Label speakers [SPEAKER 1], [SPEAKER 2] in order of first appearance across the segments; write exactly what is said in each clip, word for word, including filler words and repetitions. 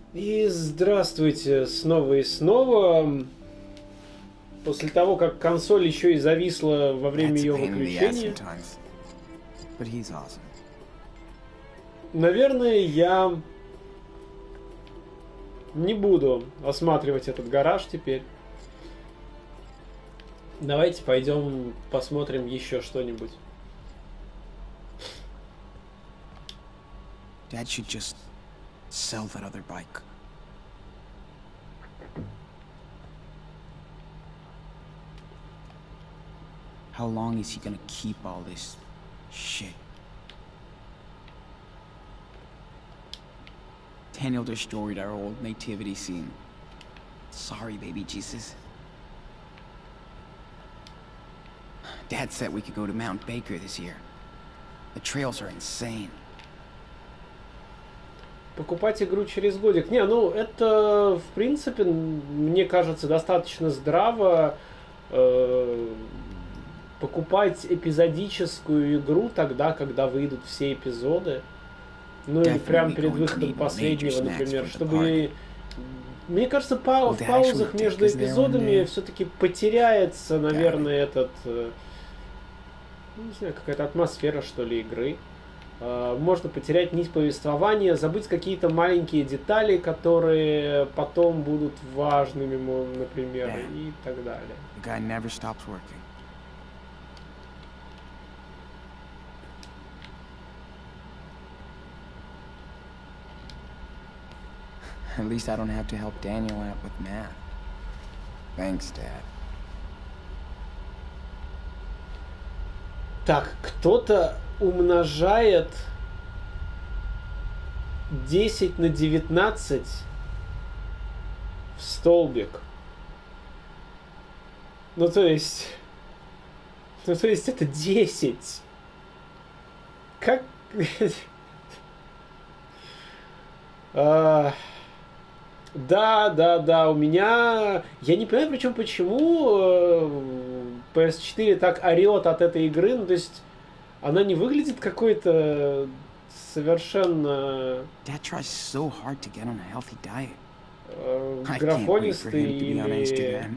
[SPEAKER 1] И здравствуйте снова и снова. После того, как консоль еще и зависла во время
[SPEAKER 2] That's a
[SPEAKER 1] ее
[SPEAKER 2] pain in the ass
[SPEAKER 1] выключения,
[SPEAKER 2] sometimes. But he's awesome.
[SPEAKER 1] наверное, я не буду осматривать этот гараж теперь. Давайте пойдем посмотрим еще что-нибудь.
[SPEAKER 2] Dad should just sell that other bike. How long is he gonna keep all this shit? Daniel destroyed our old nativity scene. Sorry, baby Jesus. Dad said we could go to Mount Baker this year. The trails are insane.
[SPEAKER 1] Покупать игру через годик. Не, ну это, в принципе, мне кажется, достаточно здраво э, покупать эпизодическую игру тогда, когда выйдут все эпизоды. Ну или прямо перед выходом последнего, например, чтобы... Мне кажется, па- в паузах между эпизодами все-таки потеряется, наверное, этот... э, ну, не знаю, какая-то атмосфера, что ли, игры. Э, Можно потерять нить повествования, забыть какие-то маленькие детали, которые потом будут важными, мо- например,
[SPEAKER 2] Yeah.
[SPEAKER 1] и так далее.
[SPEAKER 2] The guy never stops working. At least I don't have to help Daniel out with math. Thanks, Dad.
[SPEAKER 1] Так, кто-то умножает десять на девятнадцать в столбик. Ну, то есть... Ну, то есть это десять. Как... А, Да, да, да, у меня... Я не понимаю, причем почему э, пи эс четыре так орет от этой игры. Ну, то есть она не выглядит какой-то совершенно
[SPEAKER 2] Dad tries so hard to get on a healthy diet.
[SPEAKER 1] э,
[SPEAKER 2] I can't wait for
[SPEAKER 1] графонистой
[SPEAKER 2] him to be on
[SPEAKER 1] или...
[SPEAKER 2] Instagram.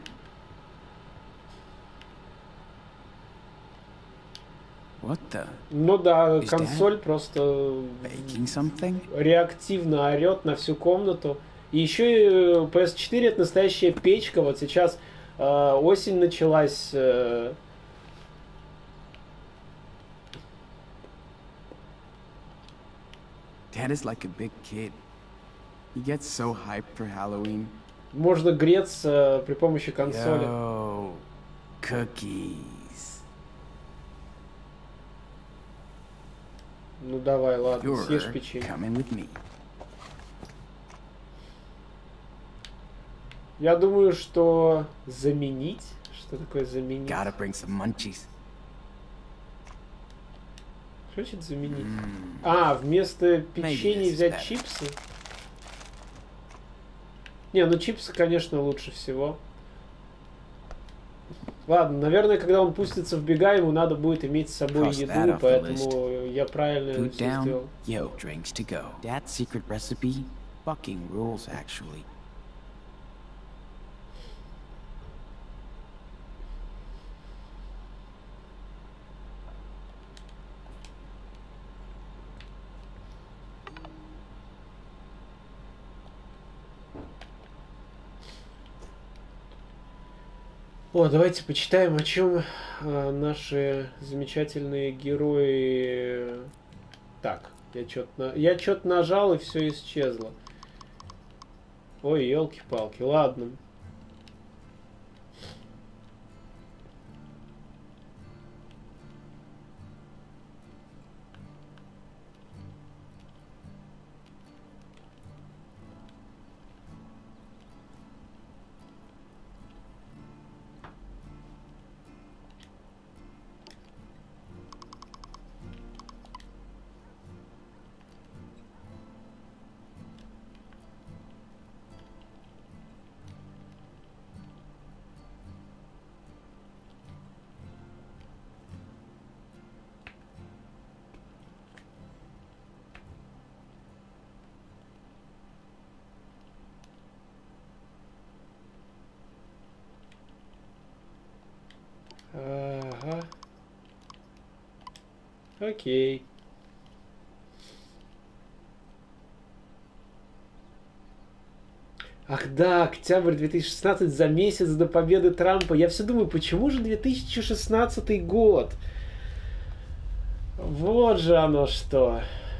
[SPEAKER 2] What the?
[SPEAKER 1] Ну да,
[SPEAKER 2] Is
[SPEAKER 1] консоль просто
[SPEAKER 2] Baking something?
[SPEAKER 1] реактивно орет на всю комнату. И еще и пи эс четыре это настоящая печка. Вот сейчас э, осень началась. э,
[SPEAKER 2] Dad is like a big kid. He gets so hyped for Halloween.
[SPEAKER 1] Можно греться при помощи консоли.
[SPEAKER 2] Yo, cookies.
[SPEAKER 1] Ну давай, ладно,
[SPEAKER 2] You're
[SPEAKER 1] съешь печенье.
[SPEAKER 2] coming with me.
[SPEAKER 1] Я думаю, что заменить. Что такое заменить?
[SPEAKER 2] Gotta bring some munchies.
[SPEAKER 1] Что значит заменить?
[SPEAKER 2] Mm.
[SPEAKER 1] А, вместо печенья
[SPEAKER 2] this is
[SPEAKER 1] взять
[SPEAKER 2] better.
[SPEAKER 1] чипсы? Не, ну чипсы, конечно, лучше всего. Ладно, наверное, когда он пустится в бега, ему надо будет иметь с собой
[SPEAKER 2] Cross
[SPEAKER 1] еду,
[SPEAKER 2] that off the
[SPEAKER 1] поэтому я правильно
[SPEAKER 2] Food
[SPEAKER 1] все
[SPEAKER 2] down,
[SPEAKER 1] сделал.
[SPEAKER 2] yo, drinks to go. Dad's secret recipe fucking rules, actually.
[SPEAKER 1] О, давайте почитаем, о чем э, наши замечательные герои. Так, я что-то на... я что-то нажал и все исчезло. Ой, елки-палки, ладно. Ага. Окей. Ах да, октябрь две тысячи шестнадцатый, за месяц до победы Трампа. Я все думаю, почему же две тысячи шестнадцатый год? Вот же оно что.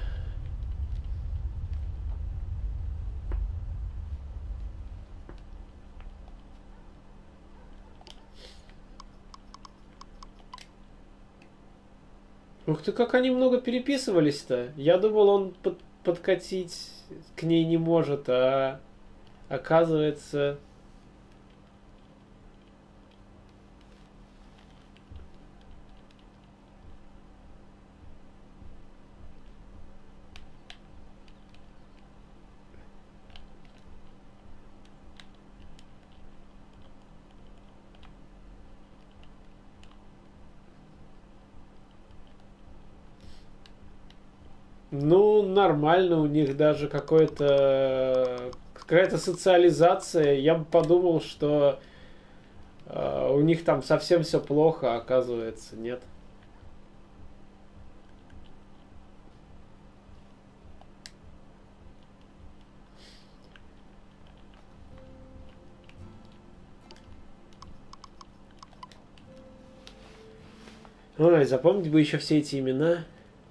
[SPEAKER 1] Ух ты, как они много переписывались-то. Я думал, он под, подкатить к ней не может, а оказывается... Ну, нормально, у них даже какое-то какая-то социализация. Я бы подумал, что э, у них там совсем все плохо, а оказывается, нет. Ой, запомнить бы еще все эти имена.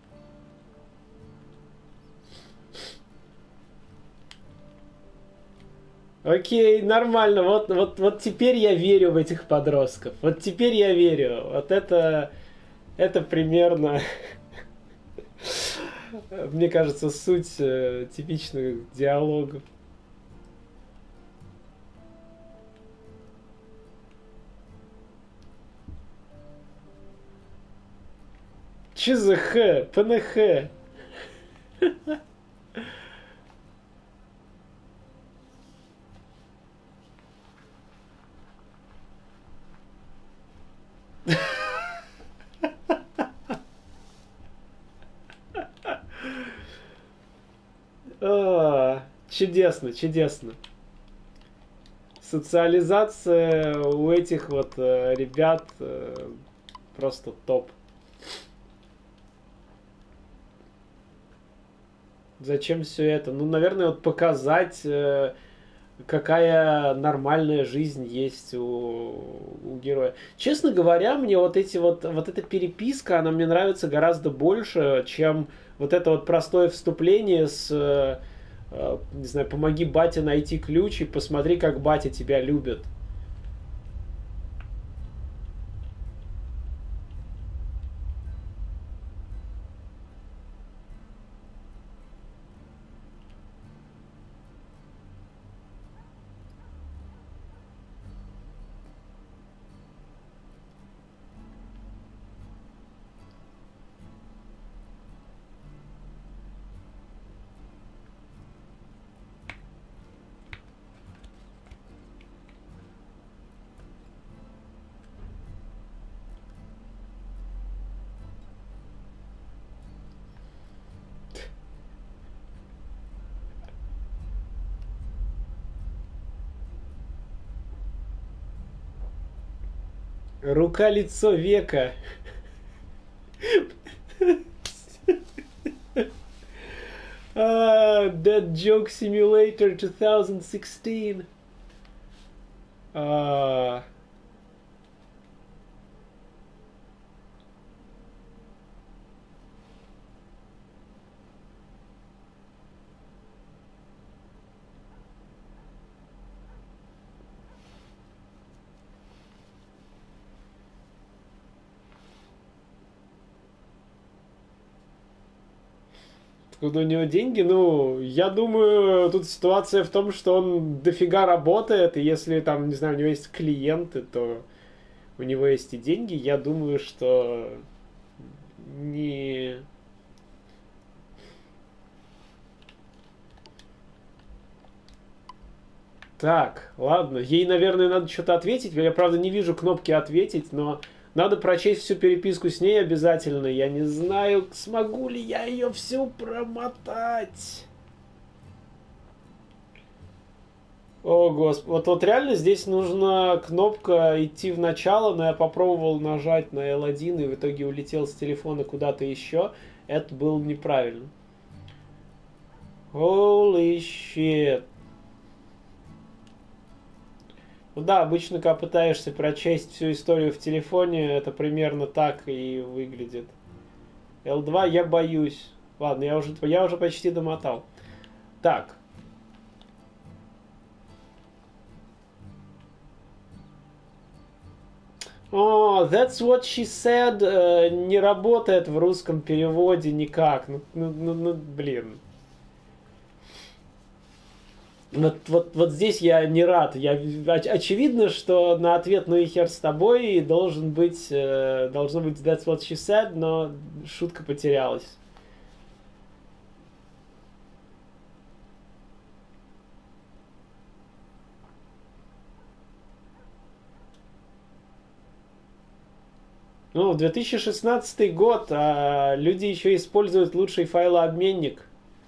[SPEAKER 1] Окей, нормально. Вот, вот, вот теперь я верю в этих подростков. Вот теперь я верю. Вот это, это примерно, мне кажется, суть э, типичных диалогов. ЧЗХ, ПНХ. А, чудесно, чудесно. Социализация у этих вот э, ребят э, просто топ. Зачем все это? Ну, наверное, вот показать, э, какая нормальная жизнь есть у, у героя. Честно говоря, мне вот эти вот, вот эта переписка, она мне нравится гораздо больше, чем вот это вот простое вступление с, э, э, не знаю, помоги бате найти ключ и посмотри, как батя тебя любит. Рука, лицо, века. Ah, Dead Joke Simulator twenty sixteen. А, откуда у него деньги? Ну, я думаю, тут ситуация в том, что он дофига работает, и если там, не знаю, у него есть клиенты, то у него есть и деньги. Я думаю, что не... Так, ладно. Ей, наверное, надо что-то ответить. Я, правда, не вижу кнопки ответить, но надо прочесть всю переписку с ней обязательно. Я не знаю, смогу ли я ее всю промотать. О, господи. Вот, вот реально здесь нужна кнопка идти в начало, но я попробовал нажать на эл один и в итоге улетел с телефона куда-то еще. Это было неправильно. Holy shit. Ну да, обычно, когда пытаешься прочесть всю историю в телефоне, это примерно так и выглядит. эл два я боюсь. Ладно, я уже, я уже почти домотал. Так. О, oh, that's what she said. Uh, не работает в русском переводе никак. Ну, ну, ну, ну блин. Вот, вот, вот здесь я не рад. Я, оч, очевидно, что на ответ «ну и хер с тобой» должен быть, э, должно быть «that's what she said», но шутка потерялась. Ну, две тысячи шестнадцатый год, а люди еще используют лучший файлообменник.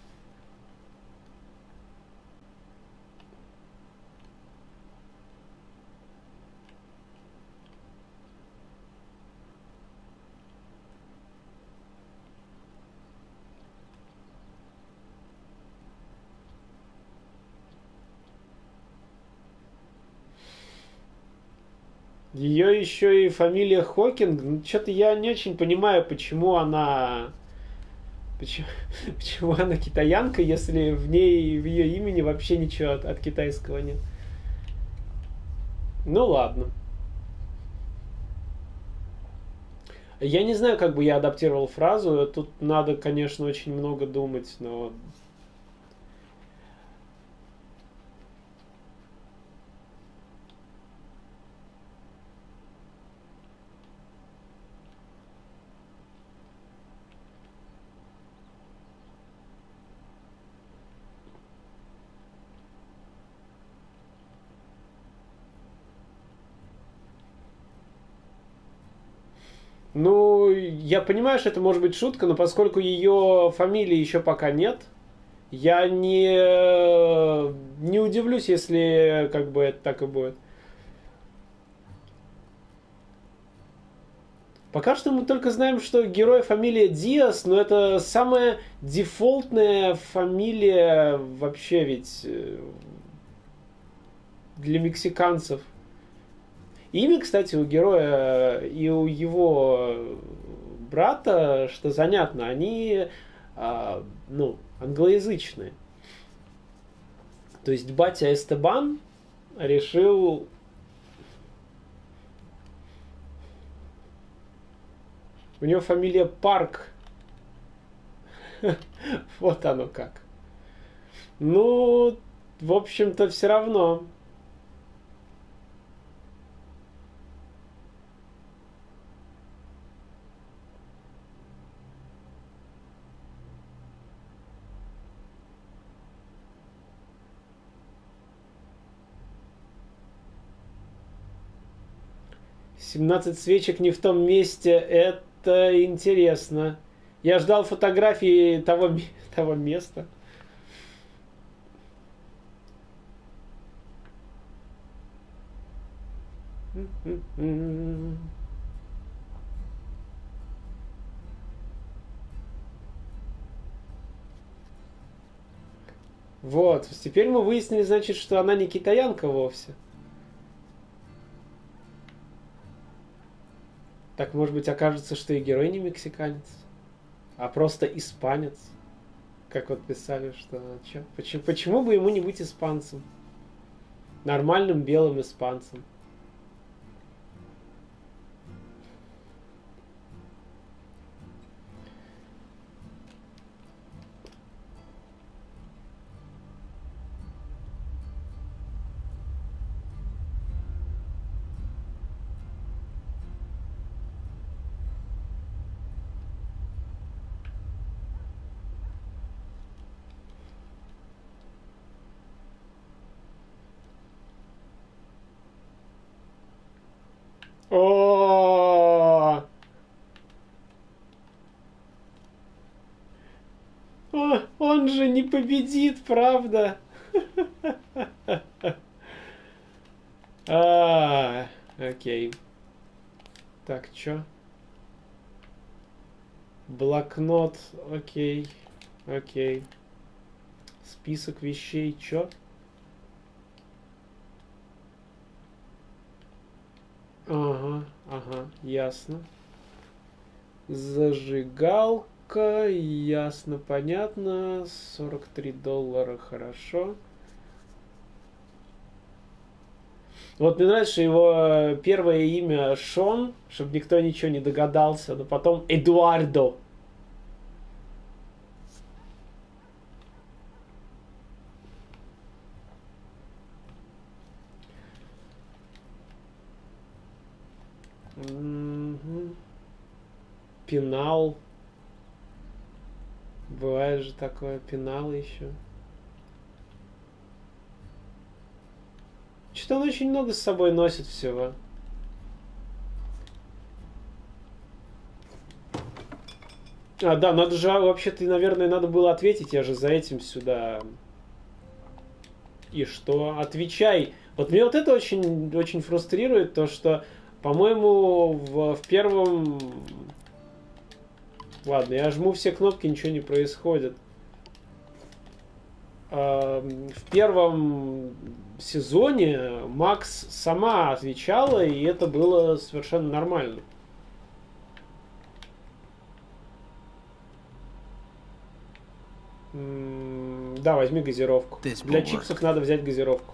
[SPEAKER 1] Ее еще и фамилия Хокинг. Ну, что-то я не очень понимаю, почему она... Почему, почему она китаянка, если в ней, в ее имени вообще ничего от, от китайского нет. Ну ладно. Я не знаю, как бы я адаптировал фразу. Тут надо, конечно, очень много думать, но... Ну, я понимаю, что это может быть шутка, но поскольку ее фамилии еще пока нет, я не, не удивлюсь, если как бы это так и будет. Пока что мы только знаем, что герой фамилия Диас, но это самая дефолтная фамилия вообще ведь для мексиканцев. Имя, кстати, у героя и у его брата, что занятно, они ну, англоязычные. То есть батя Эстебан решил... У него фамилия Парк. Вот оно как. Ну, в общем-то, все равно. семнадцать свечек не в том месте. Это интересно. Я ждал фотографии того, того места. Вот. Теперь мы выяснили, значит, что она не китаянка вовсе. Так, может быть, окажется, что и герой не мексиканец, а просто испанец. Как вот писали, что... Чё? Почему, почему бы ему не быть испанцем? Нормальным белым испанцем. О, он же не победит, правда? А, окей. Так, чё? Блокнот, окей. Окей. Список вещей, чё? Ага, ага, ясно. Зажигалка, ясно, понятно. сорок три доллара, хорошо. Вот мне нравится, что его первое имя Шон, чтобы никто ничего не догадался, но потом Эдуардо. Угу. Пенал. Бывает же такое, пенал еще. Что-то он очень много с собой носит всего. А, да, надо же, вообще-то, наверное, надо было ответить, я же за этим сюда. И что? Отвечай. Вот мне вот это очень, очень фрустрирует, то что, по-моему, в, в первом... Ладно, я жму все кнопки, ничего не происходит. В первом сезоне Макс сама отвечала, и это было совершенно нормально. Да, возьми газировку. Для чипсов надо взять газировку.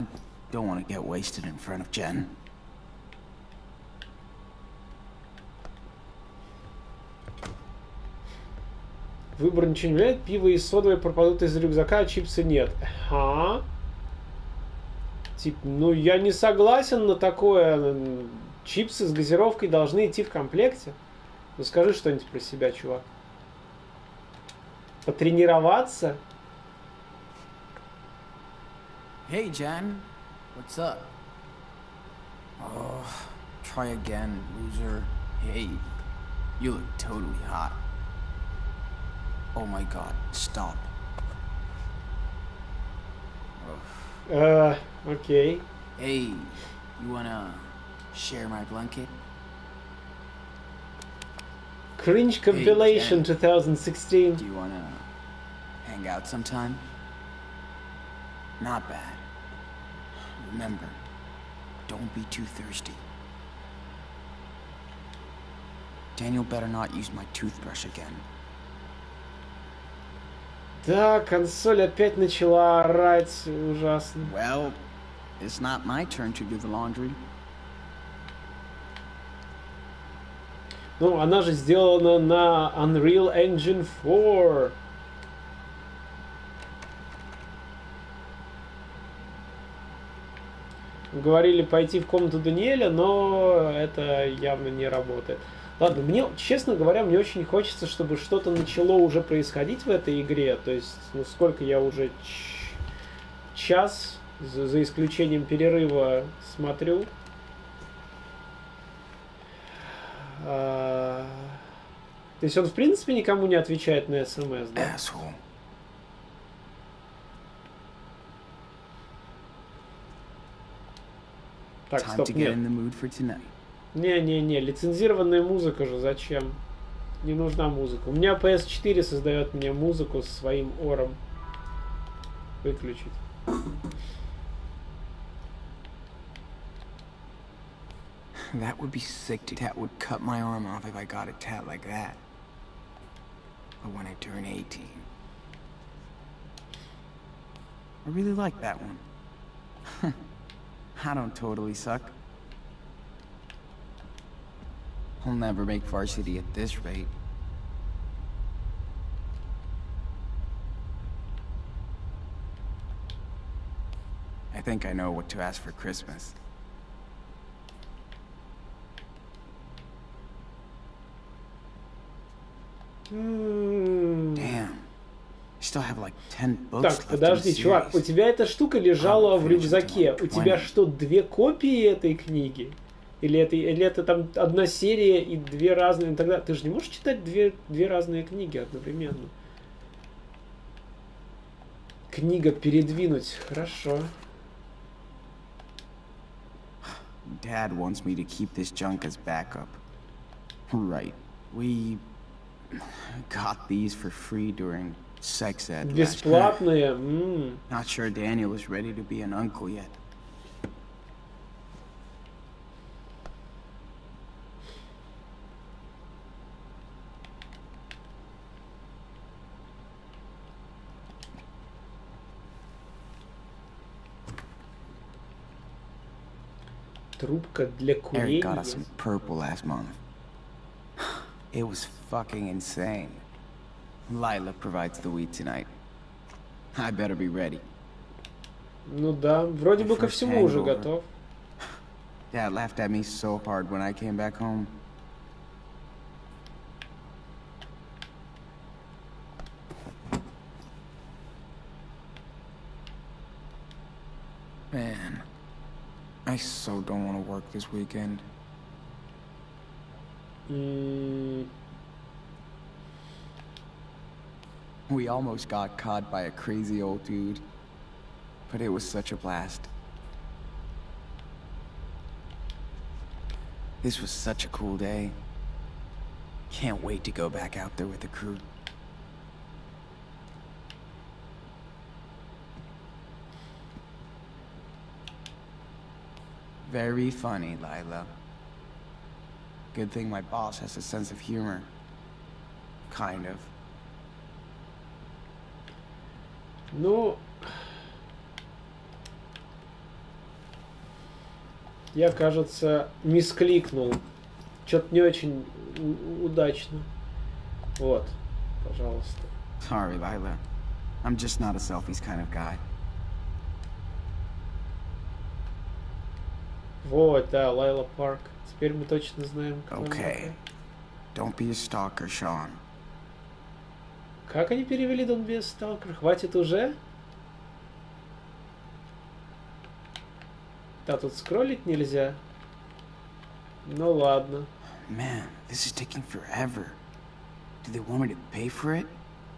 [SPEAKER 1] Выбор ничего не влияет. Пиво и содовые пропадут из рюкзака, а чипсы нет. А? Типа, ну я не согласен на такое. Чипсы с газировкой должны идти в комплекте. Ну скажи что-нибудь про себя, чувак. Потренироваться?
[SPEAKER 2] Hey, Jen. What's up? Oh, try again, loser. Hey, you look totally hot. Oh my god, stop.
[SPEAKER 1] Uh, okay.
[SPEAKER 2] Hey, you wanna share my blanket?
[SPEAKER 1] Cringe compilation
[SPEAKER 2] hey,
[SPEAKER 1] twenty sixteen.
[SPEAKER 2] Do you wanna hang out sometime? Not bad. Remember, don't be too thirsty. Daniel better not use my toothbrush again.
[SPEAKER 1] Да, консоль опять начала орать ужасно.
[SPEAKER 2] Well, it's not my turn to do the laundry.
[SPEAKER 1] Ну, она же сделана на Unreal Engine four. Говорили пойти в комнату Даниэля, но это явно не работает. Ладно, мне, честно говоря, мне очень хочется, чтобы что-то начало уже происходить в этой игре. То есть, ну сколько я уже час, за, за исключением перерыва, смотрю. А... То есть он, в принципе, никому не отвечает на смс, да?
[SPEAKER 2] Asshole.
[SPEAKER 1] Так, стоп, нет. Не-не-не, лицензированная музыка же, зачем? Не нужна музыка. У меня пи эс четыре создает мне музыку со своим ором. Выключить.
[SPEAKER 2] That would be sick. That would cut my arm off if I got a tat like that. But when I turn eighteen. I really like that one. I don't totally suck. I'll never make varsity at this rate. I think I know what to ask for Christmas. Damn. Still have like ten books.
[SPEAKER 1] Так, подожди, чувак, у тебя эта штука лежала в рюкзаке. У тебя что, две копии этой книги? Или это, или это там одна серия и две разные? Тогда ты же не можешь читать две, две разные книги одновременно. Книга передвинуть. Хорошо.
[SPEAKER 2] Dad wants me to keep this junk as backup. Right. We got these for free during sex ed.
[SPEAKER 1] Бесплатные. Mm.
[SPEAKER 2] Not sure Daniel is ready to be an uncle yet.
[SPEAKER 1] Трубка для курения.
[SPEAKER 2] Eric got us some purple last month. It was fucking insane. Lila provides the weed tonight. I better be ready.
[SPEAKER 1] Ну да, вроде бы ко всему уже готов.
[SPEAKER 2] Dad laughed at me so hard when I came back home. Man, I so don't want to work this weekend.
[SPEAKER 1] Mm.
[SPEAKER 2] We almost got caught by a crazy old dude, but it was such a blast. This was such a cool day. Can't wait to go back out there with the crew. Very funny, Lila. Good thing my boss has a sense of humor. Kind of.
[SPEAKER 1] Ну, я, кажется, мискликнул. Что-то не очень удачно. Вот, пожалуйста.
[SPEAKER 2] Sorry, Lila. I'm just not a selfies kind of guy.
[SPEAKER 1] Вот, да, Лайла Парк. Теперь мы точно знаем, кто она
[SPEAKER 2] Okay.
[SPEAKER 1] такая.
[SPEAKER 2] Don't be a stalker, Sean.
[SPEAKER 1] Как они перевели Don't be a stalker? Хватит уже? Да, тут скроллить нельзя. Ну ладно.
[SPEAKER 2] Man, this is taking forever. Do they want me to pay for it?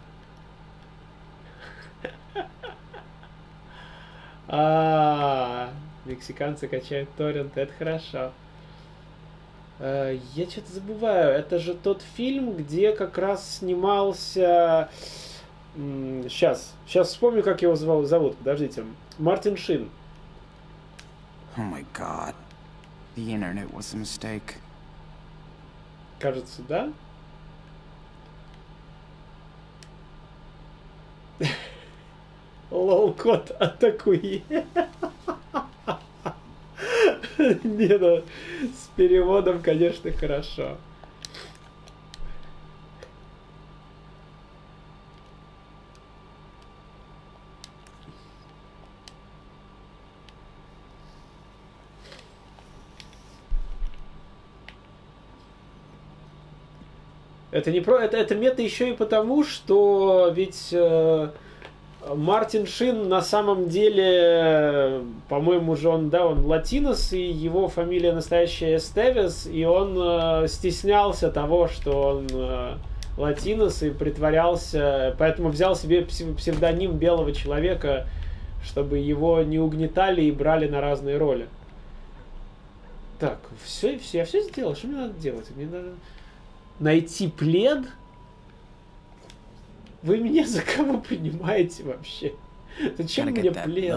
[SPEAKER 1] А, мексиканцы качают торренты, это хорошо. Я что-то забываю, это же тот фильм, где как раз снимался... Сейчас, сейчас вспомню, как его зовут, подождите. Мартин Шин.
[SPEAKER 2] Oh my god. The internet was a mistake.
[SPEAKER 1] Кажется, да? Лол-кот атакует. Не, ну, с переводом, конечно, хорошо. Это не про... Это, это мета еще и потому, что ведь... Э... Мартин Шин на самом деле, по-моему, же он, да, он латинос, и его фамилия настоящая Эстевес, и он э, стеснялся того, что он э, латинос, и притворялся, поэтому взял себе псевдоним белого человека, чтобы его не угнетали и брали на разные роли. Так, все, все, я все сделал, что мне надо делать? Мне надо найти плед. Вы меня за кого принимаете вообще? Зачем мне плед?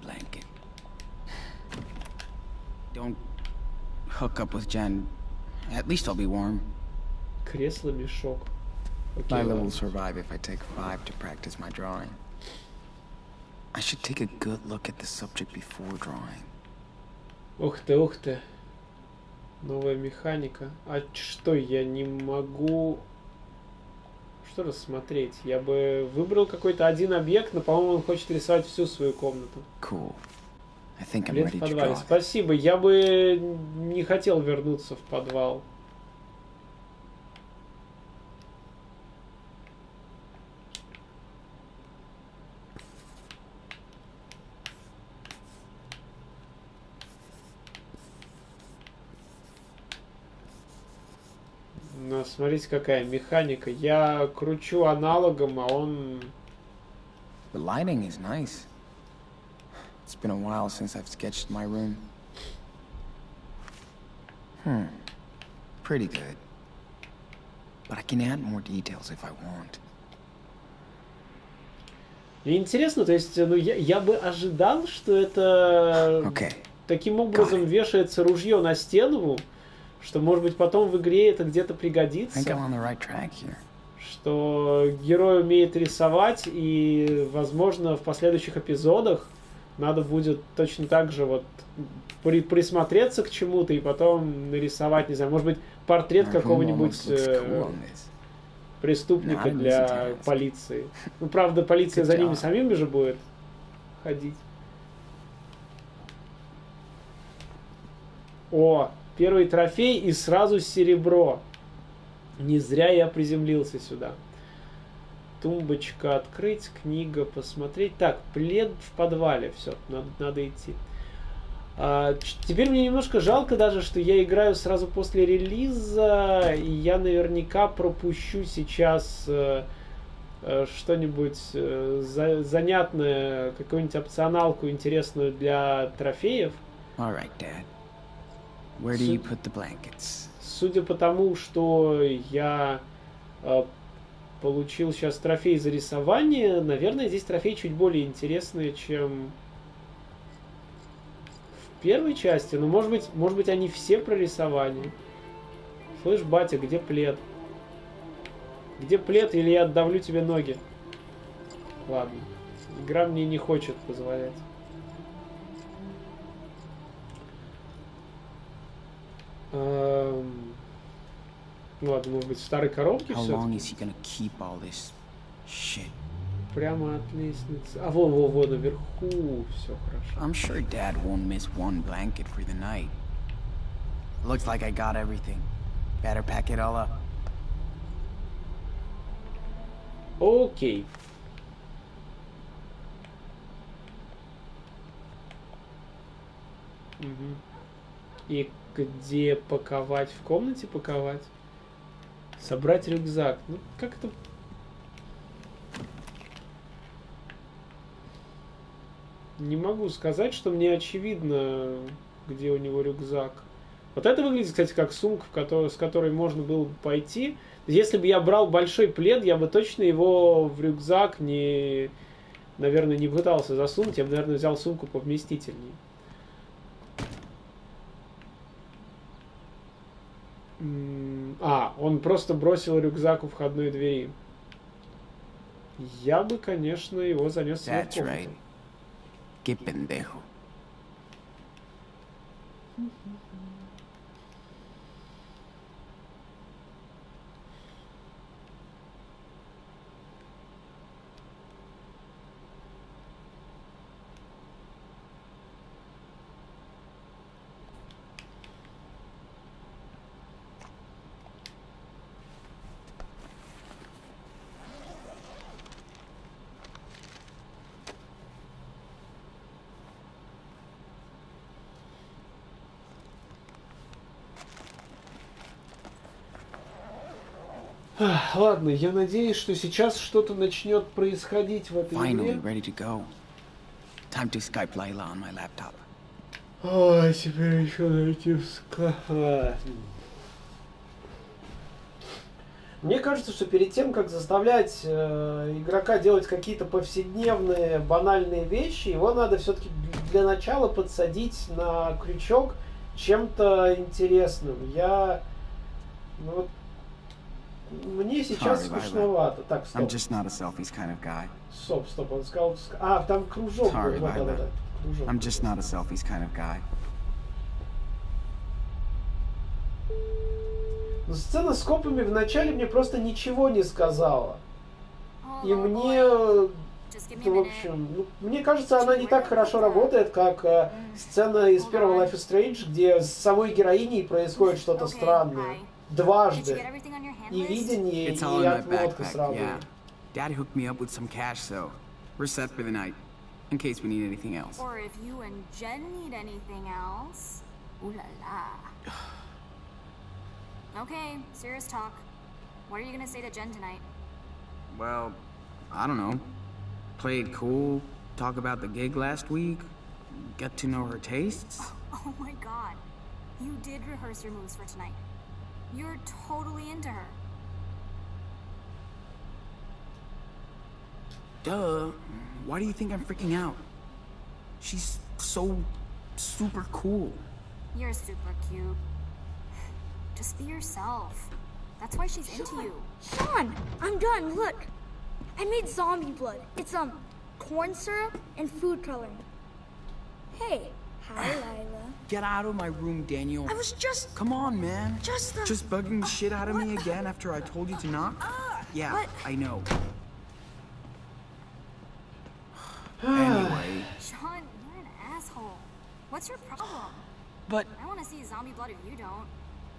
[SPEAKER 2] Don't hook up with Jen. At least I'll be warm.
[SPEAKER 1] Кресло-мешок. Okay,
[SPEAKER 2] Lila will survive if I take five to practice my drawing. I should take a good look at the subject before drawing.
[SPEAKER 1] Ух ты, ух ты. Новая механика. А что, я не могу... Что рассмотреть? Я бы выбрал какой-то один объект, но, по-моему, он хочет рисовать всю свою комнату.
[SPEAKER 2] Cool. I think I'm
[SPEAKER 1] Плед
[SPEAKER 2] ready
[SPEAKER 1] в
[SPEAKER 2] to
[SPEAKER 1] подвале.
[SPEAKER 2] draw.
[SPEAKER 1] Спасибо. Я бы не хотел вернуться в подвал. Но смотрите, какая механика. Я кручу аналогом, а он...
[SPEAKER 2] The lighting is nice. It's been a while since I've sketched my room. Hmm. Pretty good. But I can add more details if I want.
[SPEAKER 1] Мне интересно, то есть, ну, я, я бы ожидал, что это
[SPEAKER 2] Okay.
[SPEAKER 1] таким образом вешается ружье на стену, что, может быть, потом в игре это где-то пригодится.
[SPEAKER 2] I think I'm on the right track here.
[SPEAKER 1] Что герой умеет рисовать, и, возможно, в последующих эпизодах надо будет точно так же вот при, присмотреться к чему-то и потом нарисовать, не знаю, может быть, портрет какого-нибудь э, преступника для полиции. Ну, правда, полиция за ними самими же будет ходить. О, первый трофей и сразу серебро. Не зря я приземлился сюда. Тумбочка открыть, книга посмотреть. Так, плед в подвале. Все, надо, надо идти. А, теперь мне немножко жалко даже, что я играю сразу после релиза, и я наверняка пропущу сейчас э, э, что-нибудь э, за, занятное, какую-нибудь опционалку интересную для трофеев.
[SPEAKER 2] All right, Dad. Where do you put the blankets?
[SPEAKER 1] Судя по тому, что я э, получил сейчас трофей за рисование, наверное, здесь трофей чуть более интересный, чем в первой части. Но, может быть, может быть, они все про рисование. Слышь, батя, где плед? Где плед, или я отдавлю тебе ноги? Ладно. Игра мне не хочет позволять. Эм... Ну ладно, может быть, в старой коробке все. Прямо от лестницы. А во, во, во, наверху все хорошо.
[SPEAKER 2] I'm sure Dad won't miss one blanket for the night. Looks like I got everything. Better pack it all up.
[SPEAKER 1] Окей. Угу. И где паковать? В комнате паковать? Собрать рюкзак. Ну, как это... Не могу сказать, что мне очевидно, где у него рюкзак. Вот это выглядит, кстати, как сумка, в которой, с которой можно было бы пойти. Если бы я брал большой плед, я бы точно его в рюкзак не... Наверное, не пытался засунуть. Я бы, наверное, взял сумку повместительнее. А, он просто бросил рюкзак у входной двери. Я бы, конечно, его занес себе в комнату.
[SPEAKER 2] Right. Qué pendejo.
[SPEAKER 1] Ладно, я надеюсь, что сейчас что-то начнет происходить в этой игре.
[SPEAKER 2] Finally ready to go. Time to Skype Layla on my laptop.
[SPEAKER 1] Ой, теперь еще найти в Skype. Мне кажется, что перед тем, как заставлять э, игрока делать какие-то повседневные банальные вещи, его надо все-таки для начала подсадить на крючок чем-то интересным. Я... Ну, вот, мне сейчас
[SPEAKER 2] Sorry,
[SPEAKER 1] скучновато. Так, стоп.
[SPEAKER 2] I'm just not a selfies kind of guy.
[SPEAKER 1] Стоп, стоп, он сказал... А, там кружок был.
[SPEAKER 2] Sorry,
[SPEAKER 1] Вот, да, да, да. Кружок.
[SPEAKER 2] I'm just not a selfies kind of guy.
[SPEAKER 1] Но сцена с копами вначале мне просто ничего не сказала. И мне... В общем, ну, мне кажется, она не так хорошо работает, как э, сцена из первого Life is Strange, где с самой героиней происходит что-то странное. Дважды. И видение,
[SPEAKER 2] It's all
[SPEAKER 1] и
[SPEAKER 2] in my
[SPEAKER 1] отводка
[SPEAKER 2] backpack,
[SPEAKER 1] сразу.
[SPEAKER 2] yeah. Dad hooked me up with some cash, so we're set for the night, in case we need anything else.
[SPEAKER 3] Or if you and Jen need anything else. Ooh la la. Okay, serious talk. What are you gonna say to Jen tonight?
[SPEAKER 2] Well, I don't know. Play it cool, talk about the gig last week, get to know her tastes.
[SPEAKER 3] Oh my god. You did rehearse your moves for tonight. You're totally into her.
[SPEAKER 2] Duh. Why do you think I'm freaking out? She's so super cool.
[SPEAKER 3] You're super cute. Just be yourself. That's why she's into you.
[SPEAKER 4] Sean, I'm done. Look, I made zombie blood. It's um corn syrup and food coloring. Hey, hi, Lila.
[SPEAKER 2] Get out of my room, Daniel.
[SPEAKER 4] I was just.
[SPEAKER 2] Come on, man.
[SPEAKER 4] Just. Uh,
[SPEAKER 2] just bugging the shit out of
[SPEAKER 4] what?
[SPEAKER 2] me again after I told you to knock?
[SPEAKER 4] Uh,
[SPEAKER 2] yeah,
[SPEAKER 4] what?
[SPEAKER 2] I know. Anyway.
[SPEAKER 3] Sean, you're an asshole. What's your problem?
[SPEAKER 2] But
[SPEAKER 3] I want to see zombie blood if you don't.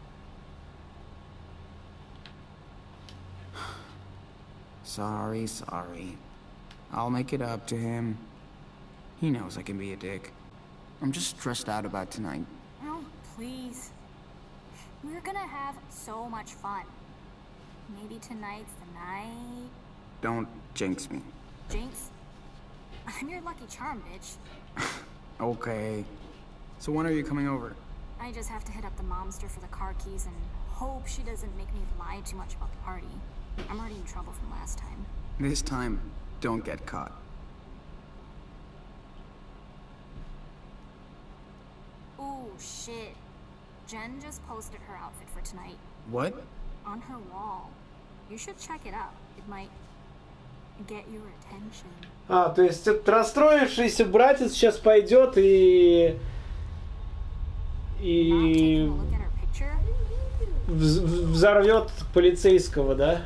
[SPEAKER 2] Sorry, sorry. I'll make it up to him. He knows I can be a dick. I'm just stressed out about tonight.
[SPEAKER 3] Oh, please. We're gonna have so much fun. Maybe tonight's the night.
[SPEAKER 2] Don't jinx me.
[SPEAKER 3] Jinx? I'm your lucky charm, bitch.
[SPEAKER 2] Okay. So when are you coming over?
[SPEAKER 3] I just have to hit up the momster for the car keys and hope she doesn't make me lie too much about the party. I'm already in trouble from last time.
[SPEAKER 2] This time, don't get caught.
[SPEAKER 3] Ooh, shit. Jen just posted her outfit for tonight.
[SPEAKER 2] What?
[SPEAKER 3] On her wall. You should check it out. It might get your attention.
[SPEAKER 1] А, то есть этот расстроившийся братец сейчас пойдет и... и... вз- взорвет полицейского, да?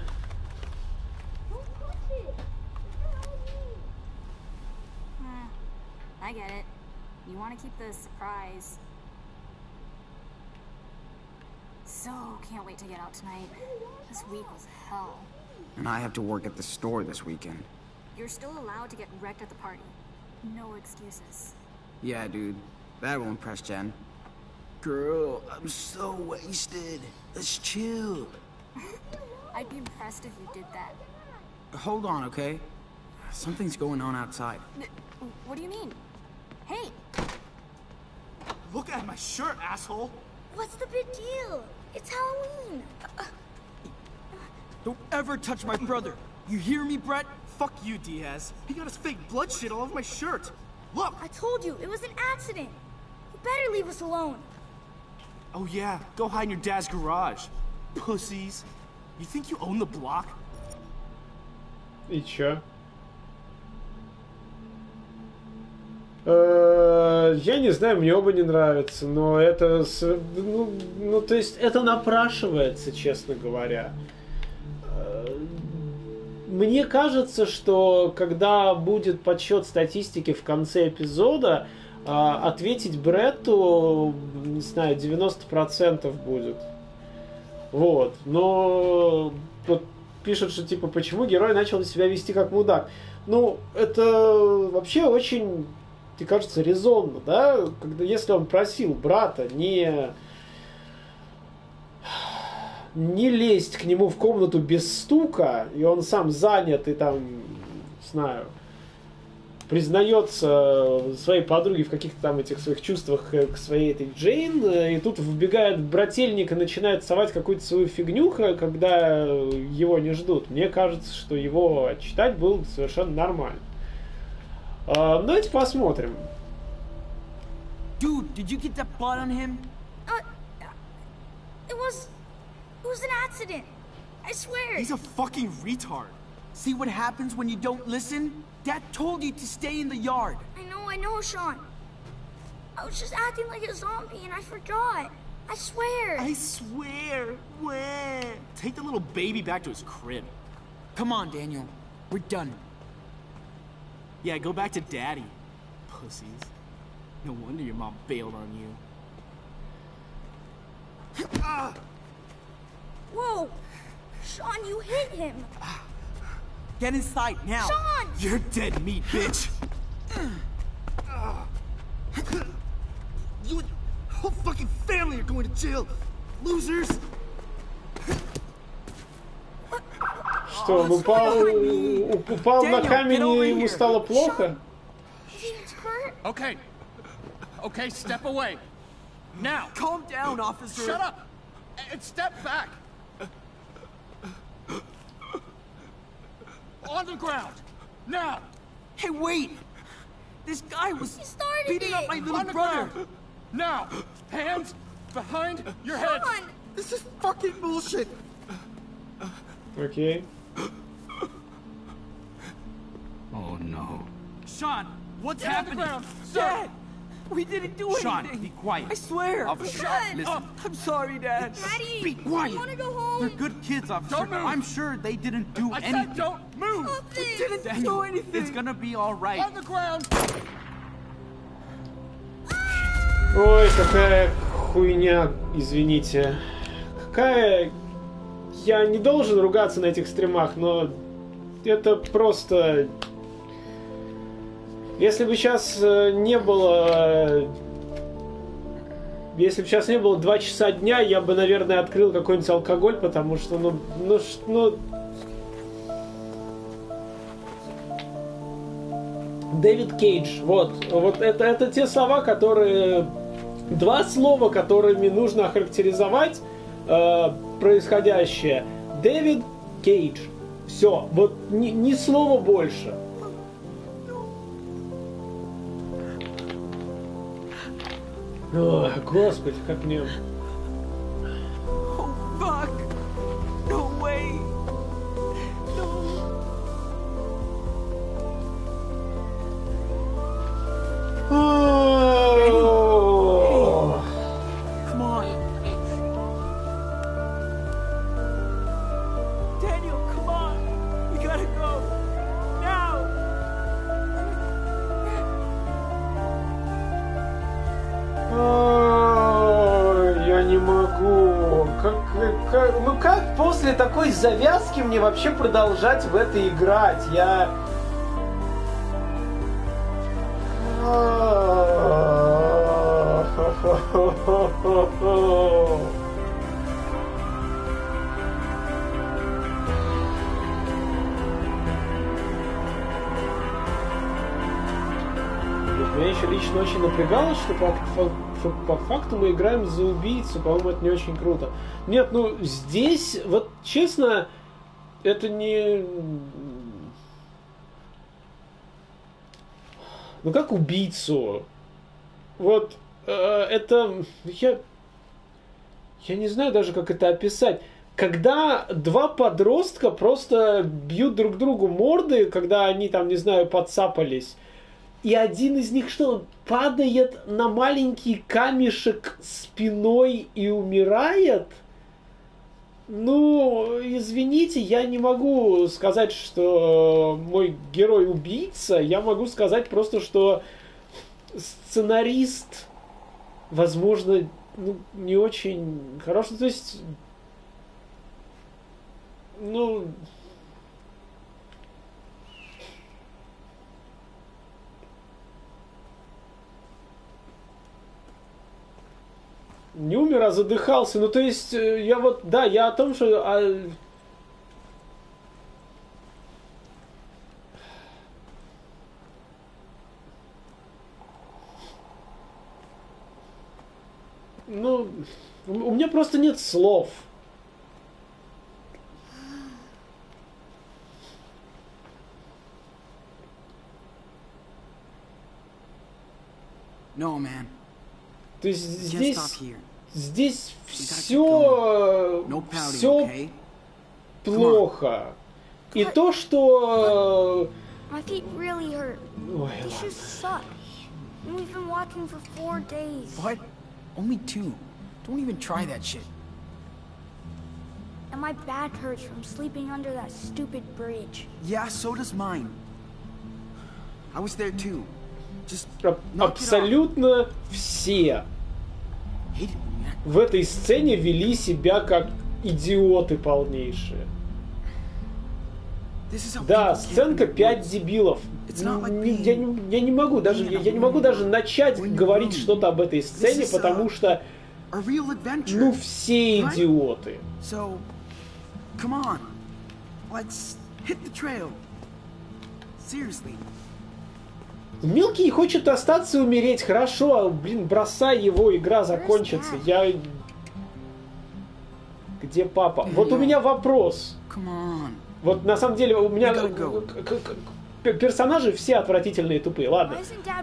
[SPEAKER 3] I get it. You want to keep the surprise. So, can't wait to get out tonight. This week was hell.
[SPEAKER 2] And I have to work at the store this weekend.
[SPEAKER 3] You're still allowed to get wrecked at the party. No excuses.
[SPEAKER 2] Yeah, dude. That will impress Jen. Girl, I'm so wasted. Let's chill.
[SPEAKER 3] I'd be impressed if you did that.
[SPEAKER 2] Hold on, okay? Something's going on outside.
[SPEAKER 3] What do you mean? Hey!
[SPEAKER 5] Look at my shirt, asshole!
[SPEAKER 4] What's the big deal? It's Halloween. Uh,
[SPEAKER 5] Don't ever touch my brother! You hear me, Brett? Fuck you, Diaz. He got his fake blood shit all over my shirt. Look!
[SPEAKER 4] I told you, it was an accident. You better leave us alone.
[SPEAKER 5] Oh yeah, go hide in your dad's garage. Pussies. You think you own the block?
[SPEAKER 1] И чё? Э, Я не знаю, мне оба не нравятся, но это, с- ну, ну, то есть это напрашивается, честно говоря. Э, Мне кажется, что когда будет подсчет статистики в конце эпизода, э, ответить Бретту, не знаю, девяносто процентов будет. Вот. Но тут пишут, что типа, почему герой начал себя вести как мудак. Ну, это вообще очень, мне кажется, резонно, да? Когда, если он просил брата не, не лезть к нему в комнату без стука, и он сам занят и там, не знаю, признается своей подруге в каких-то там этих своих чувствах к своей этой Джейн, и тут вбегает брательник и начинает совать какую-то свою фигню, когда его не ждут. Мне кажется, что его отчитать было бы совершенно нормально. А, давайте посмотрим.
[SPEAKER 2] Dude, did you get that blood on him?
[SPEAKER 4] Uh, it was... It was an accident. I swear.
[SPEAKER 5] He's a fucking retard.
[SPEAKER 2] See what happens when you don't listen? Dad told you to stay in the yard.
[SPEAKER 4] I know, I know, Sean. I was just acting like a zombie and I forgot. I swear.
[SPEAKER 5] I swear. When? Take the little baby back to his crib.
[SPEAKER 2] Come on, Daniel. We're done.
[SPEAKER 5] Yeah, go back to daddy. Pussies. No wonder your mom bailed on you. Ah!
[SPEAKER 4] Whoa! Sean, you hit him.
[SPEAKER 2] Get inside now.
[SPEAKER 4] Sean!
[SPEAKER 5] You're dead meat, bitch! You and your whole fucking family are going to jail! Losers!
[SPEAKER 1] Что, он упал, упал на камень и ему стало плохо?
[SPEAKER 4] He's hurt?
[SPEAKER 6] Okay. Okay, step away.
[SPEAKER 5] Now!
[SPEAKER 6] Calm down, officer!
[SPEAKER 5] Shut up! And step back! On the ground! Now!
[SPEAKER 6] Hey, wait! This guy was
[SPEAKER 4] He started
[SPEAKER 6] beating
[SPEAKER 4] it.
[SPEAKER 6] up my little
[SPEAKER 5] On the
[SPEAKER 6] brother!
[SPEAKER 5] ground! Now! Hands behind your head!
[SPEAKER 4] Sean!
[SPEAKER 6] This is fucking bullshit!
[SPEAKER 1] Окей.
[SPEAKER 6] Oh no.
[SPEAKER 5] Sean!
[SPEAKER 6] What's
[SPEAKER 5] Get on the
[SPEAKER 6] happening?
[SPEAKER 5] ground, sir.
[SPEAKER 6] Dad! We didn't do
[SPEAKER 5] Sean,
[SPEAKER 6] anything!
[SPEAKER 5] be quiet.
[SPEAKER 6] I swear!
[SPEAKER 5] Officer,
[SPEAKER 4] Dad!
[SPEAKER 5] listen.
[SPEAKER 6] I'm sorry, Dad!
[SPEAKER 4] Daddy!
[SPEAKER 5] Be quiet.
[SPEAKER 4] I want to go home!
[SPEAKER 5] They're good kids, officer. Don't move. I'm sure they didn't do
[SPEAKER 6] I
[SPEAKER 5] anything.
[SPEAKER 6] said don't move!
[SPEAKER 4] Stop
[SPEAKER 6] We
[SPEAKER 4] this!
[SPEAKER 6] didn't
[SPEAKER 5] Daniel,
[SPEAKER 6] do anything!
[SPEAKER 5] it's gonna be all right. On the ground.
[SPEAKER 1] Ой, какая хуйня, извините. Какая... Я не должен ругаться на этих стримах, но это просто... Если бы сейчас не было... Если бы сейчас не было два часа дня, я бы, наверное, открыл какой-нибудь алкоголь, потому что, ну... Ну, ну... Дэвид Кейдж, вот. Вот это, это те слова, которые... Два слова, которыми нужно охарактеризовать э, происходящее. Дэвид Кейдж. Все. Вот ни, ни слова больше. Ой, господи, как мне...
[SPEAKER 6] Oh, fuck! No way! No!
[SPEAKER 1] О,
[SPEAKER 6] Come on! Daniel, come on! We gotta go! Now!
[SPEAKER 1] Ой, я не могу. Как, как- ну как после такой завязки мне вообще продолжать в это играть? Я... Меня еще лично очень напрягало, что по, фа- что по факту мы играем за убийцу. По-моему, это не очень круто. Нет, ну здесь, вот честно, это не... Ну как убийцу? Вот э, это... Я... Я не знаю даже, как это описать. Когда два подростка просто бьют друг другу морды, когда они там, не знаю, подцапались, и один из них что, падает на маленький камешек спиной и умирает? Ну, извините, я не могу сказать, что мой герой убийца. Я могу сказать просто, что сценарист, возможно, ну, не очень хороший. То есть, ну... Не умер, а задыхался. Ну, то есть, э, я вот, да, я о том, что... а, Ну, у у меня просто нет слов.
[SPEAKER 2] No, man.
[SPEAKER 1] То есть
[SPEAKER 2] Just
[SPEAKER 1] здесь,
[SPEAKER 2] stop here.
[SPEAKER 1] здесь
[SPEAKER 2] We gotta keep
[SPEAKER 1] все,
[SPEAKER 2] No pouting,
[SPEAKER 1] все
[SPEAKER 2] okay?
[SPEAKER 1] плохо. И то, что...
[SPEAKER 4] My feet really hurt.
[SPEAKER 1] Ой,
[SPEAKER 4] These
[SPEAKER 1] ладно.
[SPEAKER 4] shoes suck. And we've been walking for four days.
[SPEAKER 2] What? Only two. Don't even try that shit.
[SPEAKER 4] And my back hurts from sleeping under that stupid bridge.
[SPEAKER 2] Yeah, so does mine. I was there too. Just
[SPEAKER 1] Аб-
[SPEAKER 2] knock it off.
[SPEAKER 1] Абсолютно все
[SPEAKER 2] Hated when you act-
[SPEAKER 1] в этой сцене вели себя как идиоты полнейшие.
[SPEAKER 2] This is how
[SPEAKER 1] Да,
[SPEAKER 2] people camp in
[SPEAKER 1] сценка
[SPEAKER 2] the
[SPEAKER 1] пять
[SPEAKER 2] woods.
[SPEAKER 1] дебилов.
[SPEAKER 2] It's not like
[SPEAKER 1] Не-
[SPEAKER 2] being-
[SPEAKER 1] Я не, я не могу даже, я, я не могу даже начать
[SPEAKER 2] When you're
[SPEAKER 1] говорить
[SPEAKER 2] young.
[SPEAKER 1] что-то об этой сцене,
[SPEAKER 2] This is,
[SPEAKER 1] потому
[SPEAKER 2] uh,
[SPEAKER 1] что,
[SPEAKER 2] A real adventure.
[SPEAKER 1] ну, все
[SPEAKER 2] Right?
[SPEAKER 1] идиоты.
[SPEAKER 2] So, come on. Let's hit the trail. Seriously.
[SPEAKER 1] Мелкий хочет остаться и умереть. Хорошо, блин, бросай его, игра закончится. Я... Где папа? Вот у меня вопрос. Вот на самом деле у меня персонажи все отвратительные и тупые. Ладно.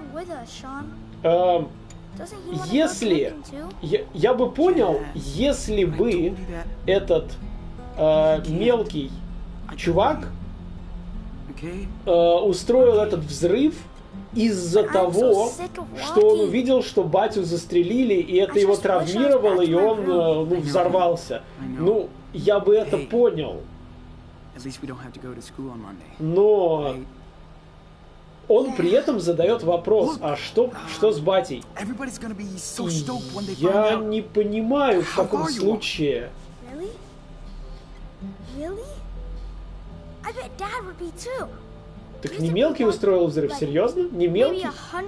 [SPEAKER 1] Эм, если... Я, я бы понял, если бы этот э, мелкий чувак э, устроил этот взрыв из-за того, что он увидел, что батю застрелили, и это его травмировало, и он ну, взорвался. Ну, я бы это понял. Но он при этом задает вопрос, а что, что с батей? И я не понимаю в таком случае. Так не мелкий устроил взрыв, серьезно? Не мелкий?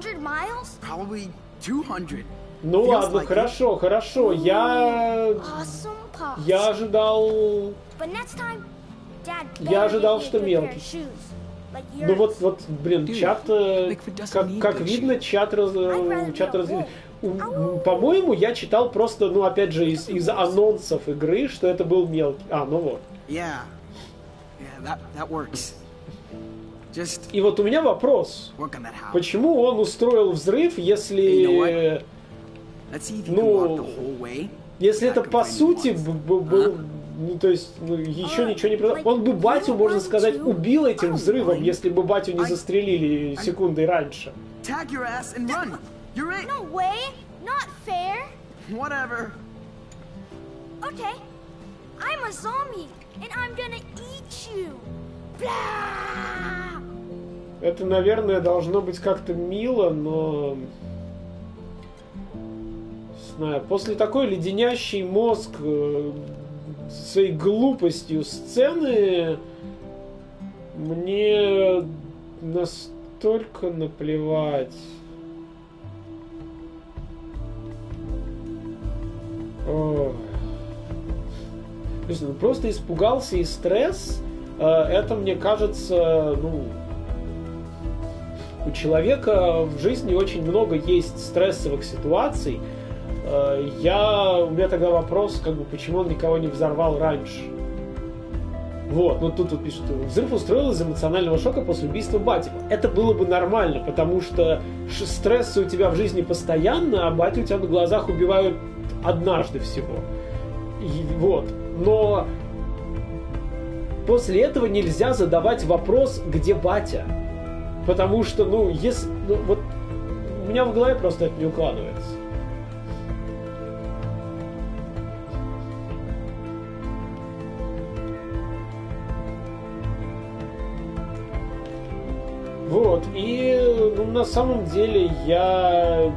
[SPEAKER 1] Ну ладно, хорошо, хорошо. Я... Я ожидал... Я ожидал, что мелкий. Ну вот, вот, блин, чат... Как, как видно, чат раз... Чат раз... По-моему, я читал просто, ну, опять же, из, из анонсов игры, что это был мелкий. А, ну вот. И вот у меня вопрос. Почему он устроил взрыв, если... Ну... Если это по сути был... Ну, то есть, ну, еще ничего не произошло. Он бы батю, можно сказать, убил этим взрывом, если бы батю не застрелили секундой раньше. Это, наверное, должно быть как-то мило, но... Не знаю, после такой леденящей мозг э, своей глупостью сцены мне настолько наплевать. Ох. То есть, ну, просто испугался и стресс. Э, это, мне кажется, ну... У человека в жизни очень много есть стрессовых ситуаций. Я, у меня тогда вопрос, как бы, почему он никого не взорвал раньше. Вот, ну тут вот пишут, взрыв устроил из эмоционального шока после убийства бати. Это было бы нормально, потому что стрессы у тебя в жизни постоянно, а батю у тебя на глазах убивают однажды всего. И, вот, но после этого нельзя задавать вопрос, где батя. Потому что, ну, если... Ну, вот у меня в голове просто это не укладывается. Вот, и ну, на самом деле я...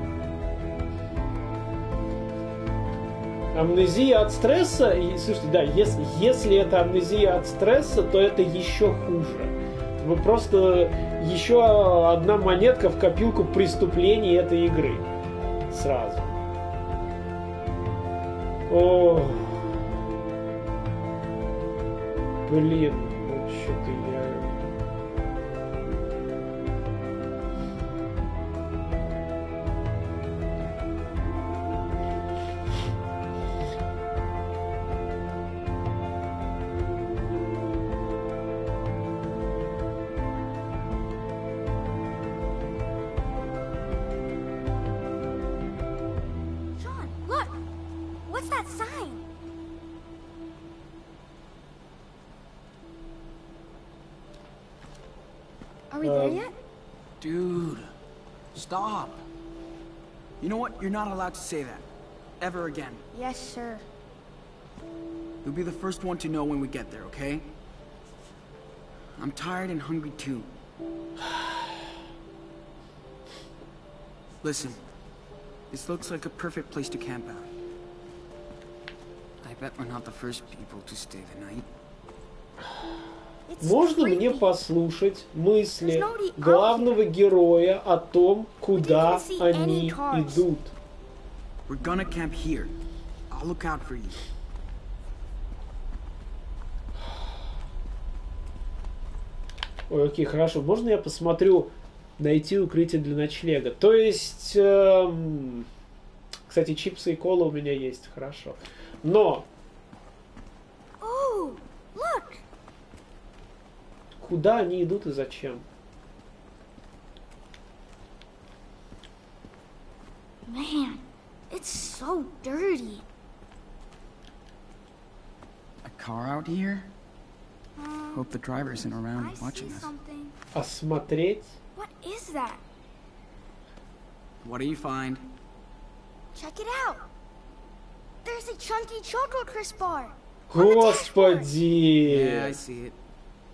[SPEAKER 1] Амнезия от стресса... И, слушайте, да, если, если это амнезия от стресса, то это еще хуже. Вы просто еще одна монетка в копилку преступлений этой игры. Сразу. О, блин, вот что-то я...
[SPEAKER 5] Stop. You know what? You're not allowed to say that. Ever again.
[SPEAKER 4] Yes, sir.
[SPEAKER 5] You'll be the first one to know when we get there, okay? I'm tired and hungry too. Listen, this looks like a perfect place to camp out. I bet we're not the first people to stay the night.
[SPEAKER 1] Можно мне послушать мысли главного героя о том, куда они идут?
[SPEAKER 5] We're gonna camp here. I'll look out for you.
[SPEAKER 1] Ой, окей, хорошо. Можно я посмотрю найти укрытие для ночлега. То есть, эм, кстати, чипсы и кола у меня есть, хорошо. Но
[SPEAKER 4] Oh, look!
[SPEAKER 1] куда они идут и зачем?
[SPEAKER 4] Man, it's so dirty.
[SPEAKER 2] A car out here?
[SPEAKER 4] Uh,
[SPEAKER 2] Hope the driver isn't around
[SPEAKER 4] I see
[SPEAKER 2] watching us.
[SPEAKER 4] something.
[SPEAKER 1] Осмотреть?
[SPEAKER 4] What is that?
[SPEAKER 2] What do you find?
[SPEAKER 4] Check it out. There's a chunky Choco Crisp bar. On the dashboard.
[SPEAKER 1] Господи!
[SPEAKER 2] Yeah, I see it.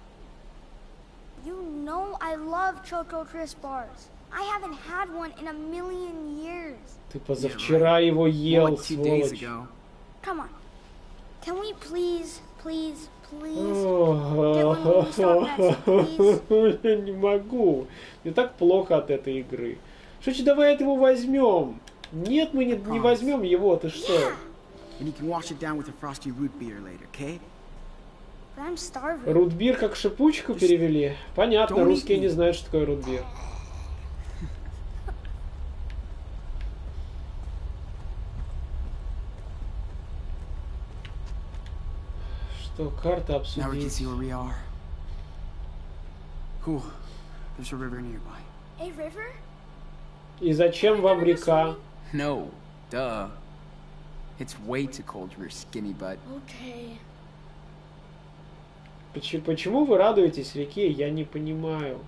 [SPEAKER 4] You know I love Choco Crisp bars. I haven't had one in a million years.
[SPEAKER 1] Ты позавчера его
[SPEAKER 2] More
[SPEAKER 1] ел,
[SPEAKER 2] like two days
[SPEAKER 1] сволочь.
[SPEAKER 2] ago.
[SPEAKER 4] Come on. Can we please, please, please?
[SPEAKER 1] Я не могу. Мне так плохо от этой игры. Что, давай от его возьмем? Нет, мы не, не возьмем его, ты что?
[SPEAKER 4] Yeah,
[SPEAKER 2] And you can wash it down with a frosty root beer later, okay?
[SPEAKER 4] but I'm starving.
[SPEAKER 1] Рутбир как шипучку перевели? Понятно,
[SPEAKER 2] Don't
[SPEAKER 1] русские
[SPEAKER 2] eat
[SPEAKER 1] не
[SPEAKER 2] me.
[SPEAKER 1] знают, что такое рутбир. Что, карта
[SPEAKER 2] Now we can
[SPEAKER 1] обсудить?
[SPEAKER 2] see where we are. Cool. There's a river nearby.
[SPEAKER 4] A river?
[SPEAKER 1] И зачем вам река?
[SPEAKER 2] No, duh. It's way too cold for your skinny butt.
[SPEAKER 4] Okay.
[SPEAKER 1] Почему, почему вы радуетесь реке? Я не понимаю.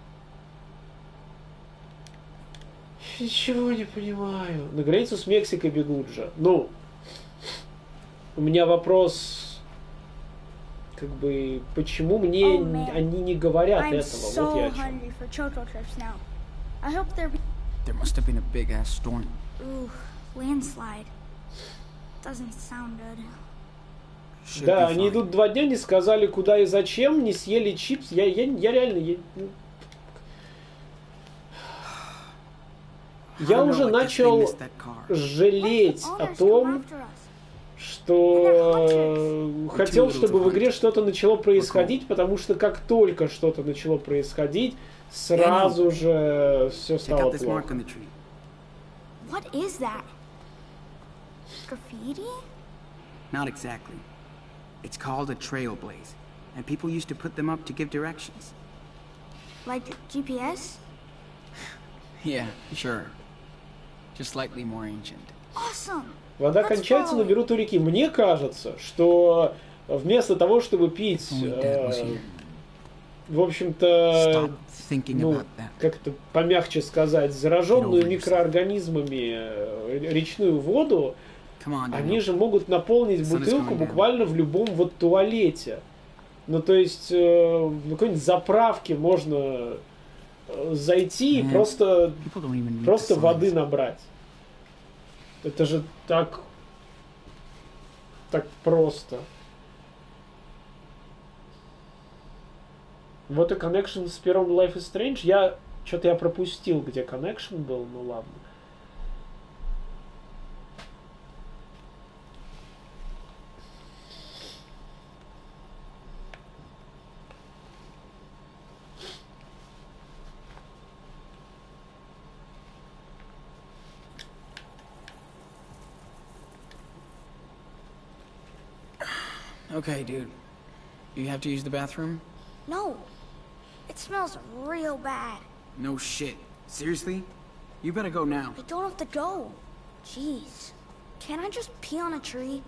[SPEAKER 1] Ничего не понимаю. На границу с Мексикой бегут же. Ну, у меня вопрос, как бы, почему мне
[SPEAKER 4] Oh, man.
[SPEAKER 1] они не говорят
[SPEAKER 4] I'm
[SPEAKER 1] этого? Вот
[SPEAKER 4] so
[SPEAKER 1] я о чем.
[SPEAKER 4] hungry for Choco Crisps now. I hope they're.
[SPEAKER 2] There must have been a big ass storm.
[SPEAKER 4] Ooh, landslide. Doesn't sound good.
[SPEAKER 2] Should
[SPEAKER 1] Да,
[SPEAKER 2] be
[SPEAKER 1] они
[SPEAKER 2] fine.
[SPEAKER 1] идут два дня, не сказали, куда и зачем, не съели чипс. Я, я, я реально... Я, ну,
[SPEAKER 2] I
[SPEAKER 1] я
[SPEAKER 2] don't know,
[SPEAKER 1] уже
[SPEAKER 2] I guess they
[SPEAKER 1] начал
[SPEAKER 2] missed that car.
[SPEAKER 1] жалеть
[SPEAKER 4] What
[SPEAKER 1] о
[SPEAKER 4] if the owners come
[SPEAKER 1] том,
[SPEAKER 4] after us?
[SPEAKER 1] что
[SPEAKER 4] They're
[SPEAKER 1] хотел, чтобы в игре
[SPEAKER 2] hunters.
[SPEAKER 1] что-то начало происходить, потому что как только что-то начало происходить, сразу же все
[SPEAKER 2] Check
[SPEAKER 1] стало
[SPEAKER 2] out this mark
[SPEAKER 1] плохо.
[SPEAKER 2] on the tree.
[SPEAKER 4] What is that? Graffiti?
[SPEAKER 2] Not exactly. It's called a trailblaze, and people used to put them up to give directions.
[SPEAKER 4] Like G P S?
[SPEAKER 2] Yeah, sure. Just slightly more ancient.
[SPEAKER 4] Awesome!
[SPEAKER 1] Вода
[SPEAKER 4] Let's
[SPEAKER 1] кончается,
[SPEAKER 4] follow it.
[SPEAKER 1] наберут у реки. Мне кажется, что вместо того, чтобы пить,
[SPEAKER 2] Only Dad was
[SPEAKER 1] э,
[SPEAKER 2] here.
[SPEAKER 1] в общем-то,
[SPEAKER 2] Stop thinking
[SPEAKER 1] ну,
[SPEAKER 2] about that.
[SPEAKER 1] как-то помягче сказать, зараженную
[SPEAKER 2] Get over yourself.
[SPEAKER 1] микроорганизмами э, речную воду,
[SPEAKER 2] Come on,
[SPEAKER 1] они
[SPEAKER 2] Daniel.
[SPEAKER 1] же могут наполнить
[SPEAKER 2] Sun is
[SPEAKER 1] бутылку
[SPEAKER 2] going down.
[SPEAKER 1] буквально в любом вот туалете. Ну, то есть, э, на какой-нибудь заправке можно э, зайти и
[SPEAKER 2] Мгм.
[SPEAKER 1] просто,
[SPEAKER 2] People don't even read
[SPEAKER 1] просто
[SPEAKER 2] the
[SPEAKER 1] воды
[SPEAKER 2] signs.
[SPEAKER 1] набрать. Это же так, так просто. Вот и connection с первым Life is Strange. Я, что-то я пропустил, где connection был, ну ладно.
[SPEAKER 2] Okay, dude. You have to use the bathroom?
[SPEAKER 4] No! It smells real bad.
[SPEAKER 2] No shit. Seriously? You better go now.
[SPEAKER 4] I don't have to go. Jeez. Can't I just pee on a tree?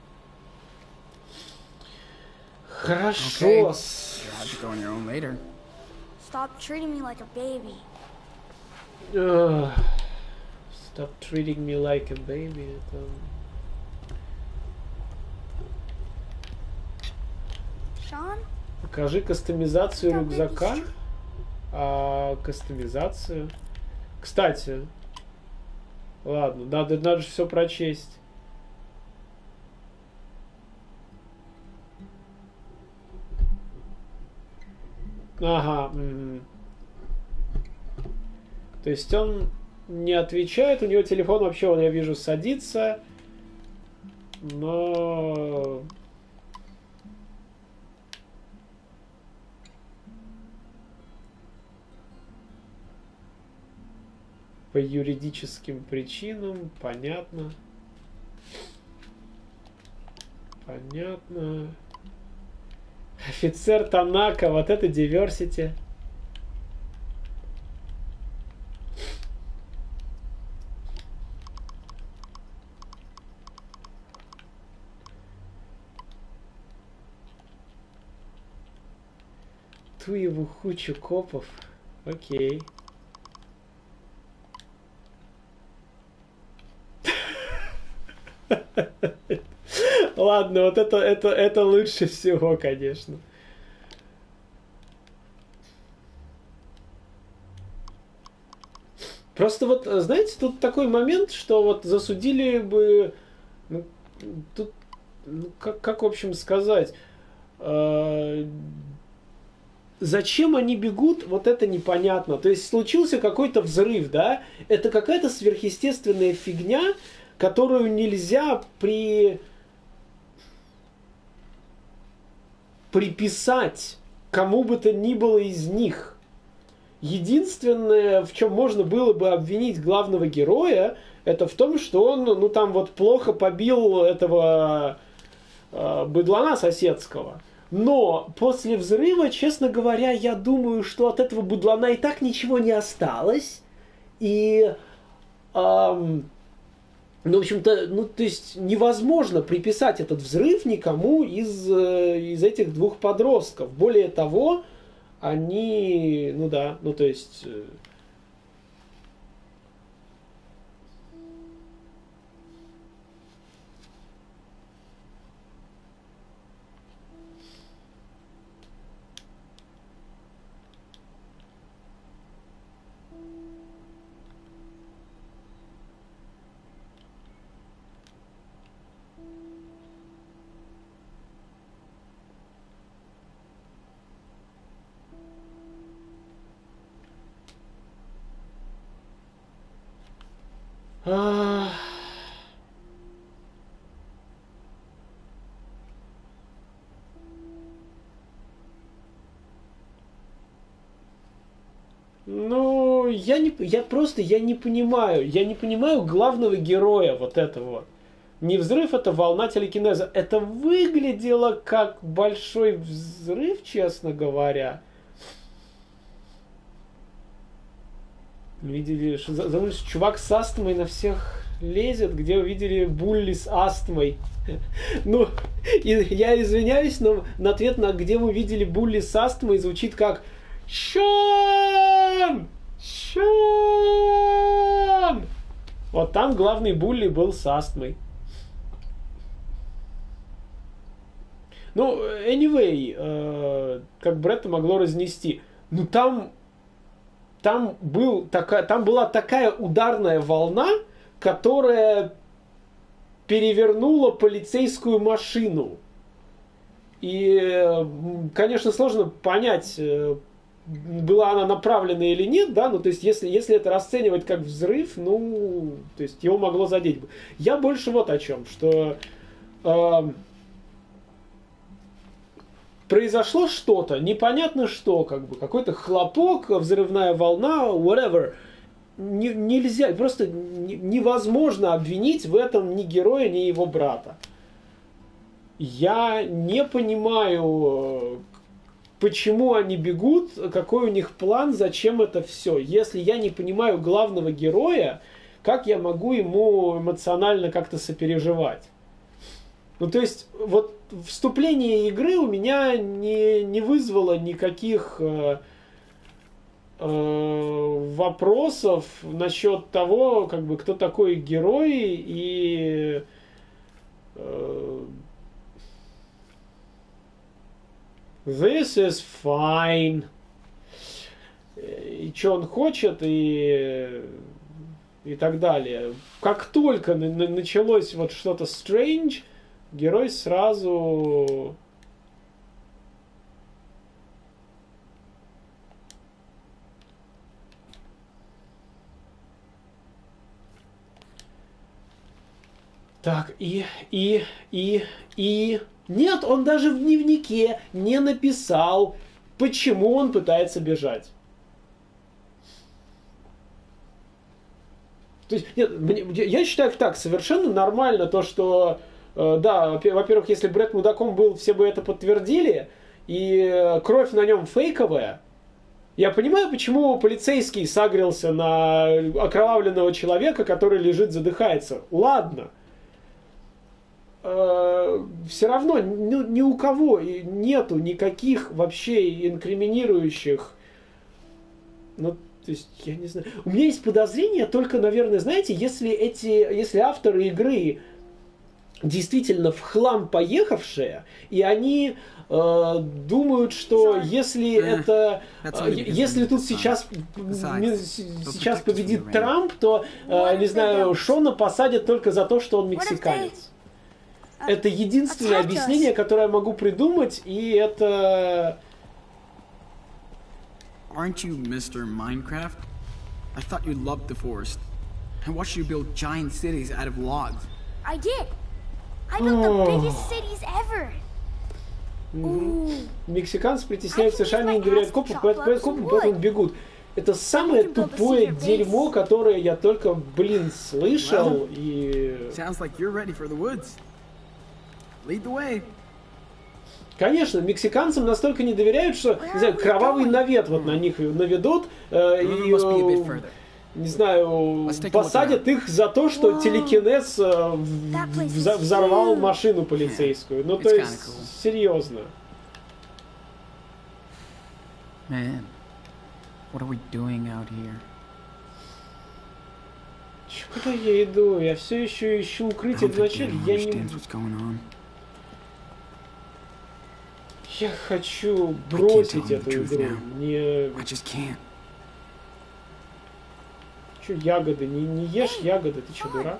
[SPEAKER 1] Хорошо.
[SPEAKER 2] Okay. You'll have to go on your own later.
[SPEAKER 4] Stop treating me like a baby.
[SPEAKER 1] Ugh. Stop treating me like a baby. Это...
[SPEAKER 4] Sean?
[SPEAKER 1] Покажи кастомизацию рюкзака. А, кастомизацию. Кстати. Ладно, надо, надо же все прочесть. Ага. М. То есть он не отвечает, у него телефон вообще, он, я вижу, садится. Но... По юридическим причинам, понятно. Понятно. Офицер Танака, вот это diversity. Ту его хучу копов. Окей. Ладно, вот это, это, это лучше всего, конечно. Просто вот, знаете, тут такой момент, что вот засудили бы... Ну, тут, ну, как, как, в общем, сказать... Э, зачем они бегут, вот это непонятно. То есть случился какой-то взрыв, да? Это какая-то сверхъестественная фигня, которую нельзя при... приписать кому бы то ни было из них. Единственное, в чем можно было бы обвинить главного героя, это в том, что он, ну там вот плохо побил этого э, быдлана соседского. Но после взрыва, честно говоря, я думаю, что от этого быдлана и так ничего не осталось. И... Эм, Ну, в общем-то, ну, то есть невозможно приписать этот взрыв никому из, из этих двух подростков. Более того, они, ну да, ну то есть... А... Ну, я не, я просто, я не понимаю, я не понимаю главного героя вот этого. Не взрыв, это волна телекинеза. Это выглядело как большой взрыв, честно говоря. Видели, что за, за, чувак с астмой на всех лезет, где увидели булли с астмой. Ну, и я извиняюсь, но на ответ на где мы видели булли с астмой звучит как Шон! Шон! Вот там главный булли был с астмой. Ну, anyway, э, как Бретта могло разнести. Ну, там... Там, был такая, там была такая ударная волна, которая перевернула полицейскую машину. И, конечно, сложно понять, была она направлена или нет, да, ну, то есть, если, если это расценивать как взрыв, ну, то есть, его могло задеть бы. Я больше вот о чем, что... Э, произошло что-то, непонятно что, как бы, какой-то хлопок, взрывная волна, whatever. Не, нельзя, просто не, невозможно обвинить в этом ни героя, ни его брата. Я не понимаю, почему они бегут, какой у них план, зачем это все. Если я не понимаю главного героя, как я могу ему эмоционально как-то сопереживать? Ну, то есть, вот вступление игры у меня не, не вызвало никаких э, э, вопросов насчет того, как бы, кто такой герой и э, this is fine. И что он хочет, и, и так далее. Как только на- на- началось вот что-то strange, герой сразу... Так, и, и, и, и... Нет, он даже в дневнике не написал, почему он пытается бежать. То есть, нет, мне, я считаю так, совершенно нормально то, что, э, да, во-первых, если Брэд мудаком был, все бы это подтвердили, и кровь на нем фейковая. Я понимаю, почему полицейский сагрился на окровавленного человека, который лежит, задыхается. Ладно. Э, все равно ни, ни у кого нету никаких вообще инкриминирующих, ну, то есть, я не знаю. У меня есть подозрение только, наверное, знаете, если эти, если авторы игры действительно в хлам поехавшие, и они э, думают, что если это, э, если тут сейчас, сейчас победит Трамп, то, э, не знаю, Шона посадят только за то, что он мексиканец. Это единственное объяснение, которое я могу придумать, и это...
[SPEAKER 5] Aren't you Mister Minecraft? I thought you loved the forest. I watched you build giant cities out of logs.
[SPEAKER 4] I did. I built the biggest cities ever.
[SPEAKER 1] Mm-hmm. Мексиканцы притесняют США, они не доверяют копам, поэтому, поэтому бегут. Это самое тупое дерьмо, которое я только, блин, слышал. И...
[SPEAKER 5] Sounds like you're ready for the woods. Lead the way.
[SPEAKER 1] Конечно, мексиканцам настолько не доверяют, что, не знаю, кровавый навет вот на них наведут, э, и, э, не знаю, посадят их за то, что телекинез э, в, взорвал машину полицейскую. Ну, то есть, серьезно.
[SPEAKER 2] Man, what are we doing out here?
[SPEAKER 1] Куда я иду? Я все еще ищу укрытие вначале. Я не... Я хочу бросить эту игру. Мне... Че, ягоды? Не, не ешь ягоды, ты че, дурак?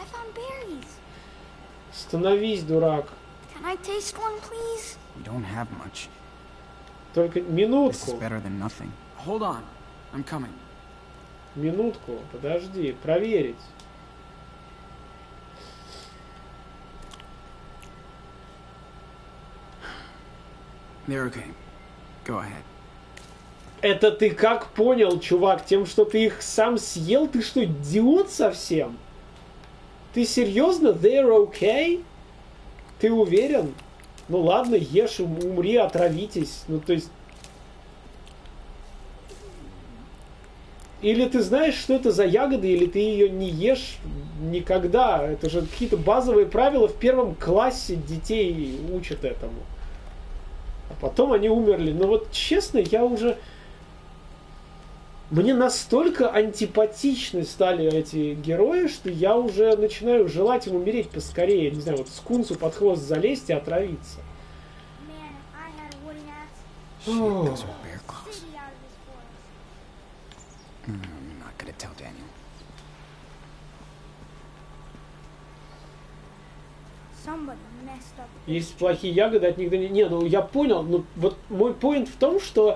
[SPEAKER 1] Становись, дурак. Только минутку. Минутку, подожди, проверить.
[SPEAKER 5] They're okay. Go ahead.
[SPEAKER 1] Это ты как понял, чувак? Тем, что ты их сам съел? Ты что, идиот совсем? Ты серьезно? They're okay? Ты уверен? Ну ладно, ешь, умри, отравитесь. Ну то есть... Или ты знаешь, что это за ягода, или ты ее не ешь никогда. Это же какие-то базовые правила в первом классе детей учат этому. А потом они умерли. Но вот честно, я уже... Мне настолько антипатичны стали эти герои, что я уже начинаю желать им умереть поскорее. Не знаю, вот скунсу под хвост залезть и отравиться. О. Есть плохие ягоды, от них да не... Не, ну я понял, ну вот мой поинт в том, что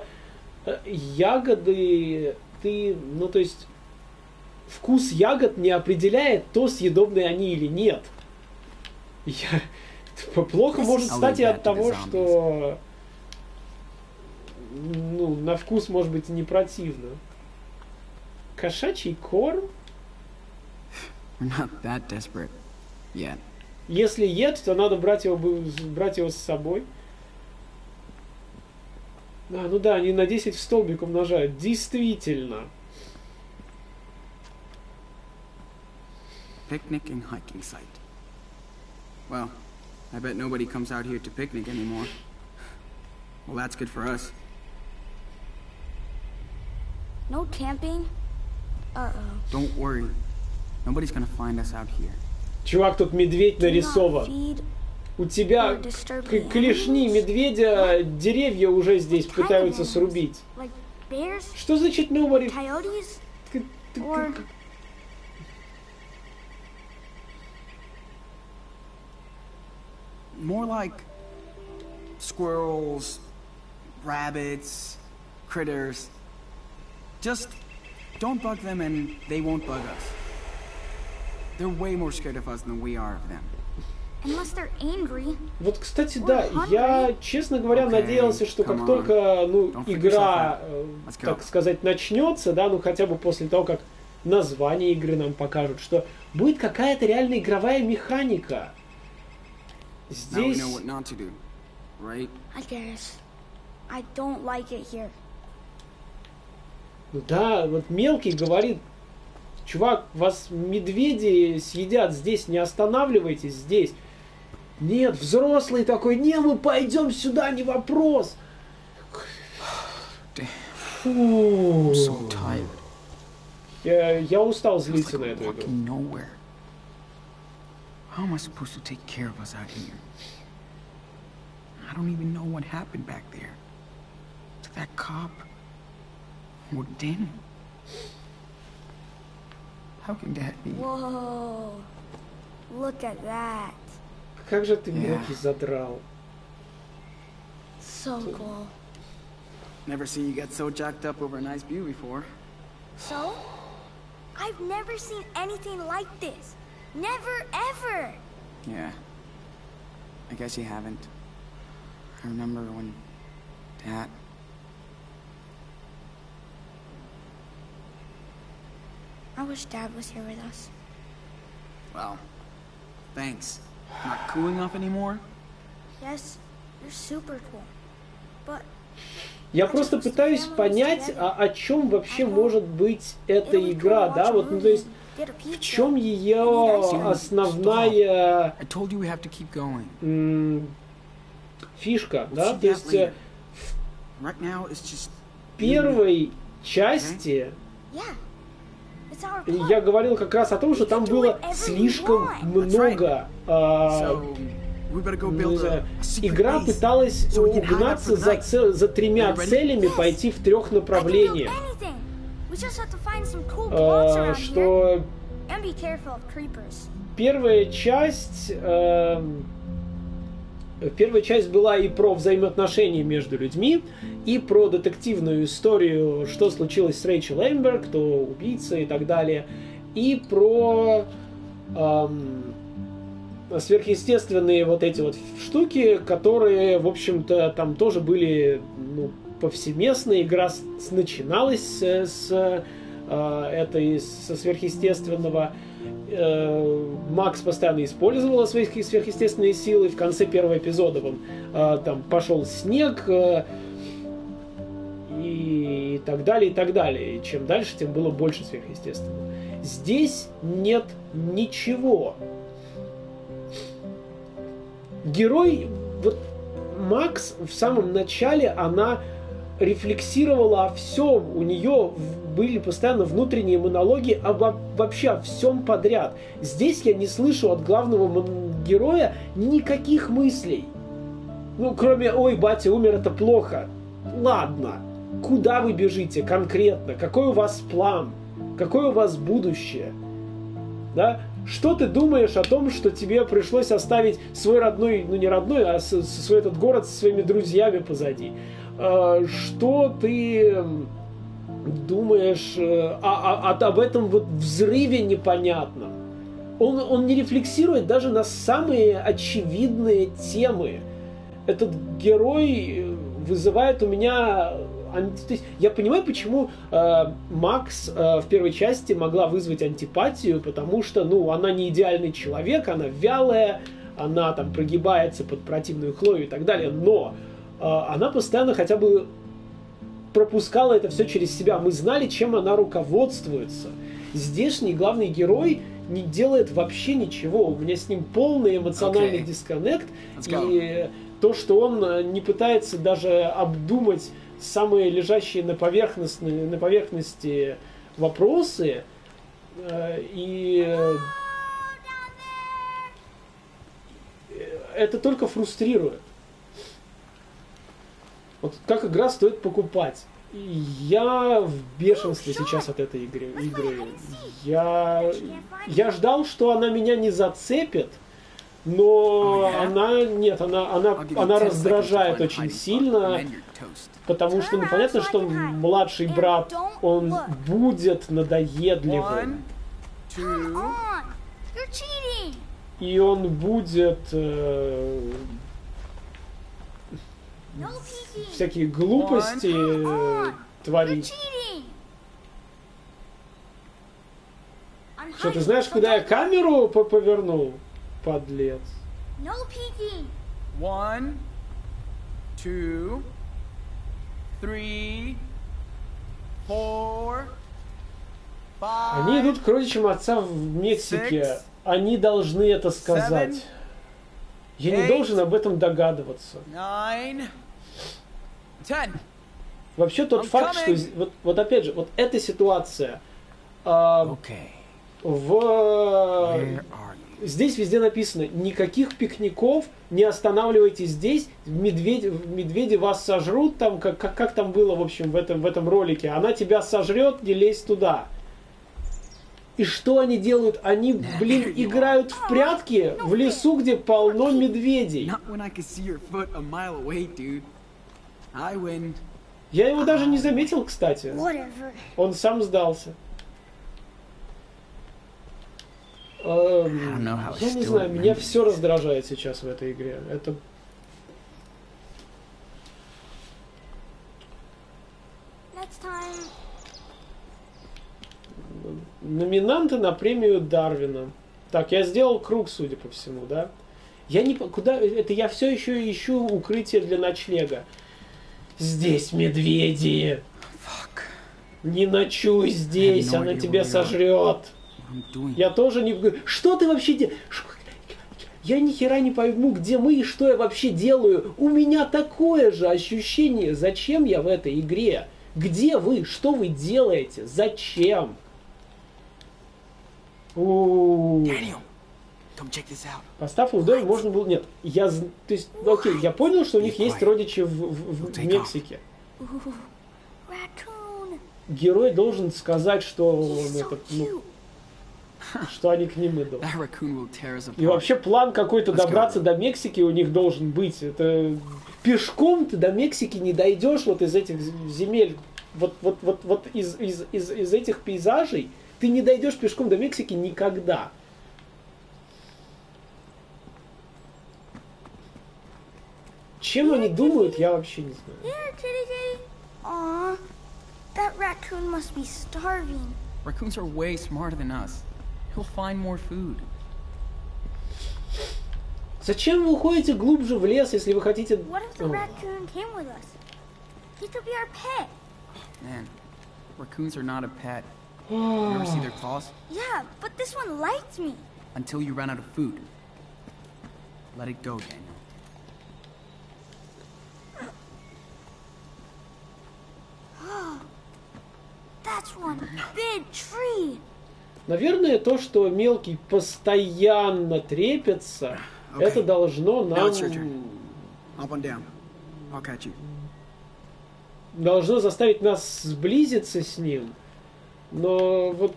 [SPEAKER 1] ягоды ты, ну то есть вкус ягод не определяет, то съедобные они или нет. Я... Плохо может стать и от того, что ну, на вкус может быть не противно. Кошачий корм?
[SPEAKER 5] We're not that desperate yet.
[SPEAKER 1] Если ед, то надо брать его, брать его с собой. А, ну да, они на десять в столбик умножают. Действительно.
[SPEAKER 5] Picnic and hiking site. Well, I bet nobody comes out here to picnic anymore. Well, that's good for us.
[SPEAKER 4] No camping? Uh-oh.
[SPEAKER 5] Don't worry. Nobody's gonna find us out here.
[SPEAKER 1] Чувак, тут медведь нарисован. У тебя клешни медведя, деревья уже здесь пытаются срубить. Что значит nobody?
[SPEAKER 5] More like squirrels, rabbits, critters. Just don't bug them and they won't bug us. They're way more scared of us than we are of them.
[SPEAKER 4] Unless they're angry.
[SPEAKER 1] Вот, кстати, да, я, честно говоря, okay, надеялся, что как on. только, ну, игра, так сказать, начнется, да, ну, хотя бы после того, как название игры нам покажут, что будет какая-то реальная игровая механика. Здесь...
[SPEAKER 4] I guess. I don't like it here.
[SPEAKER 1] Ну да, вот мелкий говорит, чувак, вас медведи съедят здесь, не останавливайтесь здесь. Нет, взрослый такой, не, мы пойдем сюда, не вопрос. Фу. Я, я устал злиться на эту игру.
[SPEAKER 5] How am I supposed to take care of us out here? I don't even know what happened back there. To that cop. Or Danny. How can that be?
[SPEAKER 4] Whoa. Look at that.
[SPEAKER 1] Как же ты мелкий задрал.
[SPEAKER 4] So cool.
[SPEAKER 5] Never seen you get so jacked up over a nice view before.
[SPEAKER 4] So? I've never seen anything like this. Never, ever!
[SPEAKER 5] Yeah. I guess you haven't. I remember when Dad...
[SPEAKER 4] I wish Dad was here with us.
[SPEAKER 5] Well, thanks. Not cooling off anymore?
[SPEAKER 4] Yes, you're super cool. But...
[SPEAKER 1] Я просто пытаюсь понять, а о чем вообще может быть эта игра, да? Вот, ну, то есть, в чем ее основная м, фишка, да? То есть, в первой части я говорил как раз о том, что там было слишком много... А, игра пыталась угнаться за, цел, за тремя целями, пойти в трех направлениях. А, что первая часть, э, первая часть была и про взаимоотношения между людьми, и про детективную историю, что случилось с Рэйчел Эмбер, кто убийца и так далее, и про... Эм, сверхъестественные вот эти вот штуки, которые, в общем-то, там тоже были, ну, повсеместно. Игра с, начиналась с, с э, этой, со сверхъестественного. Э, Макс постоянно использовала свои сверхъестественные силы. В конце первого эпизода он, э, там пошел снег э, и так далее, и так далее. И чем дальше, тем было больше сверхъестественного. Здесь нет ничего. Герой, вот Макс в самом начале, она рефлексировала о всем, у нее были постоянно внутренние монологи обо, вообще о всем подряд. Здесь я не слышу от главного героя никаких мыслей. Ну, кроме «Ой, батя умер, это плохо». Ладно, куда вы бежите конкретно? Какой у вас план? Какое у вас будущее? Да? Что ты думаешь о том, что тебе пришлось оставить свой родной, ну не родной, а свой этот город со своими друзьями позади? Что ты думаешь о, о, об этом вот взрыве непонятном? Он, он не рефлексирует даже на самые очевидные темы. Этот герой вызывает у меня... То есть я понимаю, почему э, Макс э, в первой части могла вызвать антипатию, потому что, ну, она не идеальный человек, она вялая, она там прогибается под противную Хлою и так далее, но э, она постоянно хотя бы пропускала это все через себя. Мы знали, чем она руководствуется. Здешний главный герой не делает вообще ничего. У меня с ним полный эмоциональный okay. дисконнект. И то, что он не пытается даже обдумать самые лежащие на поверхности, на поверхности вопросы, э, и это только фрустрирует. Вот как игра стоит покупать. Я в бешенстве сейчас от этой игры. игры. Я, я ждал, что она меня не зацепит, но она нет, она, она, она раздражает очень сильно. Потому что, ну, понятно, что младший брат, он будет надоедливым. И он будет э, всякие глупости э, творить. Что, ты знаешь, куда я камеру по- повернул? Подлец.
[SPEAKER 4] No peeking.
[SPEAKER 5] One, two, three, four, five.
[SPEAKER 1] Они идут к родичам отца в Мексике.
[SPEAKER 5] Six,
[SPEAKER 1] Они должны это сказать.
[SPEAKER 5] seven,
[SPEAKER 1] Я не
[SPEAKER 5] eight,
[SPEAKER 1] должен об этом догадываться.
[SPEAKER 5] Nine, ten.
[SPEAKER 1] Вообще тот
[SPEAKER 5] I'm
[SPEAKER 1] факт, что
[SPEAKER 5] coming.
[SPEAKER 1] з- вот, вот опять же, вот эта ситуация э,
[SPEAKER 2] Okay.
[SPEAKER 1] в
[SPEAKER 2] Where are you?
[SPEAKER 1] здесь везде написано: никаких пикников, не останавливайтесь здесь, медведи, медведи вас сожрут, там как, как, как там было в общем в этом в этом ролике, она тебя сожрет, не лезь туда. И что они делают? Они, блин, играют в прятки в лесу, где полно медведей.
[SPEAKER 5] Not when I can see your foot a mile away, dude. I win.
[SPEAKER 1] Я его даже не заметил, кстати.
[SPEAKER 4] Whatever.
[SPEAKER 1] Он сам сдался. Эм,
[SPEAKER 2] don't know how I
[SPEAKER 1] Я не
[SPEAKER 2] still
[SPEAKER 1] знаю, меня
[SPEAKER 2] remember
[SPEAKER 1] все раздражает сейчас в этой игре. Это
[SPEAKER 4] Next time.
[SPEAKER 1] номинанты на премию Дарвина. Так, я сделал круг, судя по всему, да? Я не... по- Куда... Это я все еще ищу укрытие для ночлега. Здесь медведи.
[SPEAKER 2] Fuck.
[SPEAKER 1] Не ночуй здесь,
[SPEAKER 2] I have no
[SPEAKER 1] она
[SPEAKER 2] idea
[SPEAKER 1] тебя
[SPEAKER 2] where we are.
[SPEAKER 1] сожрет.
[SPEAKER 2] What I'm doing.
[SPEAKER 1] Я тоже не... Что ты вообще делаешь? Я ни хера не пойму, где мы и что я вообще делаю. У меня такое же ощущение. Зачем я в этой игре? Где вы? Что вы делаете? Зачем? У-у-у.
[SPEAKER 5] Daniel, come check this out.
[SPEAKER 1] Поставь в доме можно было... Нет, я... з- То есть, окей, я понял, что у них есть родичи в, в- в Мексике.
[SPEAKER 4] Ooh, raccoon.
[SPEAKER 1] Герой должен сказать, что он
[SPEAKER 4] He's so
[SPEAKER 1] это, ну,
[SPEAKER 4] cute.
[SPEAKER 1] что они к ним идут.
[SPEAKER 5] That raccoon will tear us apart.
[SPEAKER 1] И вообще план какой-то
[SPEAKER 5] Let's
[SPEAKER 1] добраться
[SPEAKER 5] go.
[SPEAKER 1] до Мексики у них должен быть. Это пешком ты до Мексики не дойдешь вот из этих земель, вот, вот, вот, вот из, из, из, из этих пейзажей ты не дойдешь пешком до Мексики никогда. Чем они думают, я вообще не знаю.
[SPEAKER 4] Here, kitty kitty. Aw, that raccoon must be starving.
[SPEAKER 5] Raccoons are way smarter than us. He'll find more food.
[SPEAKER 1] Зачем вы уходите глубже в лес, если вы хотите...
[SPEAKER 4] What if the
[SPEAKER 1] О.
[SPEAKER 4] raccoon came with us? He could be our pet.
[SPEAKER 5] Man, raccoons are not a pet. You ever see their claws?
[SPEAKER 4] Yeah, but this one liked me.
[SPEAKER 5] Until you run out of food. Let it go, Daniel.
[SPEAKER 4] That's one big tree.
[SPEAKER 1] Наверное, то, что мелкий постоянно трепется,
[SPEAKER 5] Окей.
[SPEAKER 1] это должно
[SPEAKER 5] Now
[SPEAKER 1] нам...
[SPEAKER 5] it's your turn. Hop on down. I'll catch you.
[SPEAKER 1] должно заставить нас сблизиться с ним. Но вот...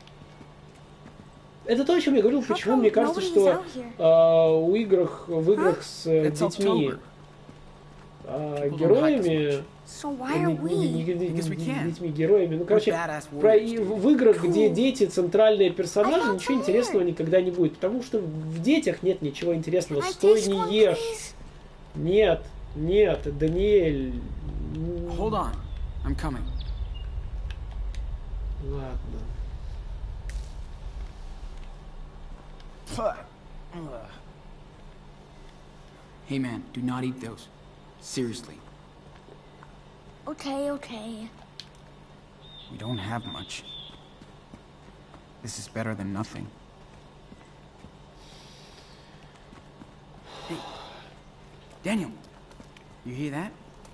[SPEAKER 1] Это то, о чем я говорил,
[SPEAKER 4] How
[SPEAKER 1] почему
[SPEAKER 4] come
[SPEAKER 1] мне кажется,
[SPEAKER 4] nobody's
[SPEAKER 1] что
[SPEAKER 4] out here?
[SPEAKER 1] а, у играх, в играх с э,
[SPEAKER 5] It's
[SPEAKER 1] детьми,
[SPEAKER 5] October.
[SPEAKER 1] а,
[SPEAKER 5] People don't like us
[SPEAKER 1] героями...
[SPEAKER 4] So why
[SPEAKER 1] не-
[SPEAKER 4] are
[SPEAKER 1] не- не-
[SPEAKER 4] we?
[SPEAKER 1] не-
[SPEAKER 5] Because we
[SPEAKER 1] не-
[SPEAKER 5] can.
[SPEAKER 1] детьми, героями. Ну, короче,
[SPEAKER 5] badass
[SPEAKER 1] про,
[SPEAKER 5] warriors,
[SPEAKER 1] и
[SPEAKER 5] dude.
[SPEAKER 1] в, в играх, где
[SPEAKER 4] Cool.
[SPEAKER 1] дети центральные персонажи,
[SPEAKER 4] I got
[SPEAKER 1] ничего
[SPEAKER 4] tired.
[SPEAKER 1] интересного никогда не будет. Потому что в детях нет ничего интересного.
[SPEAKER 4] Can I
[SPEAKER 1] Стой,
[SPEAKER 4] taste one,
[SPEAKER 1] не ешь.
[SPEAKER 4] please?
[SPEAKER 1] Нет, нет, Даниэль.
[SPEAKER 5] Hold on. I'm coming.
[SPEAKER 1] Ладно.
[SPEAKER 5] Hey man, do not eat those. Seriously.
[SPEAKER 4] Okay, okay.
[SPEAKER 5] We don't have much. This is better than nothing. Hey, Daniel, you hear that?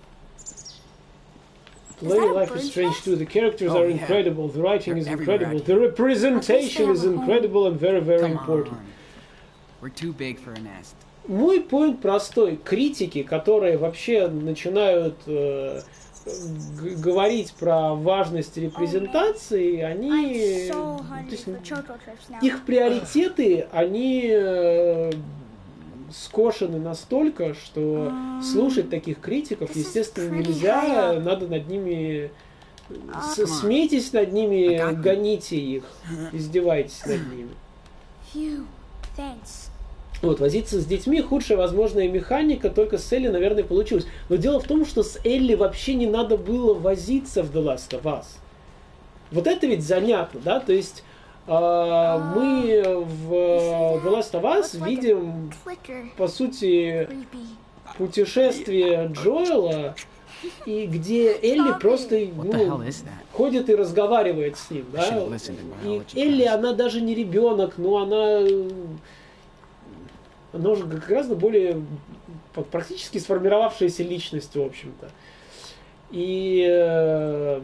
[SPEAKER 1] Playing
[SPEAKER 4] that a
[SPEAKER 1] Life is
[SPEAKER 4] bird's
[SPEAKER 1] Strange
[SPEAKER 4] nest?
[SPEAKER 1] too. The characters
[SPEAKER 5] Oh,
[SPEAKER 1] are
[SPEAKER 5] yeah.
[SPEAKER 1] incredible. The writing
[SPEAKER 5] They're
[SPEAKER 1] is
[SPEAKER 5] everywhere
[SPEAKER 1] incredible.
[SPEAKER 5] out
[SPEAKER 1] The representation
[SPEAKER 4] At
[SPEAKER 1] is
[SPEAKER 4] least they have a home.
[SPEAKER 1] incredible and very, very
[SPEAKER 5] Come
[SPEAKER 1] important.
[SPEAKER 5] on. We're too big for a nest.
[SPEAKER 1] Мой поинт простой. Критики, которые вообще начинают э, г- говорить про важность репрезентации, они...
[SPEAKER 4] I'm so
[SPEAKER 1] то
[SPEAKER 4] hungry
[SPEAKER 1] есть
[SPEAKER 4] for Choco Trips now.
[SPEAKER 1] их приоритеты, они э, скошены настолько, что слушать таких критиков,
[SPEAKER 4] This is
[SPEAKER 1] естественно,
[SPEAKER 4] pretty
[SPEAKER 1] нельзя.
[SPEAKER 4] high up.
[SPEAKER 1] Надо над ними... с-
[SPEAKER 5] Come on.
[SPEAKER 1] Смейтесь над ними,
[SPEAKER 5] I got you.
[SPEAKER 1] гоните их, издевайтесь над ними.
[SPEAKER 4] Phew, thanks.
[SPEAKER 1] Вот, возиться с детьми худшая возможная механика, только с Элли, наверное, получилось. Но дело в том, что с Элли вообще не надо было возиться в The Last of Us. Вот это ведь занятно, да? То есть А, мы в The Last of Us видим, по сути, путешествие Джоэла, и где Элли просто ну, ходит и разговаривает с ним, да? И Элли, она даже не ребенок, но она, она уже гораздо более практически сформировавшаяся личность, в общем-то. И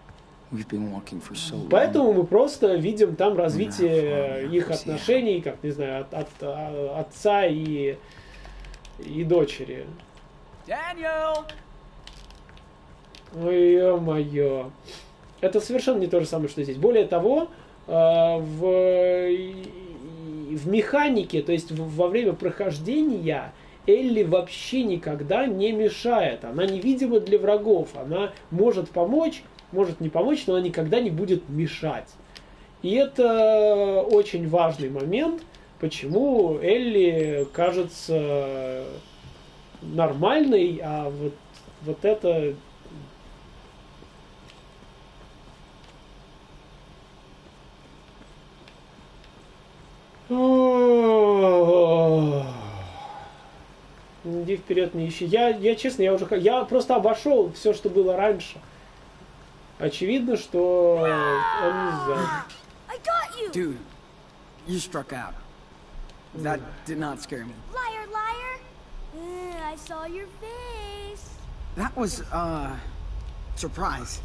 [SPEAKER 1] поэтому мы просто видим там развитие их отношений, как, не знаю, от, от, от отца и, и дочери.
[SPEAKER 6] Daniel!
[SPEAKER 1] Ой, ё-моё. Это совершенно не то же самое, что здесь. Более того, в, в механике, то есть во время прохождения, Элли вообще никогда не мешает. Она невидима для врагов. Она может помочь, может не помочь, но она никогда не будет мешать. И это очень важный момент, почему Элли кажется нормальной, а вот, вот это... Иди вперед, не ищи. Я, я честно, я уже я просто обошел все, что было раньше. Очевидно, что он не сзади.
[SPEAKER 5] Dude, you struck out. That did not scare me.
[SPEAKER 4] Liar, liar! Uh, I saw your face.
[SPEAKER 5] That was, uh, surprise.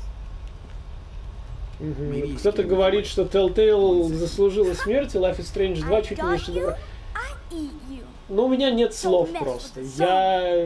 [SPEAKER 1] Угу. Кто-то говорит, что Telltale заслужила смерть, и Life is Strange два чуть не шедевр. Но у меня нет слов просто. Я...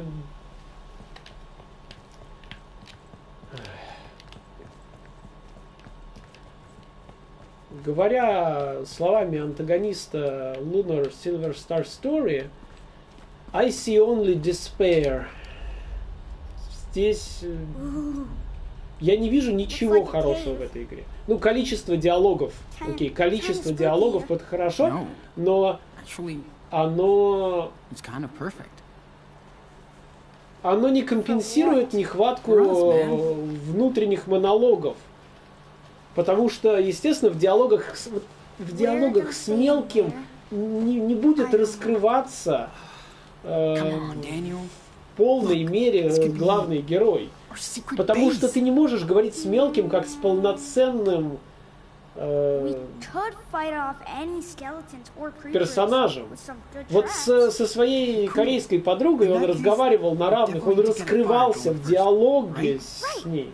[SPEAKER 1] Говоря словами антагониста Lunar Silver Star Story, I see only despair. Здесь я не вижу ничего хорошего в этой игре. Ну, количество диалогов. Окей, количество диалогов это хорошо, но оно... Оно не компенсирует нехватку внутренних монологов. Потому что, естественно, в диалогах, в диалогах с мелким не, не будет раскрываться э, в полной мере главный герой. Потому что ты не можешь говорить с мелким, как с полноценным э, персонажем. Вот с, со своей корейской подругой он разговаривал на равных, он раскрывался в диалоге с ней.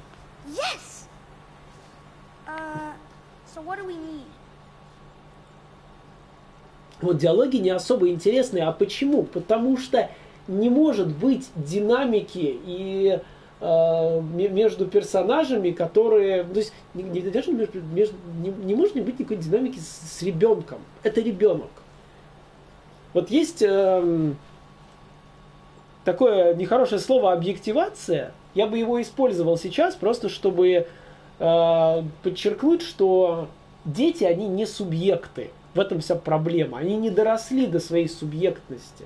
[SPEAKER 1] Вот диалоги не особо интересные. А почему? Потому что не может быть динамики и э, между персонажами, которые... То есть не, не, даже между, между, не, не может быть никакой динамики с, с ребенком. Это ребенок. Вот есть э, такое нехорошее слово объективация. Я бы его использовал сейчас, просто чтобы э, подчеркнуть, что дети, они не субъекты. В этом вся проблема. Они не доросли до своей субъектности.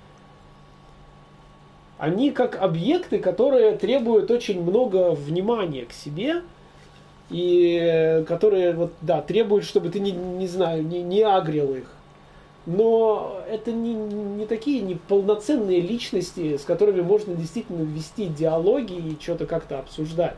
[SPEAKER 1] Они как объекты, которые требуют очень много внимания к себе. И которые, вот, да, требуют, чтобы ты, не, не знаю, не, не агрил их. Но это не, не такие неполноценные личности, с которыми можно действительно вести диалоги и что-то как-то обсуждать.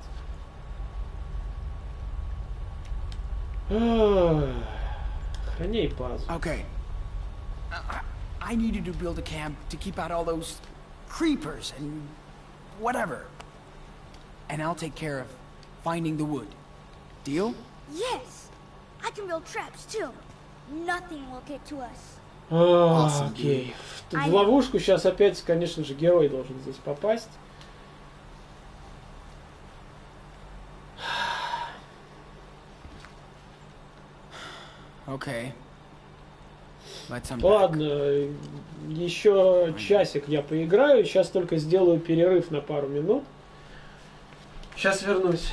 [SPEAKER 1] Охраняй базу.
[SPEAKER 5] Okay. I, I need you to build a camp to keep out all those creepers and whatever. And I'll take care of finding the wood. Deal?
[SPEAKER 4] Yes. I can build traps too. Nothing will get to us.
[SPEAKER 1] А, окей. В, в ловушку сейчас опять, конечно же, герой должен здесь попасть.
[SPEAKER 5] Okay.
[SPEAKER 1] Ладно, еще часик я поиграю. Сейчас только сделаю перерыв на пару минут. Сейчас вернусь.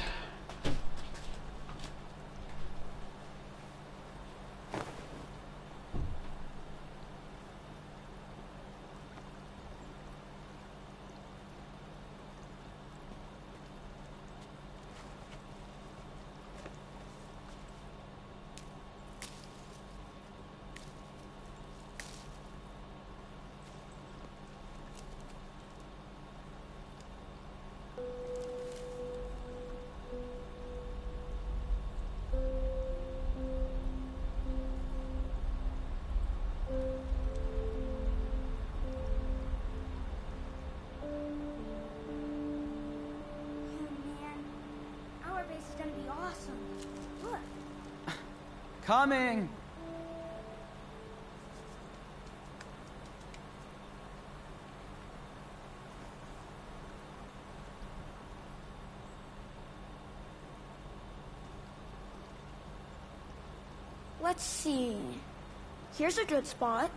[SPEAKER 2] Coming.
[SPEAKER 4] Let's see. Here's a good spot.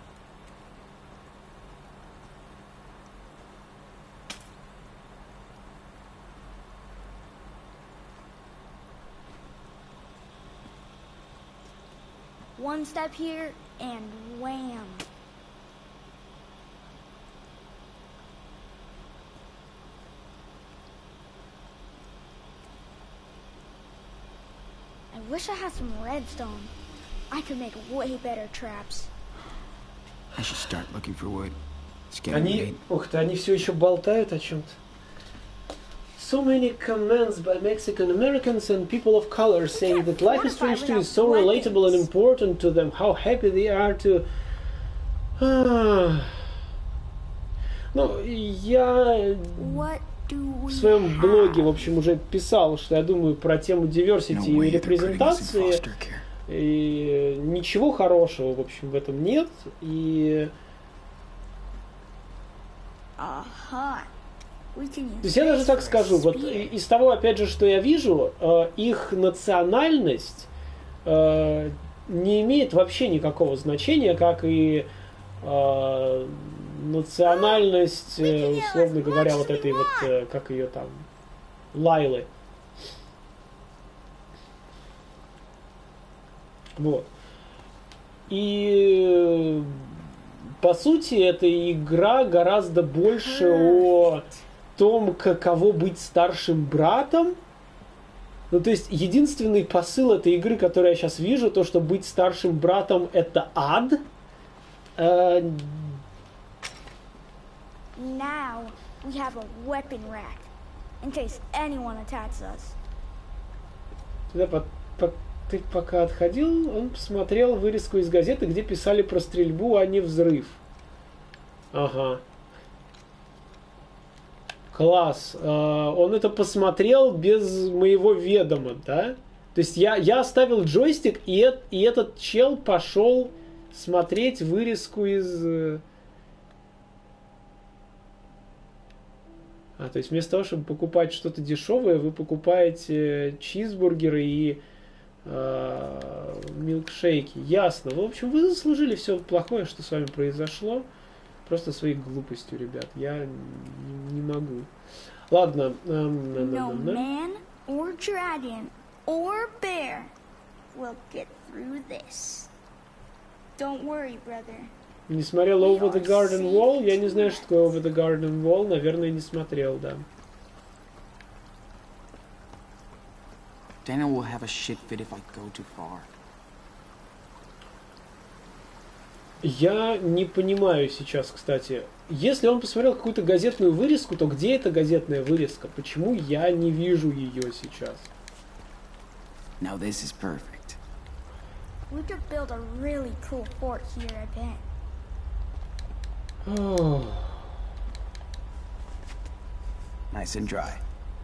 [SPEAKER 4] One step here, and wham. I wish I had some redstone. I could make way better traps.
[SPEAKER 5] I should start looking for wood. It's getting
[SPEAKER 1] Они,
[SPEAKER 5] late.
[SPEAKER 1] ух ты, они все еще болтают о чем-то. So many comments by Mexican Americans and people of color saying that Life is Strange two is so relatable and important to them. How happy they are to... Ну, я
[SPEAKER 4] What do
[SPEAKER 1] в
[SPEAKER 4] we
[SPEAKER 1] своем блоге, в
[SPEAKER 4] have?
[SPEAKER 1] общем, уже писал, что я думаю про тему diversity
[SPEAKER 5] No
[SPEAKER 1] и
[SPEAKER 5] way they're putting us in
[SPEAKER 1] репрезентации.
[SPEAKER 5] foster care.
[SPEAKER 1] И ничего хорошего, в общем, в этом нет. И...
[SPEAKER 4] Uh-huh. We can use
[SPEAKER 1] То есть я даже
[SPEAKER 4] this
[SPEAKER 1] так
[SPEAKER 4] for a
[SPEAKER 1] скажу, вот
[SPEAKER 4] spear.
[SPEAKER 1] из того, опять же, что я вижу, э, их национальность э, не имеет вообще никакого значения, как и э, национальность, э, условно говоря, вот этой вот, э, как ее там, Лайлы. Вот. И по сути, эта игра гораздо больше о том, каково быть старшим братом. Ну, то есть, единственный посыл этой игры, который я сейчас вижу, то, что быть старшим братом — это ад. Э,
[SPEAKER 4] Now we have a weapon rack in case anyone attacks us.
[SPEAKER 1] Туда по- по- ты пока отходил, он посмотрел вырезку из газеты, где писали про стрельбу, а не взрыв. Ага. Класс. Э, он это посмотрел без моего ведома, да? То есть я, я оставил джойстик, и, э- и этот чел пошел смотреть вырезку из... э, А, то есть вместо того, чтобы покупать что-то дешевое, вы покупаете чизбургеры и э, милкшейки. Ясно. В общем, вы заслужили все плохое, что с вами произошло. Просто своей глупостью, ребят. Я не, не могу. Ладно. эм, на- на-
[SPEAKER 4] No
[SPEAKER 1] на- на.
[SPEAKER 4] man or dragon or bear will get through this. Don't worry, brother.
[SPEAKER 1] Не смотрел Over the Garden Wall. Я не знаю, что такое Over the Garden Wall. Наверное, не смотрел, да.
[SPEAKER 5] Daniel will have a shit fit if I go too far.
[SPEAKER 1] Я не понимаю сейчас, кстати. Если он посмотрел какую-то газетную вырезку, то где эта газетная вырезка? Почему я не вижу ее сейчас?
[SPEAKER 2] Now this is perfect.
[SPEAKER 4] We could build a really cool fort here, I bet.
[SPEAKER 1] Ох.
[SPEAKER 2] Nice and dry.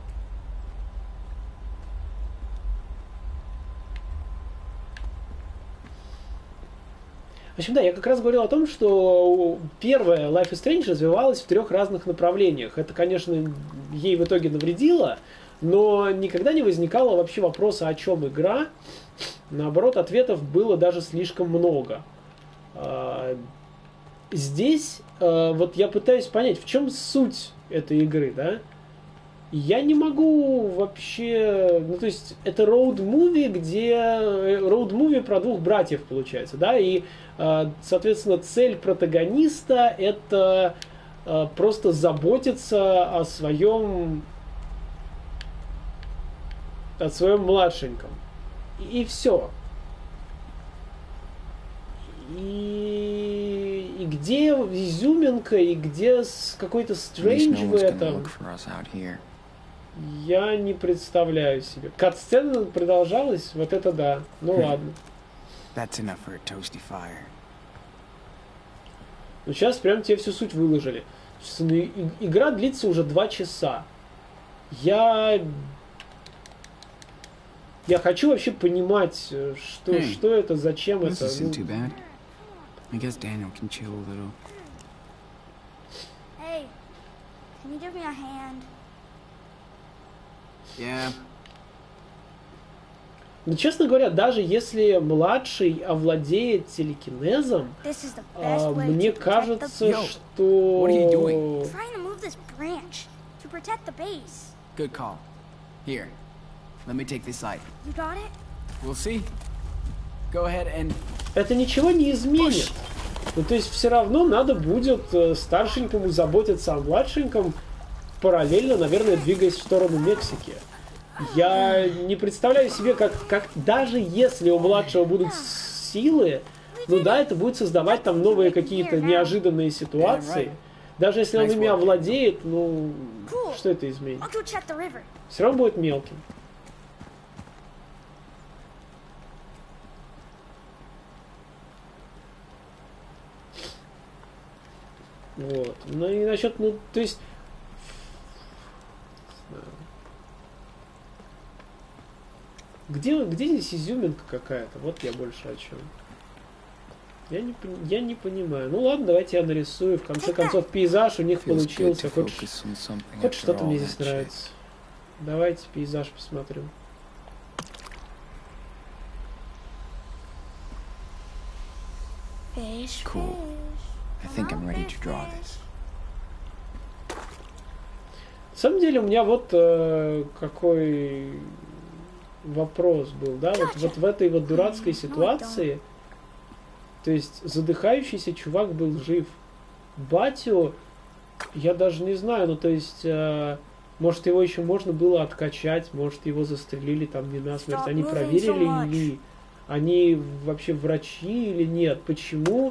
[SPEAKER 1] В общем, да, я как раз говорил о том, что первая Life is Strange развивалась в трех разных направлениях. Это, конечно, ей в итоге навредило, но никогда не возникало вообще вопроса, о чем игра. Наоборот, ответов было даже слишком много. А, Здесь а, вот я пытаюсь понять, в чем суть этой игры, да? Я не могу вообще... Ну, то есть, это роуд-муви, где... Роуд-муви про двух братьев, получается, да? И, э, соответственно, цель протагониста — это э, просто заботиться о своем... о своем младшеньком. И, и все. И... и где изюминка, и где с- какой-то
[SPEAKER 5] At least
[SPEAKER 1] стрейндж
[SPEAKER 5] no
[SPEAKER 1] в
[SPEAKER 5] one's gonna
[SPEAKER 1] этом...
[SPEAKER 5] look for us out here.
[SPEAKER 1] Я не представляю себе. Кат-сцена продолжалась, вот это да. Ну ладно.
[SPEAKER 2] That's enough for a toasty fire.
[SPEAKER 1] Ну сейчас прям тебе всю суть выложили. Сейчас, ну, и- игра длится уже два часа. Я... Я хочу вообще понимать, что,
[SPEAKER 5] Hey,
[SPEAKER 1] что это, зачем
[SPEAKER 5] This
[SPEAKER 1] это.
[SPEAKER 5] isn't
[SPEAKER 1] Ну,
[SPEAKER 5] too bad. I guess Daniel can chill a little.
[SPEAKER 4] Hey, can you give me a hand?
[SPEAKER 5] Yeah.
[SPEAKER 1] ну, честно говоря, даже если младший овладеет телекинезом,
[SPEAKER 4] This is the
[SPEAKER 1] а,
[SPEAKER 4] best way
[SPEAKER 1] мне
[SPEAKER 4] to protect the
[SPEAKER 1] кажется,
[SPEAKER 5] Yo,
[SPEAKER 1] что...
[SPEAKER 5] what are you doing?
[SPEAKER 4] Trying to move this branch to protect the base.
[SPEAKER 5] Good call. Here, let me take this side.
[SPEAKER 4] You got it?
[SPEAKER 5] We'll see. Go ahead and...
[SPEAKER 1] Это ничего не изменит. Ну, то есть все равно надо будет э, старшенькому заботиться о младшеньком, параллельно, наверное, двигаясь в сторону Мексики. Я не представляю себе, как, как даже если у младшего будут силы, ну да, это будет создавать там новые какие-то неожиданные ситуации. Даже если он ими овладеет, ну, что это изменит?
[SPEAKER 4] I'll go check the river.
[SPEAKER 1] Все равно будет мелким. Вот. Ну и насчет, ну, то есть... Где, где здесь изюминка какая-то? Вот я больше о чем. Я не, пон- я не понимаю. Ну ладно, давайте я нарисую. В конце концов, пейзаж у них
[SPEAKER 5] Feels good
[SPEAKER 1] получился.
[SPEAKER 5] to
[SPEAKER 1] Хоть,
[SPEAKER 5] focus on something
[SPEAKER 1] хоть
[SPEAKER 5] after
[SPEAKER 1] что-то
[SPEAKER 5] all
[SPEAKER 1] мне
[SPEAKER 5] that
[SPEAKER 1] здесь
[SPEAKER 5] shit.
[SPEAKER 1] нравится. Давайте пейзаж посмотрим.
[SPEAKER 4] Fish,
[SPEAKER 2] Cool.
[SPEAKER 4] fish.
[SPEAKER 2] I think I'm ready to draw this.
[SPEAKER 1] На самом деле у меня вот э, какой вопрос был, да, вот, вот в этой вот дурацкой ситуации, то есть задыхающийся чувак был жив. Батю, я даже не знаю, ну то есть, э, может его еще можно было откачать, может его застрелили там не насмерть, они проверили ли, они вообще врачи или нет, почему?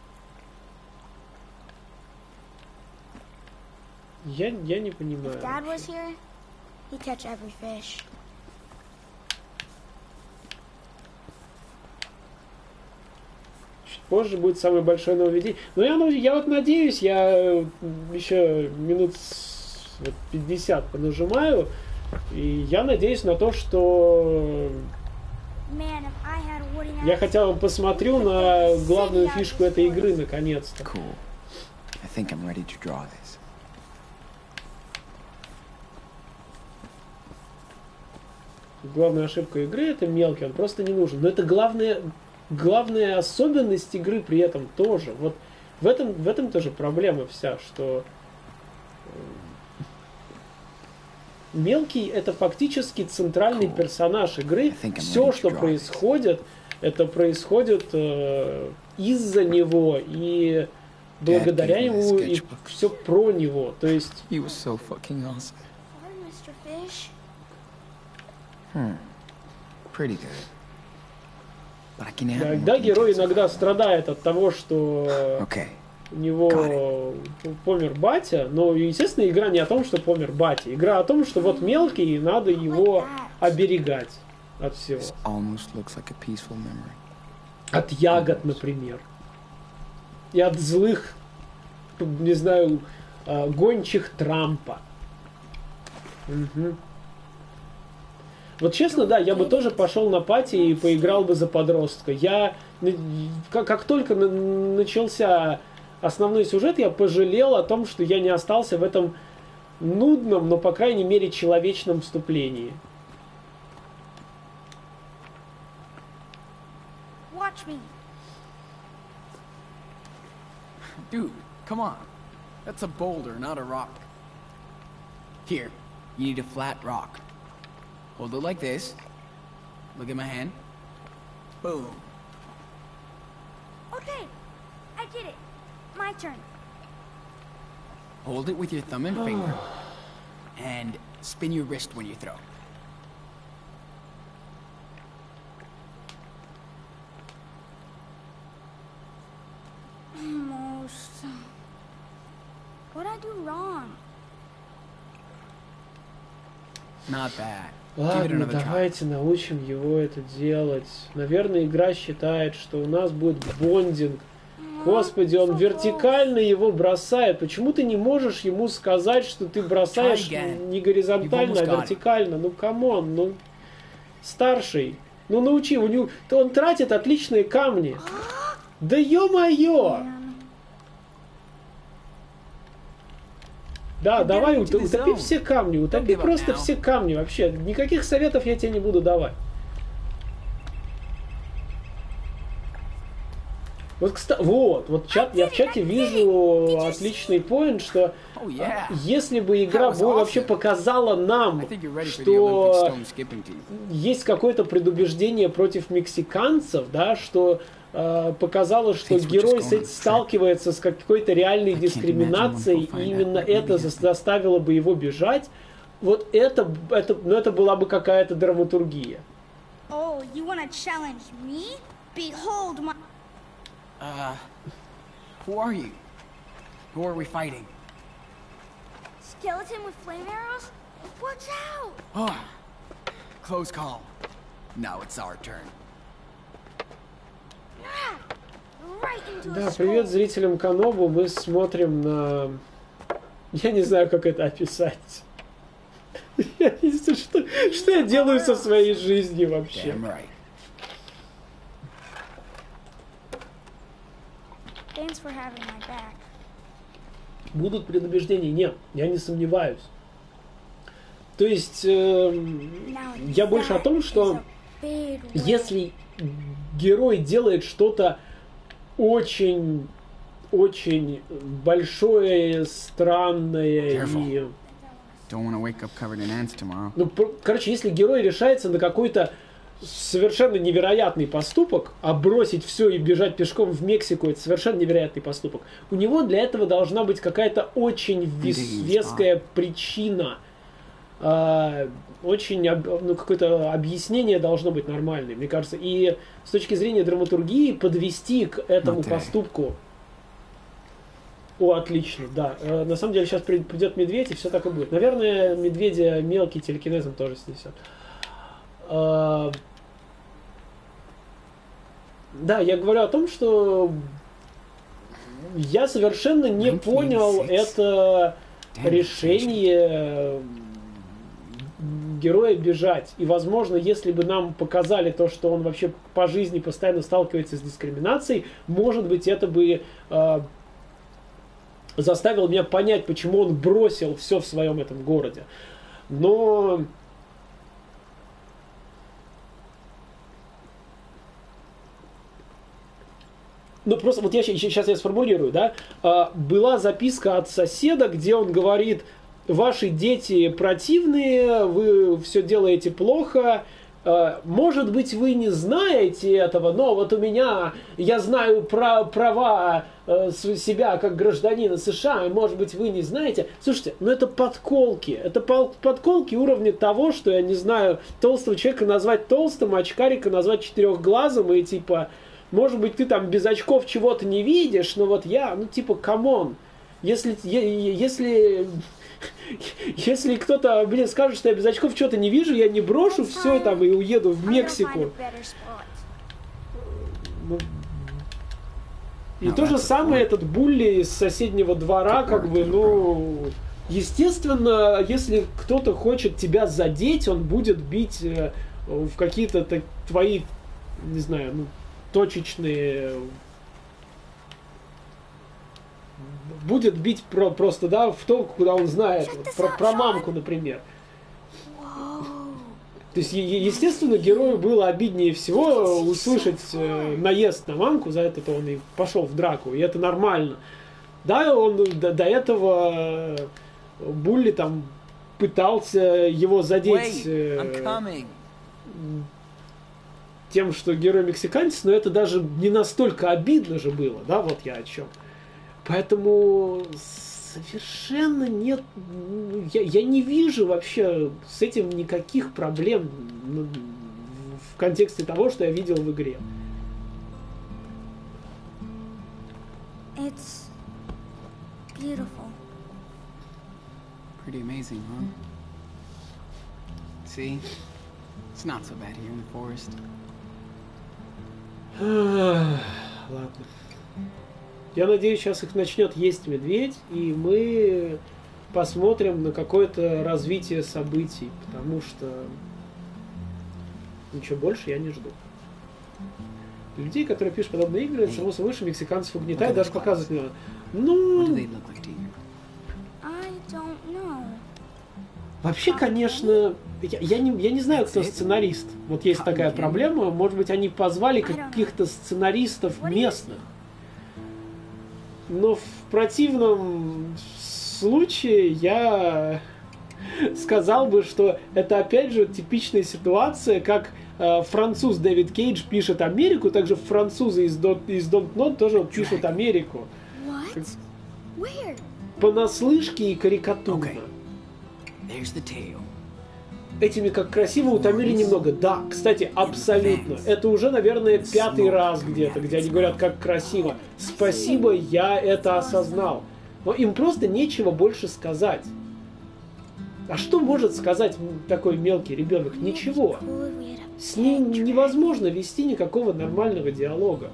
[SPEAKER 1] Я, я не понимаю.
[SPEAKER 4] If Dad was here, he'd catch every fish.
[SPEAKER 1] Чуть позже будет самое большое нововведение. Но я, ну, я вот надеюсь, я э, еще минут с- вот пятьдесят понажимаю, и я надеюсь на то, что
[SPEAKER 4] Man, if I had a wooden
[SPEAKER 1] я
[SPEAKER 4] axe,
[SPEAKER 1] хотя бы посмотрю на главную фишку этой игры наконец-то.
[SPEAKER 2] Cool. I think I'm ready to draw this.
[SPEAKER 1] Главная ошибка игры — это мелкий, он просто не нужен. Но это главная, главная особенность игры при этом тоже. Вот в этом, в этом тоже проблема вся, что э, мелкий — это фактически центральный
[SPEAKER 2] Cool.
[SPEAKER 1] персонаж игры.
[SPEAKER 2] I think I'm
[SPEAKER 1] Все,
[SPEAKER 2] ready to
[SPEAKER 1] что
[SPEAKER 2] draw
[SPEAKER 1] происходит, это происходит э, из-за него и благодаря
[SPEAKER 2] gave me the
[SPEAKER 1] ему, и
[SPEAKER 2] sketchbook.
[SPEAKER 1] все про него. То есть
[SPEAKER 5] He was so fucking awesome.
[SPEAKER 4] Sorry, Mister Fish.
[SPEAKER 2] Hmm. Pretty good. But I can add
[SPEAKER 1] да,
[SPEAKER 2] more
[SPEAKER 1] да, герой
[SPEAKER 2] details if
[SPEAKER 1] иногда
[SPEAKER 2] I want.
[SPEAKER 1] страдает от того, что
[SPEAKER 2] Okay.
[SPEAKER 1] у него помер батя, но, естественно, игра не о том, что помер батя. Игра о том, что вот мелкий, и надо его оберегать от всего.
[SPEAKER 2] This almost looks like a peaceful memory.
[SPEAKER 1] От ягод, например. И от злых, не знаю, э, гончих Трампа. Мгм. Вот честно, да, я бы тоже пошел на пати и поиграл бы за подростка. Я, н- как, как только на- начался основной сюжет, я пожалел о том, что я не остался в этом нудном, но, по крайней мере, человечном вступлении.
[SPEAKER 4] Watch me.
[SPEAKER 5] Dude, come on. That's a boulder, not a rock. Here, you need a flat rock. Hold it like this. Look at my hand. Boom.
[SPEAKER 4] Okay, I get it. My turn.
[SPEAKER 5] Hold it with your thumb and finger. And spin your wrist when you throw.
[SPEAKER 4] Almost. What'd I do wrong?
[SPEAKER 5] Not bad. Give it
[SPEAKER 1] Ладно,
[SPEAKER 5] another try.
[SPEAKER 1] давайте научим его это делать. Наверное, игра считает, что у нас будет бондинг. Господи, он вертикально его бросает. Почему ты не можешь ему сказать, что ты бросаешь
[SPEAKER 5] Try again.
[SPEAKER 1] не горизонтально,
[SPEAKER 5] You've
[SPEAKER 1] а
[SPEAKER 5] almost got it.
[SPEAKER 1] вертикально? Ну, камон, ну... старший, ну научи, у него, то он тратит отличные камни. Да ё-моё! Да, давай, ут- утопи все камни, утопи просто все камни вообще. Никаких советов я тебе не буду давать. Вот, кстати, вот, вот чат, я в чате вижу отличный поинт, что если бы игра вообще показала нам, что есть какое-то предубеждение против мексиканцев, да, что э, показало, что герой сталкивается с какой-то реальной дискриминацией, и именно это заставило бы его бежать, вот это, это, ну, это была бы какая-то драматургия.
[SPEAKER 4] Oh, you wanna challenge me? Behold my...
[SPEAKER 5] Uh, who are you? Who are we fighting?
[SPEAKER 4] Skeleton with flame arrows? Watch out!
[SPEAKER 5] Oh, close call. Now it's our turn.
[SPEAKER 4] Ah, right into
[SPEAKER 1] Да,
[SPEAKER 4] his
[SPEAKER 1] привет
[SPEAKER 4] skull.
[SPEAKER 1] зрителям Канобу. Мы смотрим на... Я не знаю, как это описать. Я не знаю, что, что я делаю со своей жизнью вообще.
[SPEAKER 5] Damn right.
[SPEAKER 4] Thanks for having my back.
[SPEAKER 1] Будут предубеждения? Нет, я не сомневаюсь. То есть, эм,
[SPEAKER 4] Now
[SPEAKER 1] я больше о том,
[SPEAKER 4] that
[SPEAKER 1] что
[SPEAKER 4] is a big win.
[SPEAKER 1] если герой делает что-то очень, очень большое, странное и...
[SPEAKER 5] Don't want to wake up covered in ants tomorrow.
[SPEAKER 1] Ну, про- короче, если герой решается на какой-то совершенно невероятный поступок, а бросить все и бежать пешком в Мексику, это совершенно невероятный поступок. У него для этого должна быть какая-то очень вес- веская причина. А, очень, об- ну, какое-то объяснение должно быть нормальное, мне кажется. И с точки зрения драматургии подвести к этому
[SPEAKER 5] Смотри.
[SPEAKER 1] поступку... О, отлично, да. Э, На самом деле сейчас при- придет медведь, и все так и будет. Наверное, медведя мелкий телекинезом тоже снесет. Э, Да, я говорю о том, что я совершенно не понял это решение героя бежать. И, возможно, если бы нам показали то, что он вообще по жизни постоянно сталкивается с дискриминацией, может быть, это бы э, заставило меня понять, почему он бросил все в своем этом городе. Но... Ну, просто вот я сейчас я сформулирую, да. А, была записка от соседа, где он говорит: ваши дети противные, вы все делаете плохо. А, может быть, вы не знаете этого, но вот у меня, я знаю про права э, себя как гражданина США, и, может быть, вы не знаете. Слушайте, ну это подколки. Это пол- подколки уровня того, что, я не знаю, толстого человека назвать толстым, очкарика назвать четырехглазым, и типа... Может быть, ты там без очков чего-то не видишь, но вот я, ну, типа, камон. Если, если, если кто-то мне скажет, что я без очков что-то не вижу, я не брошу все там и уеду в Мексику. Ну, и то же самое этот Булли из соседнего двора, как бы, ну... Естественно, если кто-то хочет тебя задеть, он будет бить э, в какие-то так, твои, не знаю, ну... точечные, будет бить про, просто, да, в то, куда он знает, вот, про, про мамку, например. То есть, е- естественно, герою было обиднее всего услышать э, наезд на мамку, за это-то он и пошел в драку, и это нормально. Да, он до, до этого Булли там пытался его задеть... Э, тем, что герой мексиканец, но это даже не настолько обидно же было, да, вот я о чем. Поэтому совершенно нет, я, я не вижу вообще с этим никаких проблем в контексте того, что я видел в игре.
[SPEAKER 4] It's beautiful.
[SPEAKER 5] Pretty amazing, huh? See? It's not so bad here in the forest.
[SPEAKER 1] Ладно. Я надеюсь, сейчас их начнет есть медведь, и мы посмотрим на какое-то развитие событий, потому что Ничего больше я не жду. Людей, которые пишут подобные игры, само собой, что мексиканцев угнетают, даже показывать не надо. Ну... Вообще, конечно, я, я, не, я не знаю, кто сценарист. Вот есть такая проблема. Может быть, они позвали каких-то сценаристов местных. Но в противном случае я сказал бы, что это опять же типичная ситуация, как э, француз Дэвид Кейдж пишет Америку, также французы из Don't, из Don't Know тоже пишут Америку. Понаслышке и карикатурно. Этими как красиво утомили немного. Да, кстати, абсолютно. Это уже, наверное, пятый раз где-то, где они говорят, как красиво. Спасибо, я это осознал. Но им просто нечего больше сказать. А что может сказать такой мелкий ребенок? Ничего. С ним невозможно вести никакого нормального диалога.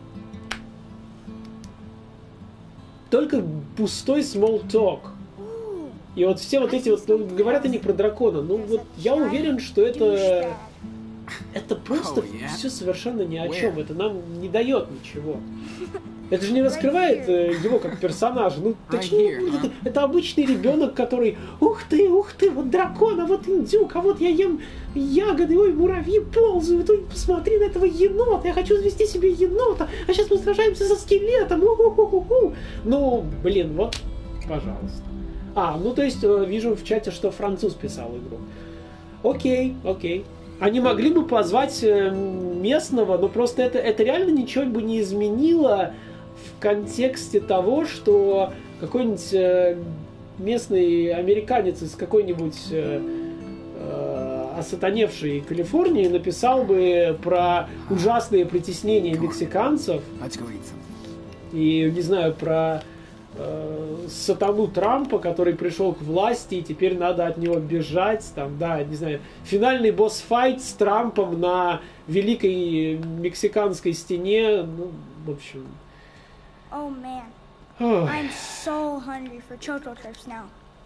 [SPEAKER 1] Только пустой small talk. И вот все вот эти вот, ну, говорят они про дракона, ну вот я уверен, что это, это просто все совершенно ни о чем, это нам не дает ничего. Это же не раскрывает э, его как персонажа, ну точнее, это, это обычный ребенок, который, ух ты, ух ты, вот дракон, а вот индюк, а вот я ем ягоды, ой, муравьи ползают, ой, посмотри на этого енота, я хочу завести себе енота, а сейчас мы сражаемся со скелетом, у-ху-ху-ху-ху. Ну, блин, вот, пожалуйста. А, ну то есть вижу в чате, что француз писал игру. Окей, окей. Они могли бы позвать местного, но просто это, это реально ничего бы не изменило в контексте того, что какой-нибудь местный американец из какой-нибудь э, э, осатаневшей Калифорнии написал бы про ужасные притеснения мексиканцев и, не знаю, про сатану Трампа, который пришел к власти, и теперь надо от него бежать. Там, да, не знаю, финальный босс-файт с Трампом на великой мексиканской стене. Ну, в общем.
[SPEAKER 4] Oh man, I'm so hungry for Choco Trips now.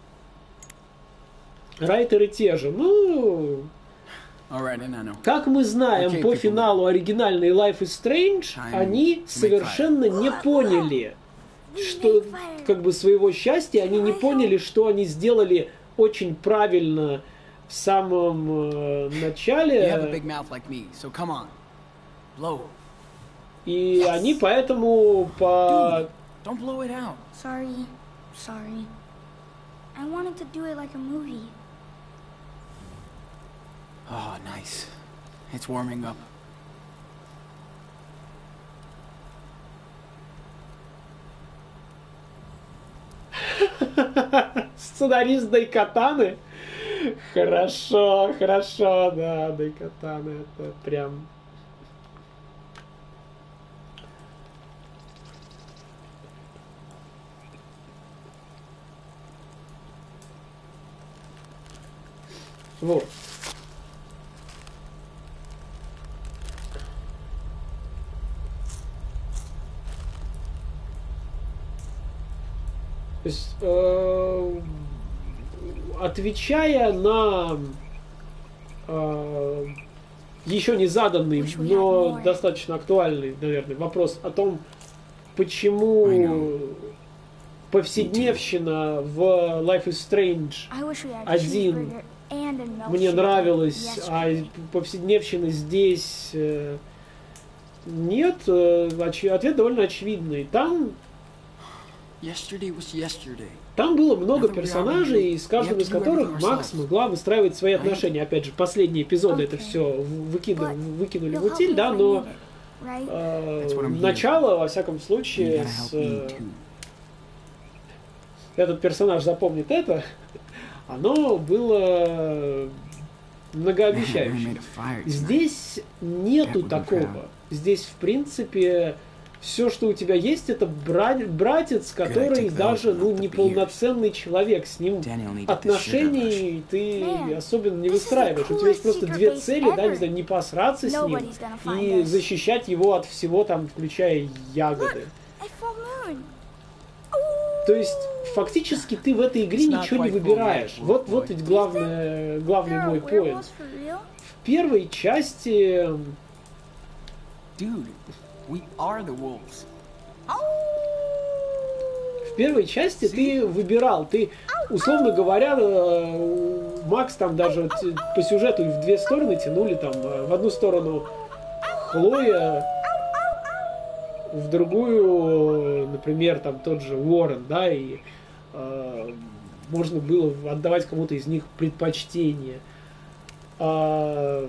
[SPEAKER 1] Райтеры те же. Ну, как мы знаем okay, по финалу оригинальной Life is Strange, они совершенно не поняли, что как бы своего счастья, они не поняли, что они сделали очень правильно в самом э, начале. И они поэтому по...
[SPEAKER 4] Sorry, sorry. I wanted to do it like a movie.
[SPEAKER 5] Oh, nice. It's warming up.
[SPEAKER 1] Сценарист Дайкатаны? Хорошо, хорошо, да, Дайкатаны, это прям... Вот. То есть, э, отвечая на э, еще не заданный, но достаточно актуальный, наверное, вопрос о том, почему повседневщина в Life is Strange один мне нравилась, а повседневщина здесь э, нет, э, оч- ответ довольно очевидный. Там Там было много персонажей, с каждым из которых Макс могла выстраивать свои отношения. Опять же, последние эпизоды okay. это все выкинули, выкинули в утиль, да, но э, начало, во всяком случае, с, э, этот персонаж запомнит это, оно было многообещающим. Здесь нету такого. Здесь, в принципе... Все, что у тебя есть, это брат, братец, который даже ну, неполноценный человек. С ним отношений ты особенно не выстраиваешь. У тебя есть просто две цели, да, не знаю, не посраться с ним и защищать его от всего, там, включая ягоды. То есть, фактически ты в этой игре ничего не выбираешь. Вот, вот ведь главное, главный мой поинт. первой части...
[SPEAKER 5] Dude, we are the wolves.
[SPEAKER 1] В первой части ты выбирал, ты, условно говоря, э, Макс там даже т- по сюжету в две стороны тянули, там, э, в одну сторону Хлоя, в другую, например, там тот же Уоррен, да, и э, можно было отдавать кому-то из них предпочтение. А,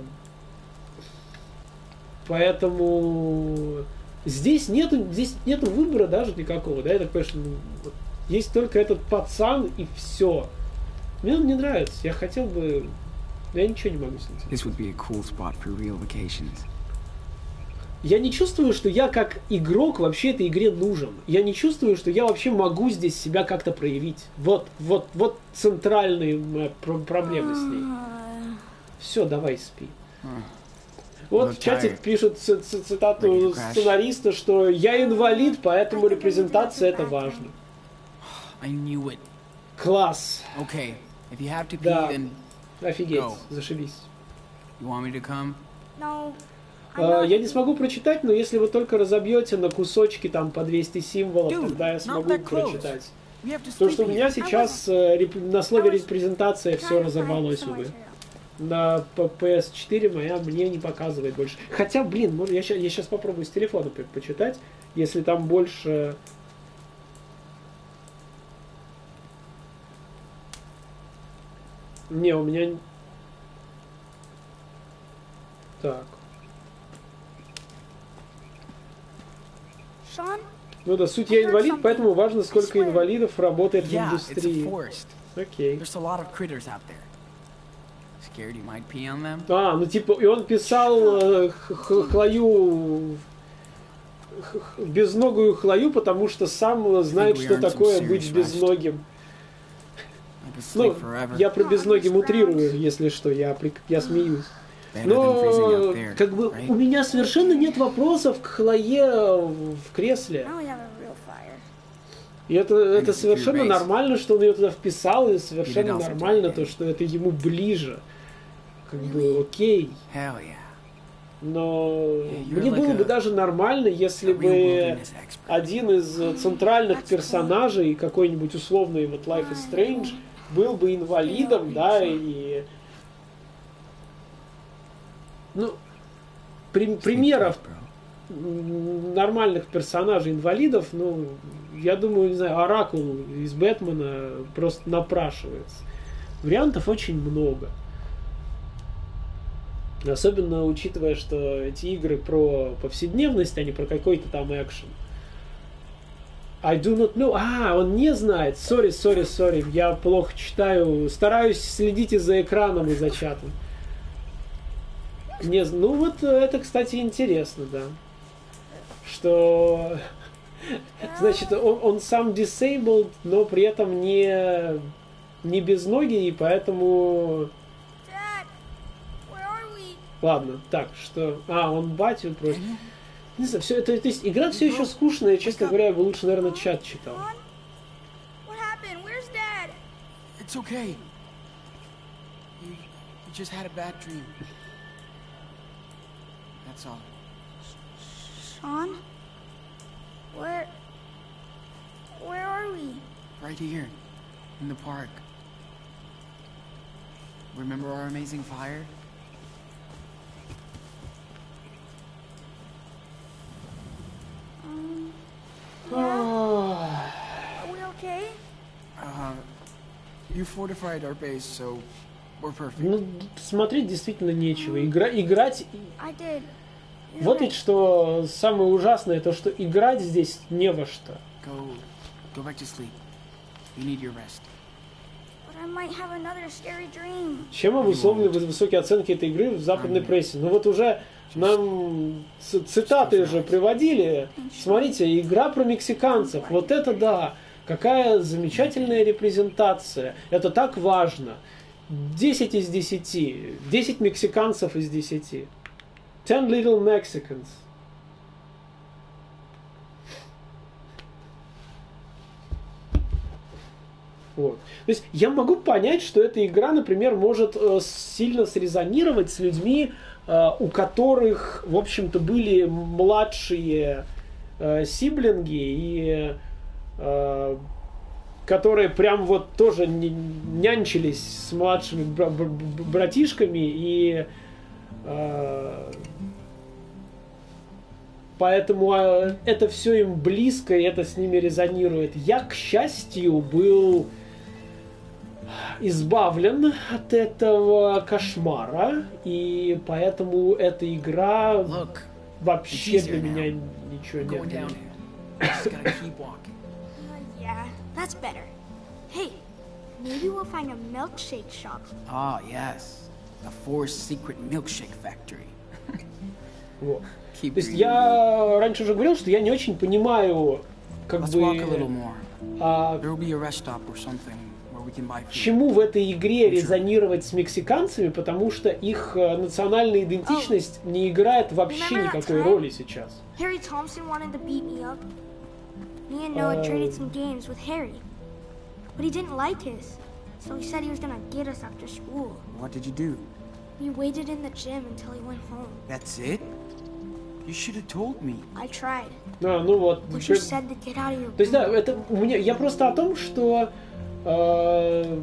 [SPEAKER 1] поэтому здесь нету, здесь нету выбора даже никакого, да, я так понимаю, что ну, вот есть только этот пацан и все. Мне он не нравится, я хотел бы, я ничего не могу с ним.
[SPEAKER 5] This would be a cool spot for real vacations.
[SPEAKER 1] Я не чувствую, что я как игрок вообще этой игре нужен. Я не чувствую, что я вообще могу здесь себя как-то проявить. Вот, вот, вот центральные мои про- проблемы с ней. Все, давай спи. Вот в чате пишут ц- ц- цитату сценариста, что я инвалид, поэтому репрезентация это важно.
[SPEAKER 5] I knew it.
[SPEAKER 1] Класс.
[SPEAKER 5] Okay, if you have to pee,
[SPEAKER 1] Да.
[SPEAKER 5] then
[SPEAKER 1] Офигеть,
[SPEAKER 5] Go.
[SPEAKER 1] зашибись.
[SPEAKER 5] you want me to come?
[SPEAKER 4] No.
[SPEAKER 1] А, я не смогу прочитать, но если вы только разобьете на кусочки там по двести символов,
[SPEAKER 5] Dude,
[SPEAKER 1] тогда я
[SPEAKER 5] not
[SPEAKER 1] смогу
[SPEAKER 5] that close.
[SPEAKER 1] прочитать.
[SPEAKER 5] We have to
[SPEAKER 1] Потому
[SPEAKER 5] sleep
[SPEAKER 1] что у меня
[SPEAKER 5] here.
[SPEAKER 1] сейчас э, реп- на слове репрезентация все разорвалось, увы. На пи эс четыре моя мне не показывает больше. Хотя, блин, может, я сейчас, я сейчас попробую с телефона по- почитать, если там больше... Не, у меня... Так.
[SPEAKER 4] Sean?
[SPEAKER 1] Ну да, суть я инвалид, поэтому важно, сколько инвалидов работает в
[SPEAKER 5] Yeah, it's a
[SPEAKER 1] индустрии.
[SPEAKER 5] forest.
[SPEAKER 1] Окей.
[SPEAKER 5] There's a lot of critters out there. Scared you might pee on them?
[SPEAKER 1] А, ну типа, и он писал э, х- х- Хлою, х- х- безногую Хлою, потому что сам знает, что такое быть безногим.
[SPEAKER 5] I could
[SPEAKER 1] Ну,
[SPEAKER 5] sleep forever.
[SPEAKER 1] я про безногим утрирую, если что, я, при- я смеюсь.
[SPEAKER 5] Better than freezing
[SPEAKER 1] Но,
[SPEAKER 5] out there,
[SPEAKER 1] как бы,
[SPEAKER 5] right?
[SPEAKER 1] у меня совершенно нет вопросов к Хлое в кресле.
[SPEAKER 4] Now we have a real fire.
[SPEAKER 1] И это, это
[SPEAKER 5] if you
[SPEAKER 1] совершенно
[SPEAKER 5] raise-
[SPEAKER 1] нормально, что он ее туда вписал, и совершенно
[SPEAKER 5] Или
[SPEAKER 1] нормально
[SPEAKER 5] also
[SPEAKER 1] то, что это ему ближе. Как бы, окей.
[SPEAKER 5] Hell yeah.
[SPEAKER 1] Но
[SPEAKER 5] Yeah, you're
[SPEAKER 1] мне
[SPEAKER 5] like
[SPEAKER 1] было бы
[SPEAKER 5] a-
[SPEAKER 1] даже нормально, если
[SPEAKER 5] a real
[SPEAKER 1] бы
[SPEAKER 5] wilderness expert.
[SPEAKER 1] один из э, центральных персонажей, какой-нибудь условный вот Life is Strange, был бы инвалидом, да, и... Ну, при- примеров м, нормальных персонажей инвалидов, ну, я думаю, не знаю, Оракул из Бэтмена просто напрашивается. Вариантов очень много. Особенно учитывая, что эти игры про повседневность, а не про какой-то там экшен. I do not know. А, он не знает. Сори, сори, сори. Я плохо читаю. Стараюсь следить и за экраном, и за чатом. Не, з- ну вот это, кстати, интересно, да. Что... Значит, он, он сам disabled, но при этом не, не безногий, и поэтому...
[SPEAKER 4] Dad, where are we?
[SPEAKER 1] Ладно, так, что... А, он батю просит. Не знаю, все это, то есть игра все еще скучная, честно говоря, я бы лучше, наверное, чат читал.
[SPEAKER 4] Sean? What happened? Where's Dad?
[SPEAKER 5] It's okay. You, you just had a bad dream. That's all.
[SPEAKER 4] Sean? Where... Where are we?
[SPEAKER 5] Right here, in the park. Remember our amazing fire?
[SPEAKER 4] Um,
[SPEAKER 1] Ах,
[SPEAKER 4] are we okay?
[SPEAKER 5] Uh, you fortified our base, so we're perfect.
[SPEAKER 1] Ну, смотреть действительно нечего. Игра, играть...
[SPEAKER 4] I did. You're
[SPEAKER 1] Вот
[SPEAKER 4] right.
[SPEAKER 1] ведь что самое ужасное, то что играть здесь не во что.
[SPEAKER 5] Go, go back to sleep. You need your rest.
[SPEAKER 4] But I might have another scary dream.
[SPEAKER 1] Чем обусловлены выс- высокие оценки этой игры в западной прессе? Ну вот уже нам ц- цитаты же приводили. Смотрите, игра про мексиканцев. Вот это да. Какая замечательная репрезентация. Это так важно. десять из десяти. десять мексиканцев из десяти. Ten little Mexicans. Вот. То есть я могу понять, что эта игра, например, может э, сильно срезонировать с людьми, э, у которых, в общем-то, были младшие э, сиблинги, и э, которые прям вот тоже нянчились с младшими бра- бра- братишками, и э, поэтому э, это все им близко, и это с ними резонирует. Я, к счастью, был избавлен от этого кошмара, и поэтому эта игра
[SPEAKER 5] Look,
[SPEAKER 1] вообще
[SPEAKER 5] it's
[SPEAKER 1] для
[SPEAKER 5] easier
[SPEAKER 1] меня
[SPEAKER 5] now.
[SPEAKER 1] ничего
[SPEAKER 5] We're
[SPEAKER 1] не
[SPEAKER 5] going down
[SPEAKER 1] отменяет.
[SPEAKER 5] here. Just gotta keep walking.
[SPEAKER 4] Uh, yeah, that's better. Hey, maybe we'll find a milkshake shop.
[SPEAKER 5] Ah, yes. The Forest Secret Milkshake Factory.
[SPEAKER 1] Вот.
[SPEAKER 5] Keep
[SPEAKER 1] То есть
[SPEAKER 5] reading.
[SPEAKER 1] я раньше уже говорил, что я не очень понимаю, как
[SPEAKER 5] Let's walk a little
[SPEAKER 1] бы,
[SPEAKER 5] more.
[SPEAKER 1] а,
[SPEAKER 5] There will be a rest stop or something where we can buy food.
[SPEAKER 1] чему в этой игре резонировать с мексиканцами, потому что их э, национальная идентичность не играет вообще
[SPEAKER 4] Remember that
[SPEAKER 1] никакой
[SPEAKER 4] time?
[SPEAKER 1] роли сейчас.
[SPEAKER 4] Harry Thompson wanted to beat me up. Me and Noah
[SPEAKER 1] Oh.
[SPEAKER 4] traded some games with Harry. But he didn't like his. So he said he was gonna get us after school.
[SPEAKER 5] What did you do?
[SPEAKER 4] We waited in the gym until he went home.
[SPEAKER 5] That's it? You should have told me.
[SPEAKER 4] I tried.
[SPEAKER 1] А, ну вот.
[SPEAKER 4] But
[SPEAKER 1] при-
[SPEAKER 4] you said to get out of your
[SPEAKER 1] То есть, да,
[SPEAKER 4] room.
[SPEAKER 1] это у меня. Я просто о том, что э,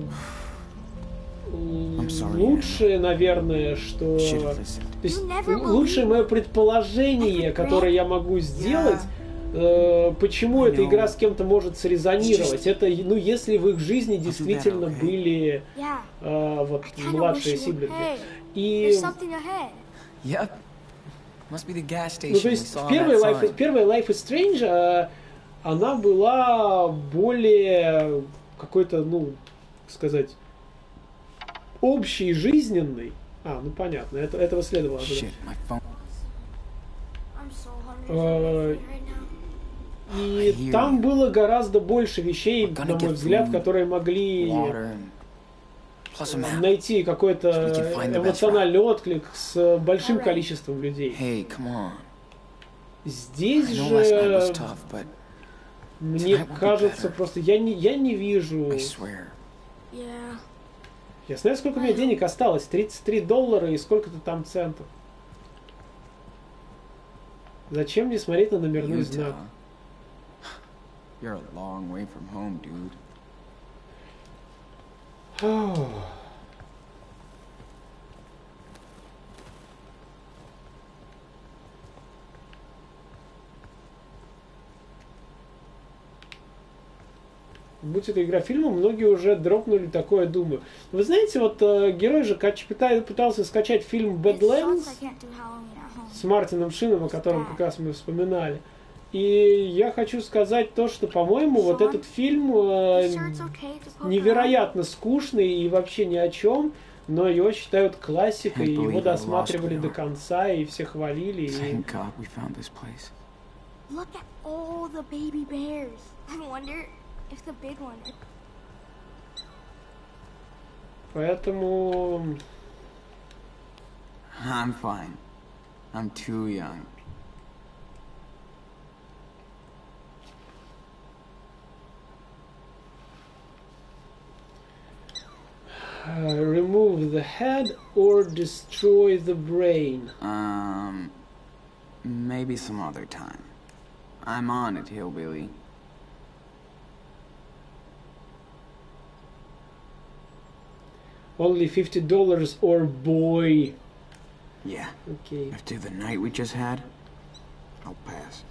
[SPEAKER 5] sorry,
[SPEAKER 1] лучше, наверное, что.
[SPEAKER 5] Should
[SPEAKER 1] То
[SPEAKER 5] have listened.
[SPEAKER 1] есть
[SPEAKER 4] You never
[SPEAKER 1] л- лучшее
[SPEAKER 4] believed
[SPEAKER 1] мое предположение,
[SPEAKER 4] Every
[SPEAKER 1] которое
[SPEAKER 4] breath.
[SPEAKER 1] я могу сделать, э, почему
[SPEAKER 5] I
[SPEAKER 1] эта
[SPEAKER 5] know.
[SPEAKER 1] игра с кем-то может срезонировать.
[SPEAKER 5] It's just-
[SPEAKER 1] Это, ну, если в их жизни действительно
[SPEAKER 5] okay?
[SPEAKER 1] были
[SPEAKER 4] Yeah.
[SPEAKER 1] э, вот
[SPEAKER 4] I kinda wish
[SPEAKER 1] младшие
[SPEAKER 4] you would
[SPEAKER 1] сиблинги.
[SPEAKER 4] pay.
[SPEAKER 1] И
[SPEAKER 4] There's something ahead.
[SPEAKER 5] Yep. Must be the gas station
[SPEAKER 1] ну, то
[SPEAKER 5] we
[SPEAKER 1] есть
[SPEAKER 5] saw on
[SPEAKER 1] первая
[SPEAKER 5] that
[SPEAKER 1] Life,
[SPEAKER 5] sign.
[SPEAKER 1] первая Life is Strange, э, она была более какой-то, ну, как сказать, общей, жизненной. А, ну понятно, это, этого следовало ожидать.
[SPEAKER 5] Shit, my phone.
[SPEAKER 4] I'm so hungry
[SPEAKER 1] Uh,
[SPEAKER 4] for anything right now.
[SPEAKER 1] И
[SPEAKER 5] I hear
[SPEAKER 1] там
[SPEAKER 5] you.
[SPEAKER 1] было гораздо больше вещей,
[SPEAKER 5] We're gonna
[SPEAKER 1] на мой
[SPEAKER 5] get
[SPEAKER 1] взгляд,
[SPEAKER 5] food,
[SPEAKER 1] которые могли
[SPEAKER 5] Water and plus a map.
[SPEAKER 1] найти
[SPEAKER 5] So we
[SPEAKER 1] какой-то
[SPEAKER 5] can find the best
[SPEAKER 1] эмоциональный отклик с большим
[SPEAKER 4] Alright.
[SPEAKER 1] количеством людей.
[SPEAKER 5] Hey, come on.
[SPEAKER 1] Здесь
[SPEAKER 5] I know last night was
[SPEAKER 1] же,
[SPEAKER 5] tough, but
[SPEAKER 1] мне
[SPEAKER 5] tonight will be
[SPEAKER 1] кажется,
[SPEAKER 5] better.
[SPEAKER 1] просто я не, я не вижу.
[SPEAKER 5] I swear.
[SPEAKER 4] Yeah.
[SPEAKER 1] Я знаю, сколько у меня денег осталось. тридцать три доллара и сколько-то там центов. Зачем мне смотреть на номерной знак?
[SPEAKER 2] Utah. You're a long way from home, dude.
[SPEAKER 1] Будь это игра фильмом, многие уже дропнули такое, думаю. Вы знаете, вот э, герой же кач- пыта- пытался скачать фильм
[SPEAKER 4] It sucks
[SPEAKER 1] Badlands
[SPEAKER 4] I can't do Halloween at home.
[SPEAKER 1] с Мартином Шином, о котором как раз мы вспоминали. И я хочу сказать то, что, по-моему, вот
[SPEAKER 4] Шон,
[SPEAKER 1] этот фильм э,
[SPEAKER 4] You sure it's okay to poke
[SPEAKER 1] невероятно скучный и вообще ни о чем, но его считают классикой, и
[SPEAKER 2] Can't
[SPEAKER 1] его
[SPEAKER 2] believe I
[SPEAKER 1] досматривали
[SPEAKER 2] lost
[SPEAKER 1] до
[SPEAKER 2] Leon.
[SPEAKER 1] конца, и все хвалили. И...
[SPEAKER 2] Thank God we found this place.
[SPEAKER 4] around? Look at all the baby bears. I wonder if the big one.
[SPEAKER 1] Поэтому...
[SPEAKER 2] I'm fine. I'm too young.
[SPEAKER 1] Uh, remove the head or destroy the brain.
[SPEAKER 2] Um, maybe some other time. I'm on it, hillbilly.
[SPEAKER 1] Only fifty dollars or boy.
[SPEAKER 2] Yeah.
[SPEAKER 1] Окей.
[SPEAKER 2] After the night we just had, I'll pass.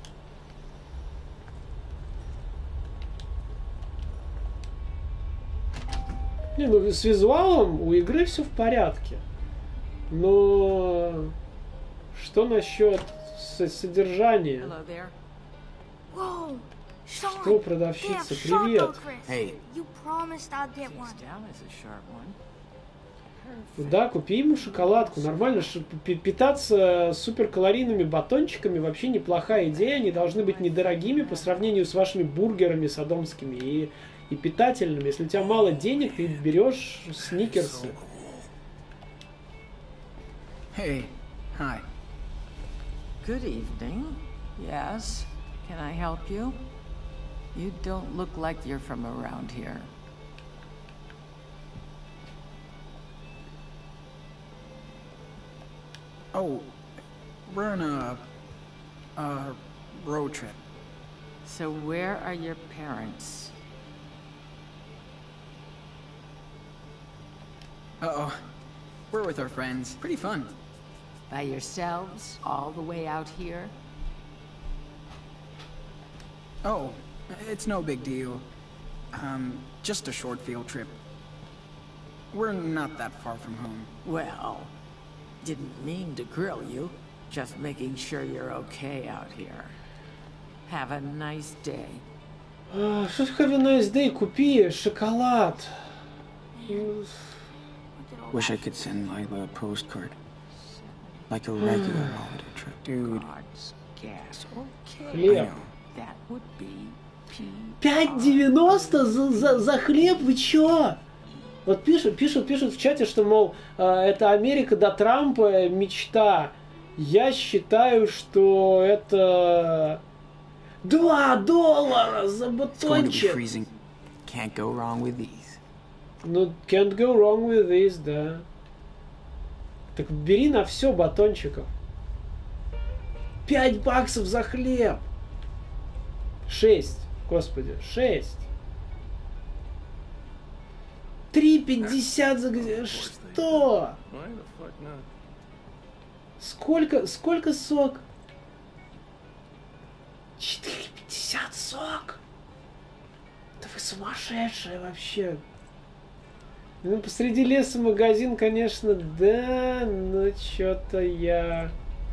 [SPEAKER 1] Не, ну с визуалом у игры все в порядке. Но что насчет с- содержания?
[SPEAKER 6] Hello there.
[SPEAKER 4] Whoa, Sean.
[SPEAKER 1] Что, продавщица,
[SPEAKER 4] they have sharp
[SPEAKER 1] привет.
[SPEAKER 4] okras.
[SPEAKER 2] Hey.
[SPEAKER 4] You promised I'd get one.
[SPEAKER 6] Face down is a sharp one.
[SPEAKER 1] Да, купи ему шоколадку. Нормально, ш- пи- питаться суперкалорийными батончиками вообще неплохая идея. Они должны быть недорогими по сравнению с вашими бургерами содомскими и, и питательными. Если у тебя мало денег, ты берешь сникерсы.
[SPEAKER 5] Hey, hi.
[SPEAKER 6] Good evening. Yes. Can I help you? You don't look like you're from around here.
[SPEAKER 5] Oh, we're on a, a road trip.
[SPEAKER 7] So where are your parents?
[SPEAKER 5] Uh-oh. We're with our friends. Pretty fun.
[SPEAKER 7] By yourselves, all the way out here?
[SPEAKER 5] Oh, it's no big deal. Um, just a short field trip. We're not that far from home.
[SPEAKER 7] Well, didn't mean to grill you. Just making sure you're okay out here. Have a nice day.
[SPEAKER 1] А, что ж have a nice day? Купи шоколад.
[SPEAKER 2] Wish I could send Lila a postcard. Like a regular holiday trip.
[SPEAKER 5] Dude.
[SPEAKER 7] Cards, gas, okay.
[SPEAKER 1] Хлеб.
[SPEAKER 7] That would be P.
[SPEAKER 1] пять девяносто за, за, за хлеб? Вы чё? Вот пишут, пишут, пишут в чате, что, мол, э, это Америка до Трампа мечта. Я считаю, что это два доллара за
[SPEAKER 2] It's going to be
[SPEAKER 1] батончик.
[SPEAKER 2] freezing. Can't go wrong with these.
[SPEAKER 1] Ну, can't go wrong with this, да. Так бери на все батончиков. Пять баксов за хлеб. Шесть. Господи, шесть. Три пятьдесят за... г- Что? Сколько, сколько сок? Четыре пятьдесят сок? Да вы сумасшедшие вообще. Ну, посреди леса магазин, конечно, да, но что-то я...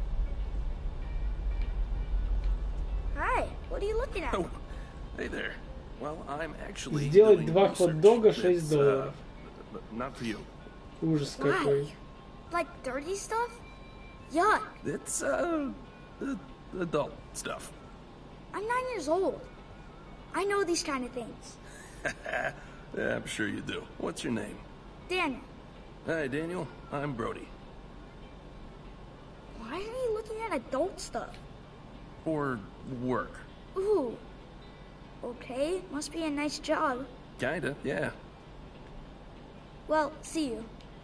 [SPEAKER 4] Hi, what are you looking at?
[SPEAKER 8] Oh, hey there. Well, I'm actually
[SPEAKER 1] Сделать
[SPEAKER 8] doing
[SPEAKER 1] два
[SPEAKER 8] research.
[SPEAKER 1] хот-дога
[SPEAKER 8] It's,
[SPEAKER 1] шесть
[SPEAKER 8] uh,
[SPEAKER 1] долларов.
[SPEAKER 8] Not for you.
[SPEAKER 1] Ужас какой.
[SPEAKER 4] Why? Like dirty stuff? Yuck.
[SPEAKER 8] It's uh, uh, adult stuff.
[SPEAKER 4] I'm nine years old. I know these kind of things.
[SPEAKER 8] Yeah, I'm sure you do. What's your name?
[SPEAKER 4] Daniel,
[SPEAKER 8] Hi, Daniel. I'm Brody.
[SPEAKER 4] why are you looking at adult stuff?
[SPEAKER 8] For work.
[SPEAKER 4] Ooh. Okay, must be a nice job.
[SPEAKER 8] Kinda, yeah.
[SPEAKER 4] Well, see you.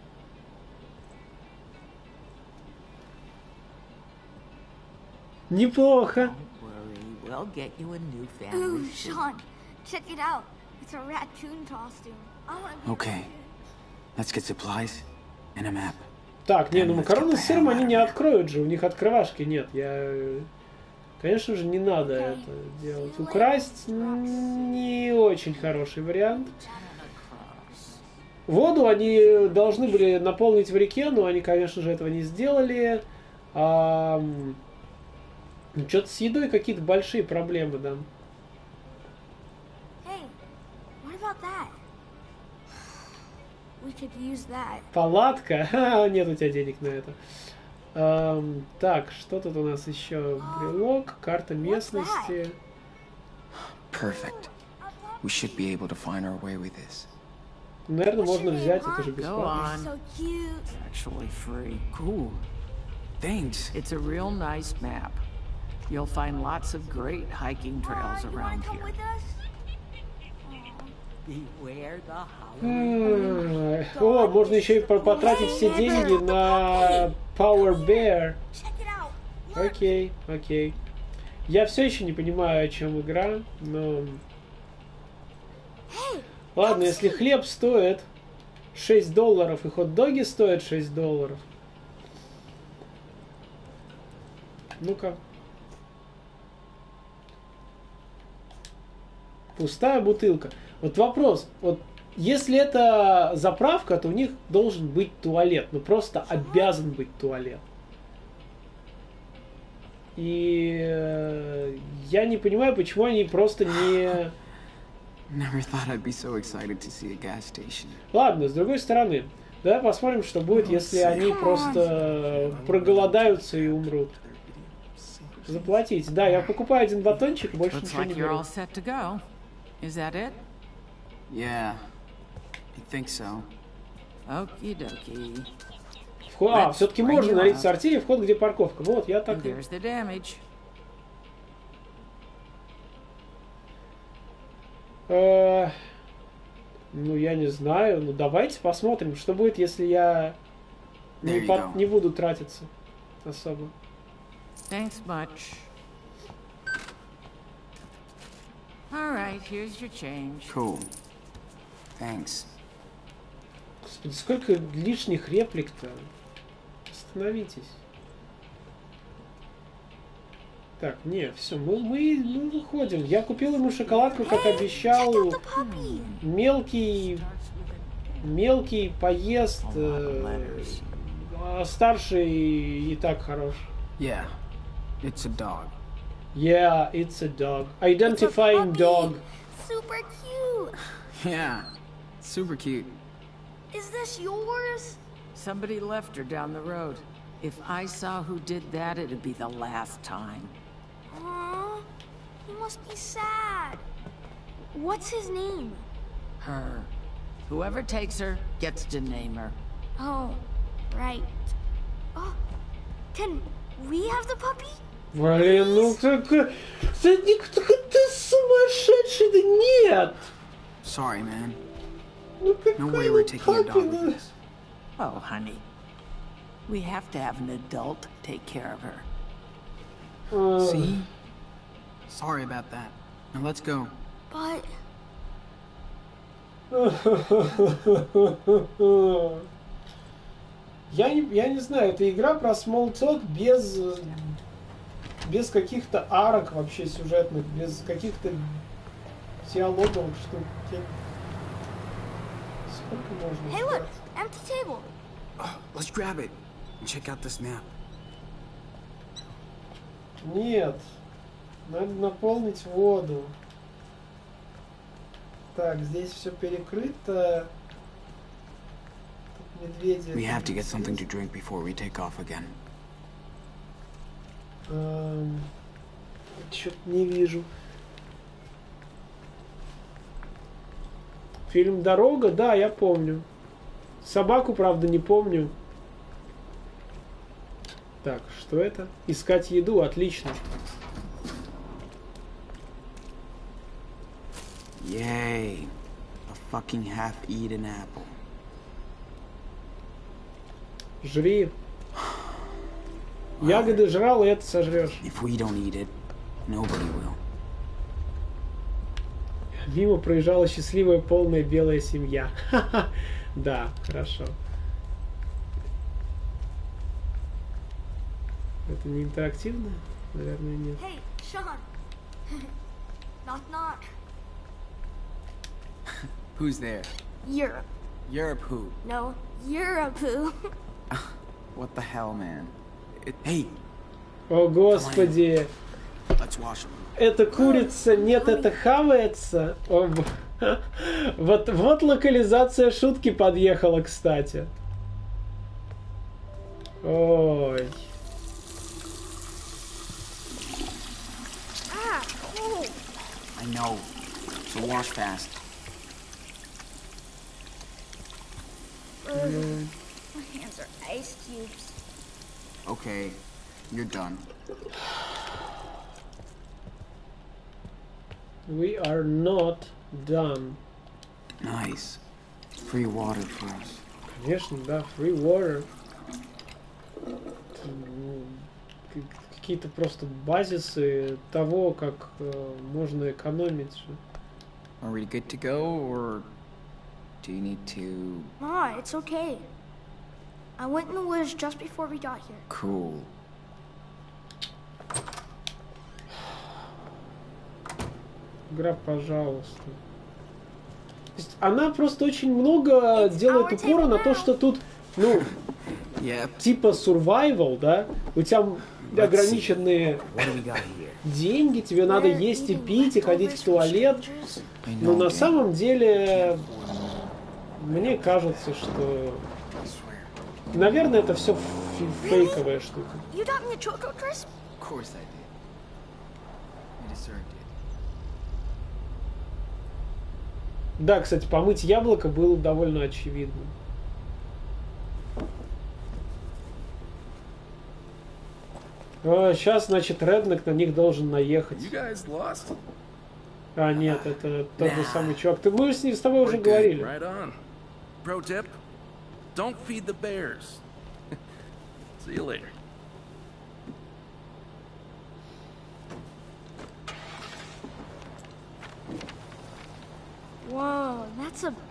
[SPEAKER 1] Неплохо.
[SPEAKER 7] Worry, we'll get you a new
[SPEAKER 3] Ooh,
[SPEAKER 7] family soon.
[SPEAKER 3] Sean, check it out. It's a raccoon costume. I want to be
[SPEAKER 2] Okay. Let's get supplies and a map.
[SPEAKER 1] Так, не, ну макароны с сыром они не откроют же, у них открывашки нет. Я, конечно же, не надо это делать. Украсть не очень хороший вариант. Воду они должны были наполнить в реке, но они, конечно же, этого не сделали. А, ну, что-то с едой какие-то большие проблемы, да.
[SPEAKER 4] Hey, what about that? We could use that.
[SPEAKER 1] Палатка? Ха, нет у тебя денег на это. Ам, так, что тут у нас еще? Брелок, карта местности.
[SPEAKER 2] Perfect. We should be able to find our way with this.
[SPEAKER 1] Наверное, можно взять, это же
[SPEAKER 7] Go
[SPEAKER 1] бесплатно.
[SPEAKER 7] on.
[SPEAKER 4] So cute.
[SPEAKER 7] It's actually free.
[SPEAKER 5] Cool. Thanks.
[SPEAKER 7] It's a real nice map. You'll find lots of great hiking trails
[SPEAKER 4] Uh, you wanna
[SPEAKER 7] around
[SPEAKER 4] come
[SPEAKER 7] here.
[SPEAKER 4] with us?
[SPEAKER 7] Beware the Halloween.
[SPEAKER 1] М, О, можно еще и по- потратить все деньги на Power Bear.
[SPEAKER 4] Check it out. Look.
[SPEAKER 1] Окей, окей. Я все еще не понимаю, о чем игра, но...
[SPEAKER 4] Hey,
[SPEAKER 1] Ладно, если хлеб стоит шесть долларов и хот-доги стоят шесть долларов. Ну-ка. Пустая бутылка. Вот вопрос. Вот если это заправка, то у них должен быть туалет. Ну просто обязан быть туалет. И э, я не понимаю, почему они просто не...
[SPEAKER 2] Never thought I'd be so excited to see a gas station.
[SPEAKER 1] Ладно, с другой стороны, давай посмотрим, что будет, если они просто проголодаются и умрут. Заплатить. Да, я покупаю один батончик и больше
[SPEAKER 7] Looks
[SPEAKER 1] ничего не
[SPEAKER 7] like you're
[SPEAKER 1] беру.
[SPEAKER 7] all set to go. Is that it?
[SPEAKER 2] Yeah, I think so.
[SPEAKER 7] Okie dokie.
[SPEAKER 1] Вход... А,
[SPEAKER 7] Let's
[SPEAKER 1] все-таки
[SPEAKER 7] bring
[SPEAKER 1] можно
[SPEAKER 7] you
[SPEAKER 1] налить
[SPEAKER 7] up.
[SPEAKER 1] в сортире, вход где парковка. Вот, я так и...
[SPEAKER 7] There's the damage.
[SPEAKER 1] Э, Ну, я не знаю. Ну, давайте посмотрим, что будет, если я не,
[SPEAKER 2] There you
[SPEAKER 1] по-
[SPEAKER 2] go.
[SPEAKER 1] не буду тратиться. особо.
[SPEAKER 7] Thanks much. All right, here's your change.
[SPEAKER 2] Cool. Thanks.
[SPEAKER 1] Господи, сколько лишних реплик-то? Остановитесь. Так, не, все, мы, мы, мы выходим. Я купил ему шоколадку, как обещал. Мелкий, мелкий поезд. Э, а старший и так хорош.
[SPEAKER 5] Yeah, it's a dog.
[SPEAKER 1] Yeah, it's a dog. Identifying
[SPEAKER 4] It's a puppy.
[SPEAKER 1] dog.
[SPEAKER 4] Super cute.
[SPEAKER 5] Yeah, super cute.
[SPEAKER 4] Is this yours?
[SPEAKER 7] Somebody left her down the road. If I saw who did that, it'd be the last time.
[SPEAKER 4] Aww, he must be sad. What's his name?
[SPEAKER 7] Her. Whoever takes her gets to name her.
[SPEAKER 4] Oh, right. Oh, can we have the puppy?
[SPEAKER 1] Блин, ну так... Ты, ты сумасшедший, да нет!
[SPEAKER 5] Sorry, man.
[SPEAKER 1] Ну
[SPEAKER 5] No way we're taking your dog with
[SPEAKER 1] папина?
[SPEAKER 5] us.
[SPEAKER 7] Oh, honey. We have to have an adult take care of her.
[SPEAKER 1] А,
[SPEAKER 5] See? Sorry about that. Now let's go.
[SPEAKER 4] But
[SPEAKER 1] Я не, я не знаю, это игра про small talk без, без каких-то арок вообще сюжетных, без каких-то диалогов, что... я- Сколько можно?
[SPEAKER 4] hey, look,
[SPEAKER 1] ждать?
[SPEAKER 4] empty table.
[SPEAKER 5] Oh, let's grab it and check out this map.
[SPEAKER 1] Нет, надо наполнить воду. Так, здесь все перекрыто. Тут медведи.
[SPEAKER 5] We have to get something to drink before we take off again.
[SPEAKER 1] Эм, Чё-то не вижу. Фильм «Дорога», да, я помню. Собаку, правда, не помню. Так, что это? Искать еду, отлично.
[SPEAKER 2] Yay. A fucking half-eaten apple.
[SPEAKER 1] Жри. Ягоды жрал, и это сожрешь.
[SPEAKER 2] If we don't eat it, nobody will.
[SPEAKER 1] Мимо проезжала счастливая полная белая семья. Ха-ха. Да, хорошо. Это не интерактивно? Наверное, нет.
[SPEAKER 4] Hey, Sean. Knock knock.
[SPEAKER 2] Who's there?
[SPEAKER 4] Europe.
[SPEAKER 2] Europe who?
[SPEAKER 4] No, Europe. Who?
[SPEAKER 2] What the hell, man? It, hey,
[SPEAKER 1] О, господи.
[SPEAKER 2] let's wash them.
[SPEAKER 1] Это курица, нет, это хавается. О, б- вот, вот локализация шутки подъехала, кстати. Ой.
[SPEAKER 4] Ah, cold.
[SPEAKER 2] I know. So wash fast.
[SPEAKER 4] Ugh, my hands are ice cubes.
[SPEAKER 2] Okay, you're done.
[SPEAKER 1] We are not done.
[SPEAKER 2] Nice. Free water for us.
[SPEAKER 1] Конечно, да, free water. Ну, к- Какие-то просто базисы того, как э, можно экономить.
[SPEAKER 2] Are we good to go, or do you need to...
[SPEAKER 4] Ma, it's okay. I went in the woods just before we got here.
[SPEAKER 2] Cool.
[SPEAKER 1] Игра, пожалуйста. То есть она просто очень много делает упора на то, что тут, ну,
[SPEAKER 2] Yep.
[SPEAKER 1] типа survival, да? У тебя ограниченные
[SPEAKER 2] What do we got here?
[SPEAKER 1] деньги, тебе надо
[SPEAKER 4] We're
[SPEAKER 1] есть и
[SPEAKER 4] eating
[SPEAKER 1] пить, и ходить
[SPEAKER 4] leftovers
[SPEAKER 1] в
[SPEAKER 4] from
[SPEAKER 1] туалет.
[SPEAKER 4] strangers.
[SPEAKER 2] I know,
[SPEAKER 1] Но на
[SPEAKER 2] Dan.
[SPEAKER 1] самом деле, мне кажется, что,
[SPEAKER 2] I swear.
[SPEAKER 1] наверное, это все фейковая штука.
[SPEAKER 4] You got me a Choco Crisp?
[SPEAKER 2] Of course I did. You deserved it.
[SPEAKER 1] Да, кстати, помыть яблоко было довольно очевидно. А, сейчас, значит, Реднек на них должен наехать.
[SPEAKER 8] You guys lost?
[SPEAKER 1] А, нет, это тот же самый чувак. Ты, мы с ним с тобой уже говорили.
[SPEAKER 8] Right on. Pro tip: don't feed the bears. See you later.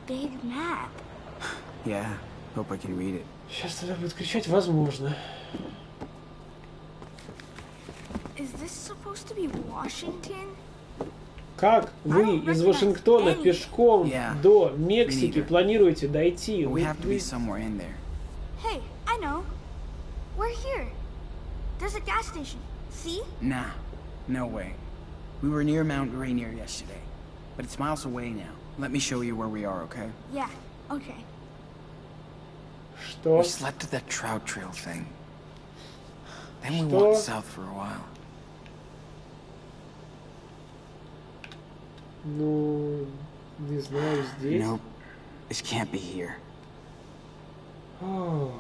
[SPEAKER 4] big map.
[SPEAKER 5] Yeah, hope I can read it.
[SPEAKER 1] Сейчас тогда будет кричать, возможно.
[SPEAKER 4] Is this supposed to be Washington?
[SPEAKER 1] Как вы из Вашингтона пешком
[SPEAKER 5] Yeah,
[SPEAKER 1] до
[SPEAKER 5] me
[SPEAKER 1] Мексики
[SPEAKER 5] neither.
[SPEAKER 1] планируете дойти?
[SPEAKER 5] We
[SPEAKER 1] Вы-
[SPEAKER 5] have to
[SPEAKER 1] вы-
[SPEAKER 5] be somewhere in there.
[SPEAKER 4] Hey, I know. We're here. There's a gas station. See?
[SPEAKER 5] Nah, no way. We were near Mount Rainier yesterday, but it's miles away now. Let me show you where we are, okay?
[SPEAKER 4] Yeah, okay.
[SPEAKER 1] Что?
[SPEAKER 5] We slept at that trout trail thing. Then we
[SPEAKER 1] Что?
[SPEAKER 5] walked south for a while.
[SPEAKER 1] Ну, не знаю, здесь.
[SPEAKER 5] Nope, this can't be here.
[SPEAKER 1] О,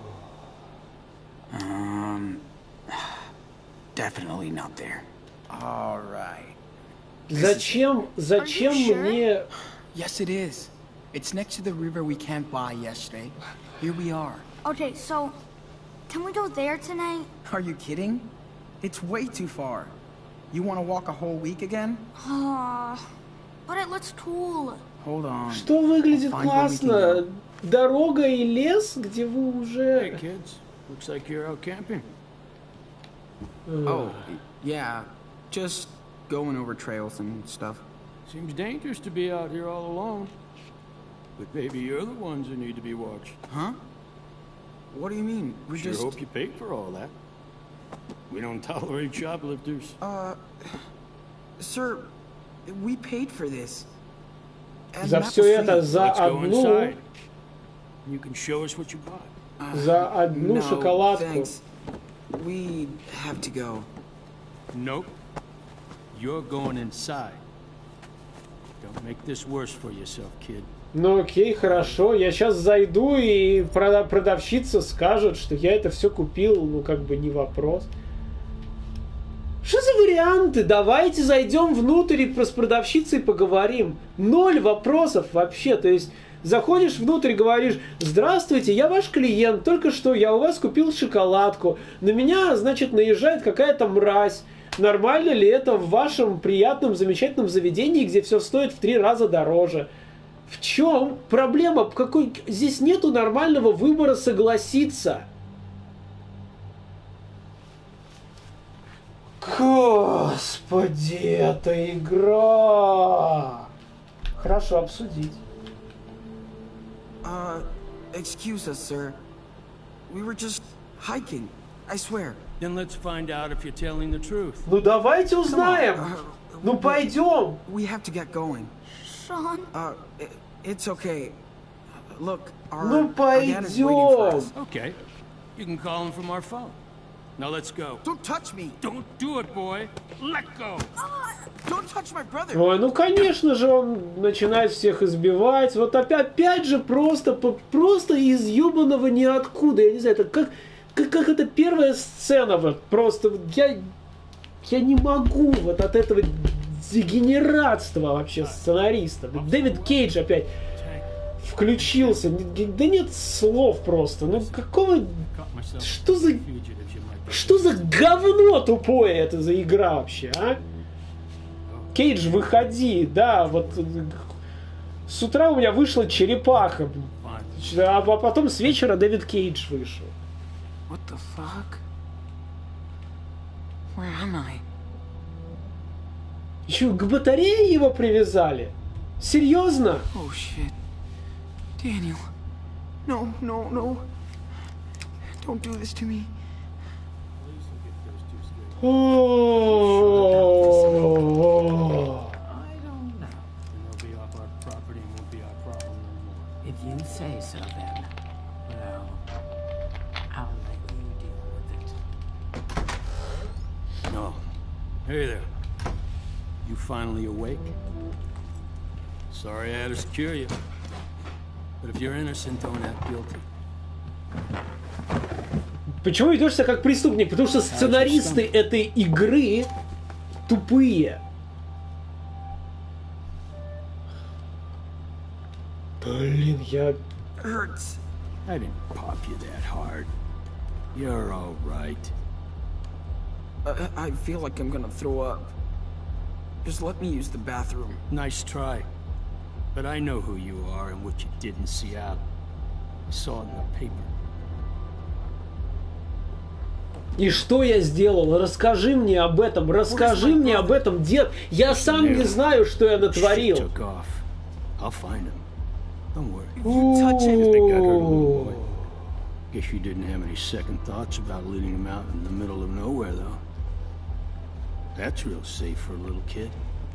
[SPEAKER 5] Um, definitely not there. All right.
[SPEAKER 1] Зачем, зачем
[SPEAKER 4] Are you sure?
[SPEAKER 1] мне...
[SPEAKER 5] Yes, it is. It's next to the river we can't buy yesterday. Here we are.
[SPEAKER 4] Okay, so can we go there tonight?
[SPEAKER 5] Are you kidding? It's way too far. You want to walk a whole week again?
[SPEAKER 4] Uh, but it looks cool.
[SPEAKER 5] Hold on.
[SPEAKER 1] Что выглядит
[SPEAKER 5] I'll find where we can
[SPEAKER 1] классно?
[SPEAKER 5] go.
[SPEAKER 1] Дорога и лес, где вы
[SPEAKER 6] Hey,
[SPEAKER 1] уже...
[SPEAKER 6] kids. Looks like you're out camping.
[SPEAKER 5] Oh, yeah. Just going over trails and stuff.
[SPEAKER 6] Seems dangerous to be out here all alone. But maybe you're the ones who need to be watched.
[SPEAKER 5] Huh? What do you mean? We're
[SPEAKER 6] Sure
[SPEAKER 5] just...
[SPEAKER 6] hope you paid for all that. We don't tolerate shoplifters.
[SPEAKER 5] Uh... Sir, we paid for this. And
[SPEAKER 1] За
[SPEAKER 5] that
[SPEAKER 1] все
[SPEAKER 5] was
[SPEAKER 1] это
[SPEAKER 5] free.
[SPEAKER 1] за
[SPEAKER 6] Let's go
[SPEAKER 1] одну...
[SPEAKER 6] inside. You can show us what you bought.
[SPEAKER 1] За одну
[SPEAKER 5] No,
[SPEAKER 1] шоколадку.
[SPEAKER 5] thanks. We have to go.
[SPEAKER 6] Nope. You're going inside. Don't make this worse for yourself, kid.
[SPEAKER 1] Ну окей, хорошо. Я сейчас зайду, и прода- продавщица скажет, что я это все купил. Ну, как бы не вопрос. Что за варианты? Давайте зайдем внутрь и с продавщицей поговорим. Ноль вопросов вообще. То есть заходишь внутрь и говоришь: здравствуйте, я ваш клиент, только что я у вас купил шоколадку. На меня, значит, наезжает какая-то мразь. Нормально ли это в вашем приятном, замечательном заведении, где все стоит в три раза дороже? В чем проблема? Какой... Здесь нету нормального выбора согласиться. Господи, это игра. Хорошо, обсудить.
[SPEAKER 5] Uh, excuse us, sir. We were just hiking, I swear.
[SPEAKER 6] Then let's find out if you're telling the truth.
[SPEAKER 1] Ну давайте узнаем.
[SPEAKER 5] Uh,
[SPEAKER 1] Ну пойдем.
[SPEAKER 5] We have to get going.
[SPEAKER 4] Sean?
[SPEAKER 5] Uh, i it's okay. Look, our,
[SPEAKER 1] Ну
[SPEAKER 5] our dad is waiting for
[SPEAKER 1] пойдем.
[SPEAKER 5] us.
[SPEAKER 6] Okay. You can call him from our phone. Now let's go.
[SPEAKER 5] Don't touch me!
[SPEAKER 6] Don't do it, boy. Let go.
[SPEAKER 5] Don't touch my brother!
[SPEAKER 1] Ой, ну конечно же он начинает всех избивать. Вот опять, опять же просто, по- просто из ёбаного ниоткуда. Я не знаю, это как, как, как это первая сцена. Вот просто вот я, я не могу вот от этого дегенератства вообще сценариста. Дэвид Кейдж опять включился. Да нет слов просто. Ну какого... Что за... Что за говно тупое это за игра вообще, а? Кейдж, выходи, да, вот с утра у меня вышла черепаха, а потом с вечера Дэвид Кейдж вышел.
[SPEAKER 5] What the fuck? Where am I?
[SPEAKER 1] Еще к батарее его привязали? Серьезно?
[SPEAKER 5] Oh shit. Daniel. No, no, no. Don't do this to me.
[SPEAKER 1] О.
[SPEAKER 7] I don't know.
[SPEAKER 6] They'll be off our property and won't be our problem anymore.
[SPEAKER 7] If you say so, then, well, I'll let you deal with it.
[SPEAKER 6] No. Hey there. You finally awake? Sorry I had to secure you. But if you're innocent, don't act guilty.
[SPEAKER 1] Почему ведешь себя как преступник? Потому что сценаристы этой игры тупые. Блин, я...
[SPEAKER 5] Hurts.
[SPEAKER 6] I didn't pop you that hard. You're all right.
[SPEAKER 5] Uh, I feel like I'm gonna throw up. Just let me use the bathroom.
[SPEAKER 6] Nice try. But I know who you are and what you did in Seattle. I saw it in the paper.
[SPEAKER 1] И что я сделал? Расскажи мне об этом. Расскажи мне об этом, дед. Я сам не знаю, что я натворил.
[SPEAKER 6] Guess you didn't have any second thoughts about leading him out in the middle of nowhere, though. That's real safe for a little kid.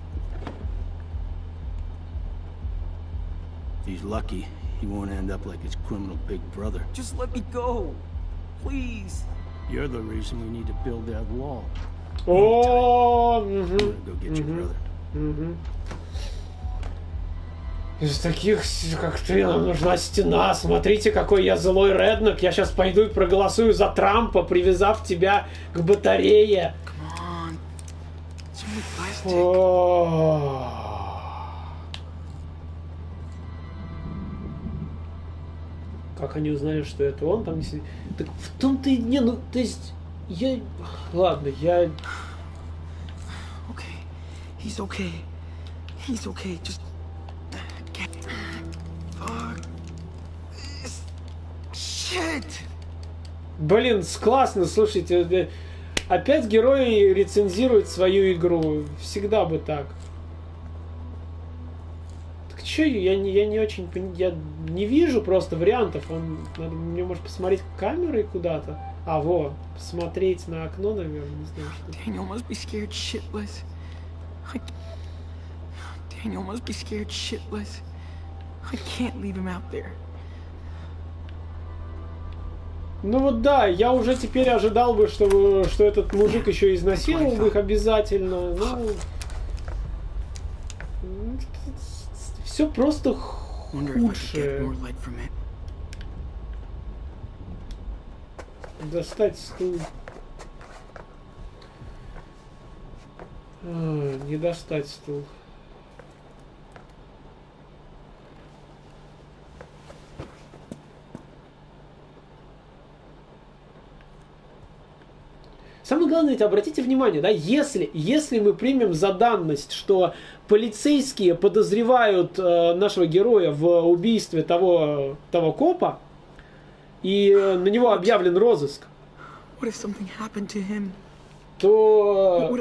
[SPEAKER 6] If he's lucky, he won't end up like his criminal big brother.
[SPEAKER 5] Just let me go. Please.
[SPEAKER 6] You're the reason we need to build that wall.
[SPEAKER 1] Oh,
[SPEAKER 6] I'm gonna go get your brother.
[SPEAKER 1] Из таких, как ты, нам нужна стена. Смотрите, какой я злой реднек. Я сейчас пойду и проголосую за Трампа, привязав тебя к батарее. Как они узнали, что это он там сидит? Так в том-то и не, ну, то есть, я... Ладно, я...
[SPEAKER 5] Okay, he's okay. He's okay, just... Fuck. Shit.
[SPEAKER 1] Блин, классно, слушайте. Опять герои рецензируют свою игру. Всегда бы так. Так чё, я не, я не очень... Я не вижу просто вариантов. Он, надо, мне, может, посмотреть камерой куда-то. А, во, посмотреть на окно, наверное, не знаю, что.
[SPEAKER 5] Daniel must be scared shitless. I... Daniel must be scared shitless. I can't leave him out there.
[SPEAKER 1] Ну вот да, я уже теперь ожидал бы, что, что этот мужик еще изнасиловал бы их обязательно. Ну, все просто худшее. Достать стул. А, не достать стул. Самое главное, это обратите внимание, да, если, если мы примем за данность, что полицейские подозревают э, нашего героя в убийстве того, того копа, и э, на него объявлен розыск, то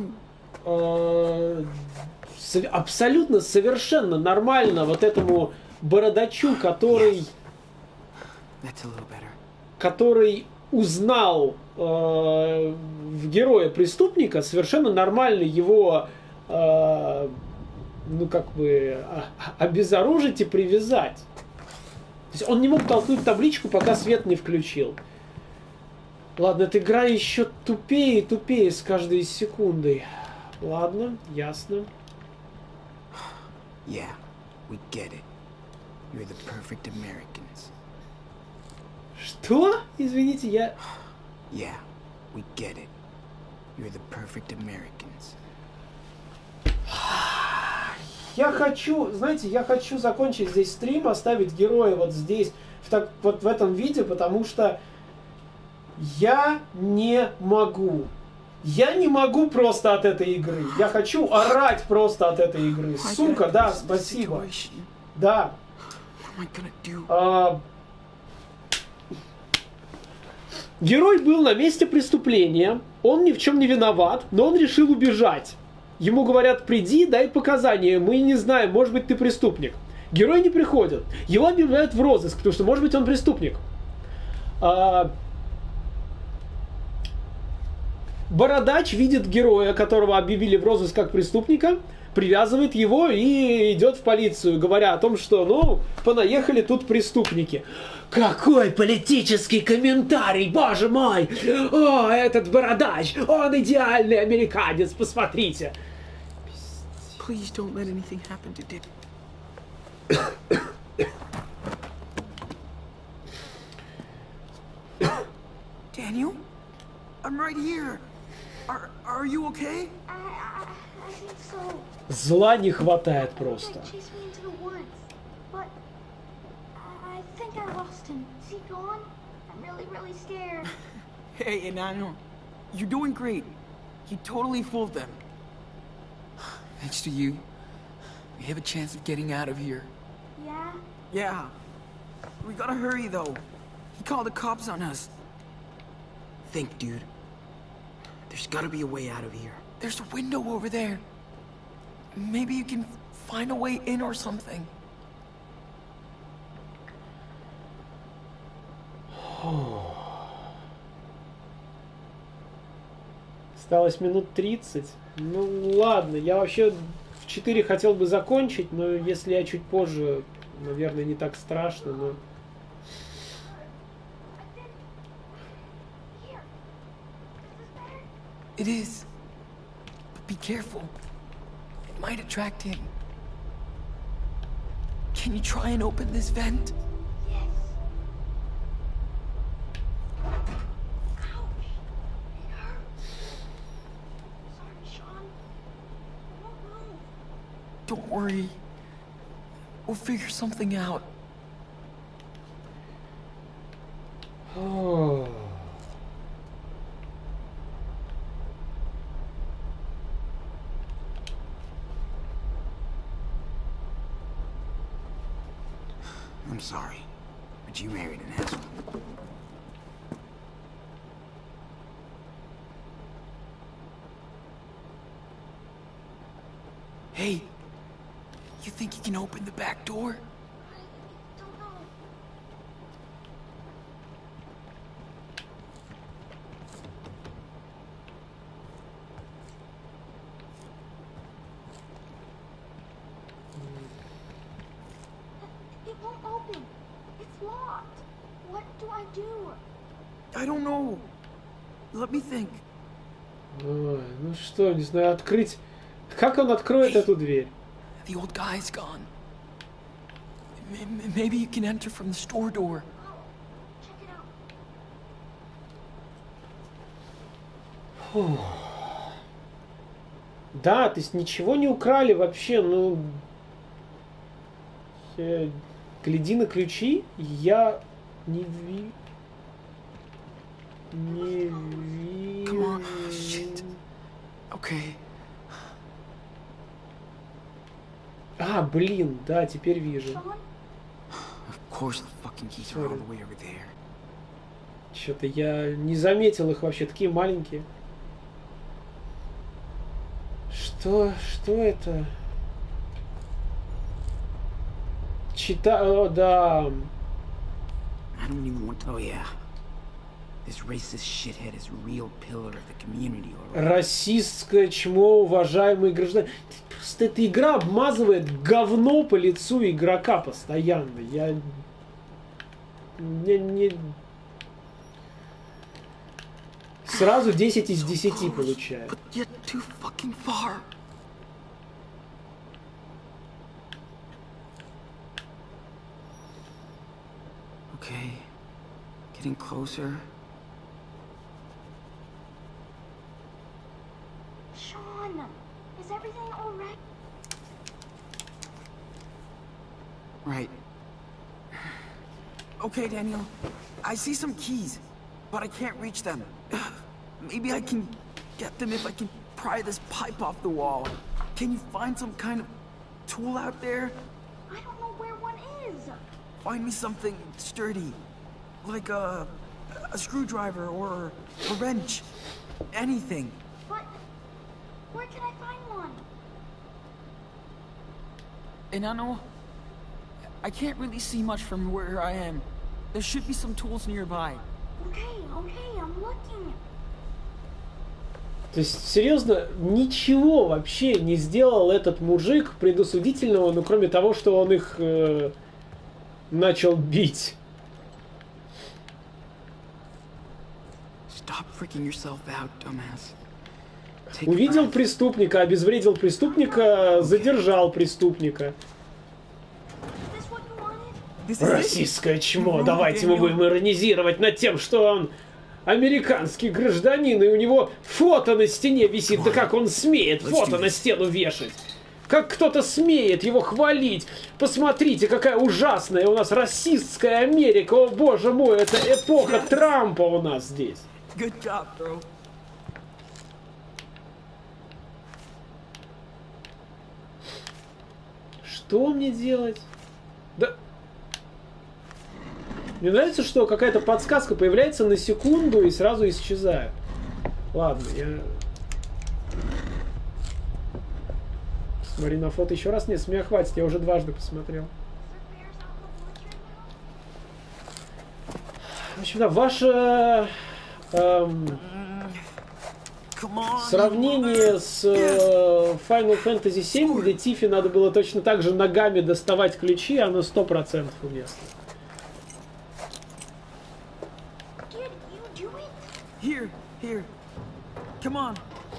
[SPEAKER 1] э, э, абсолютно совершенно нормально вот этому бородачу, который, который узнал э, в героя преступника, совершенно нормально его э, ну как бы обезоружить и привязать. То есть он не мог толкнуть табличку, пока свет не включил. Ладно, эта игра еще тупее и тупее с каждой секундой. Ладно, ясно.
[SPEAKER 5] Yeah, we get it. You're the perfect Americans.
[SPEAKER 1] Что? Извините, я...
[SPEAKER 5] Yeah, we get it. You're the perfect Americans.
[SPEAKER 1] Я хочу, знаете, я хочу закончить здесь стрим, оставить героя вот здесь, в, так, вот в этом виде, потому что я не могу. Я не могу просто от этой игры. Я хочу орать просто от этой игры. Сука, да, спасибо. Да. А... Герой был на месте преступления, он ни в чем не виноват, но он решил убежать. Ему говорят: приди, дай показания, мы не знаем, может быть, ты преступник. Герой не приходит, его объявляют в розыск, потому что, может быть, он преступник. А... Бородач видит героя, которого объявили в розыск как преступника, привязывает его и идет в полицию, говоря о том, что, ну, понаехали тут преступники. Какой политический комментарий, боже мой! О, этот бородач, он идеальный американец, посмотрите.
[SPEAKER 5] Please don't let anything happen to Dick. Daniel, I'm right here. Are are you okay?
[SPEAKER 4] I, I, I think so.
[SPEAKER 1] Зла не хватает просто.
[SPEAKER 4] I think I lost him. Is he gone? I'm really, really scared.
[SPEAKER 5] Hey, Daniel, you're doing great. You totally fooled them. Thanks to you, We have a chance of getting out of here.
[SPEAKER 4] Yeah?
[SPEAKER 5] Yeah. We gotta hurry, though. He called the cops on us. Think, dude. There's gotta be a way out of here. There's a window over there. Maybe you can find a way in or something.
[SPEAKER 1] Осталось минут тридцать. Ну ладно, я вообще в четыре хотел бы закончить, но если я чуть позже, наверное, не так страшно, но...
[SPEAKER 5] It is. But be careful. It might attract him. Can you try and open this vent?
[SPEAKER 4] Yes. Ouch. It hurts. Sorry, Sean. I don't know.
[SPEAKER 5] Don't worry. We'll figure something out.
[SPEAKER 1] Oh.
[SPEAKER 2] I'm sorry, but you married an asshole.
[SPEAKER 5] Hey, you think you can open the back door?
[SPEAKER 4] I don't know. It won't open. It's locked. What do I do?
[SPEAKER 5] I don't know. Let me think.
[SPEAKER 1] Ой, ну что, не знаю, открыть... Как он откроет эту дверь?
[SPEAKER 5] The old guy's gone. M- m- maybe you can enter from the store door.
[SPEAKER 4] Check it out.
[SPEAKER 1] Фух. Да, то есть ничего не украли вообще, ну... Э, Гляди на ключи, я не ви... Не ви...
[SPEAKER 5] Come on. Shit. Okay.
[SPEAKER 1] А, блин, да, теперь вижу.
[SPEAKER 4] Sean?
[SPEAKER 2] Of course the fucking keys are all the way over there.
[SPEAKER 1] Что-то я не заметил их вообще, такие маленькие. Что, что это? Чита... О, да.
[SPEAKER 2] I don't even want to... Oh yeah. This racist shithead is a real pillar of the community, alright?
[SPEAKER 1] Расистское чмо, уважаемые граждане. Просто эта игра обмазывает говно по лицу игрока постоянно. Я... Не, не... Сразу десять из десяти получаю.
[SPEAKER 5] But yet too fucking far.
[SPEAKER 2] Okay. Getting closer.
[SPEAKER 4] Sean, is everything alright?
[SPEAKER 2] Right.
[SPEAKER 5] Okay, Daniel. I see some keys, but I can't reach them. Maybe I can get them if I can pry this pipe off the wall. Can you find some kind of tool out there?
[SPEAKER 4] I don't know where one is.
[SPEAKER 5] Find me something sturdy, like a, a screwdriver or a wrench. Anything.
[SPEAKER 4] But where can I find one?
[SPEAKER 5] Enano, I can't really see much from where I am. There should be some tools nearby.
[SPEAKER 4] Okay, okay, I'm looking.
[SPEAKER 1] То есть, серьезно, ничего вообще не сделал этот мужик предусудительного, ну, кроме того, что он их э, начал бить.
[SPEAKER 2] Stop freaking yourself out, dumbass. Take a
[SPEAKER 1] Увидел
[SPEAKER 2] breath.
[SPEAKER 1] преступника, обезвредил преступника, задержал преступника.
[SPEAKER 4] Is this what you wanted?
[SPEAKER 5] This is it.
[SPEAKER 1] Российское чмо.
[SPEAKER 5] Ну,
[SPEAKER 1] Давайте мы
[SPEAKER 5] Дэниел.
[SPEAKER 1] будем иронизировать над тем, что он американский гражданин, и у него фото на стене висит. Да как он смеет фото на стену вешать? Как кто-то смеет его хвалить? Посмотрите, какая ужасная у нас расистская Америка. О, боже мой, это эпоха Трампа у нас здесь.
[SPEAKER 5] Good job, bro.
[SPEAKER 1] Что мне делать? Да... Мне нравится, что какая-то подсказка появляется на секунду и сразу исчезает. Ладно, я... Смотри на фото еще раз. Нет, с меня хватит, я уже дважды посмотрел. В общем, да, ваше эм, сравнение с э, Final Fantasy семь, где Тифи надо было точно так же ногами доставать ключи, оно сто процентов уместно.
[SPEAKER 5] Here, here. Come on.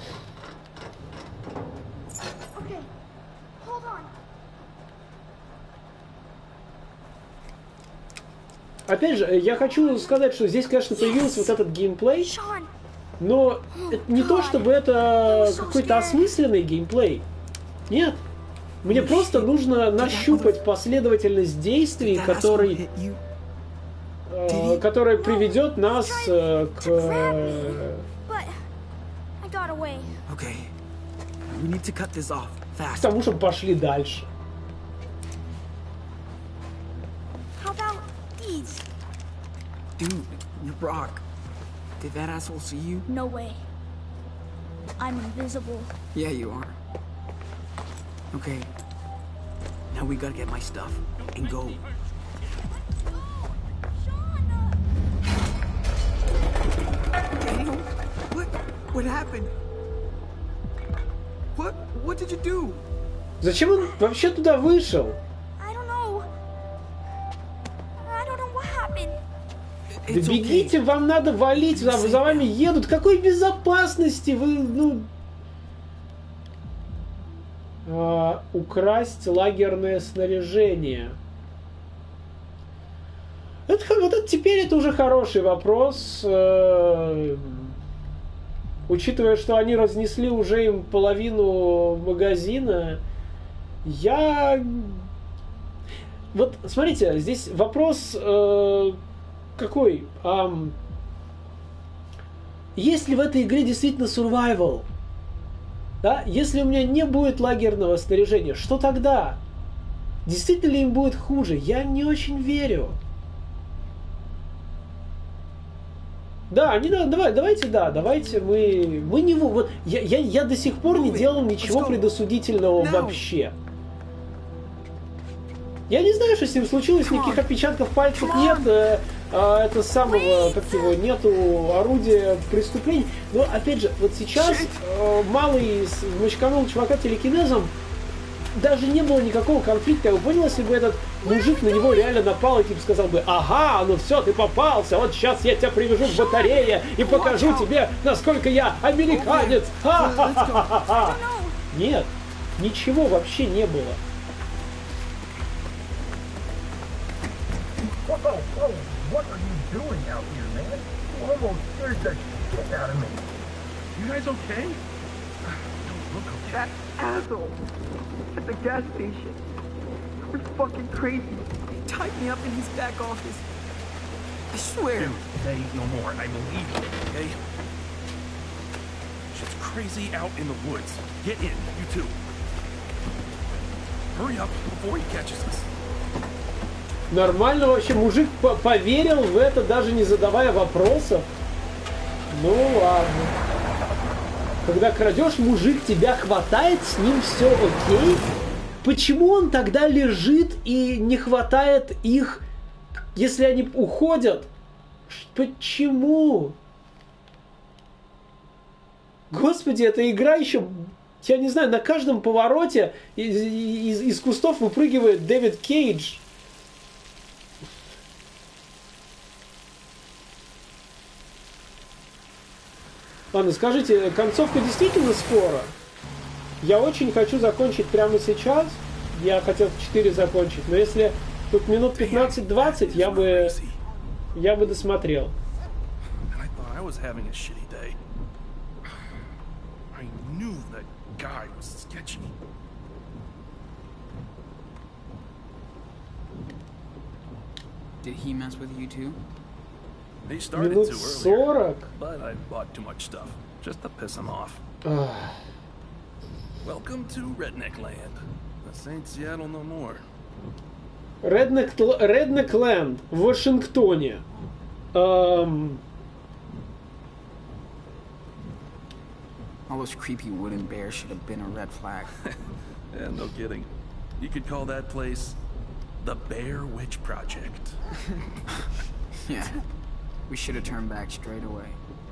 [SPEAKER 4] Okay, hold on.
[SPEAKER 1] Опять же, я хочу сказать, что здесь, конечно, появился вот этот геймплей,
[SPEAKER 4] Sean,
[SPEAKER 1] но это не то, чтобы это какой-то осмысленный геймплей. Нет. Мне просто нужно нащупать последовательность действий, который, э, которая приведет нас э, к, э,
[SPEAKER 4] but I got away.
[SPEAKER 5] Okay. We need to cut this off
[SPEAKER 1] к
[SPEAKER 5] fast.
[SPEAKER 1] тому, чтобы пошли дальше.
[SPEAKER 4] How about these?
[SPEAKER 5] Dude, you're Brock. Did that asshole see you?
[SPEAKER 4] No way. I'm invisible.
[SPEAKER 5] Yeah, you are. Okay. Now we gotta get my stuff and go. Daniel, what? What happened? What? What did you do?
[SPEAKER 1] Зачем он вообще туда вышел?
[SPEAKER 4] I don't know. I don't know what happened.
[SPEAKER 1] Да
[SPEAKER 5] It's
[SPEAKER 1] бегите,
[SPEAKER 5] okay.
[SPEAKER 1] вам надо валить, за, за вами едут. Какой безопасности? Вы, ну... А, украсть лагерное снаряжение. Это, вот это, теперь это уже хороший вопрос. Э, учитывая, что они разнесли уже им половину магазина, я... Вот, смотрите, здесь вопрос э, какой? Ам, есть ли в этой игре действительно survival? Да? Если у меня не будет лагерного снаряжения, что тогда? Действительно ли им будет хуже? Я не очень верю. Да, не надо, давай, давайте, да, давайте мы, мы не, вот, я, я, я до сих пор не делал ничего предосудительного вообще. Я не знаю, что с ним случилось, никаких отпечатков пальцев нет, э, э, это самого, как его, нету орудия преступлений. Но, опять же, вот сейчас э, малый мочканул чувака телекинезом, даже не было никакого конфликта. Я понял, если бы этот мужик на него реально напал и типа сказал бы: ага, ну все, ты попался, вот сейчас я тебя привяжу к батарее и покажу тебе, насколько я американец. Ха-ха-ха-ха-ха. Нет, ничего вообще не было.
[SPEAKER 9] Whoa, whoa, what are you doing out here, man? You almost scared the shit out of me.
[SPEAKER 8] You guys okay?
[SPEAKER 9] Don't look okay.
[SPEAKER 5] That asshole at the gas station. We're fucking crazy. He tied me up in his back office. I swear.
[SPEAKER 9] Dude, say no more. I believe you, okay?
[SPEAKER 8] Shit's crazy out in the woods. Get in, you two. Hurry up before he catches us.
[SPEAKER 1] Нормально вообще, мужик поверил в это, даже не задавая вопросов. Ну ладно. Когда крадешь, мужик тебя хватает, с ним все окей. Почему он тогда лежит и не хватает их, если они уходят? Почему? Господи, эта игра еще, я не знаю, на каждом повороте из, из, из кустов выпрыгивает Дэвид Кейдж. Ладно, скажите, концовка действительно скоро? Я очень хочу закончить прямо сейчас. Я хотел в четыре закончить, но если тут минут пятнадцать-двадцать, я бы, я бы досмотрел.
[SPEAKER 5] Did he mess with you too?
[SPEAKER 8] He started
[SPEAKER 1] Минут
[SPEAKER 8] to
[SPEAKER 1] сорок?
[SPEAKER 8] earlier, but I bought too much stuff just to piss him off.
[SPEAKER 1] Ugh.
[SPEAKER 8] Welcome to Redneck Land. This ain't Seattle no more.
[SPEAKER 1] Redneck, Redneck Land в Вашингтоне. Эм...
[SPEAKER 5] All those creepy wooden bears should have been a red flag.
[SPEAKER 8] Yeah, no kidding. You could call that place the Bear Witch Project.
[SPEAKER 5] Yeah, we should have turned back straight away.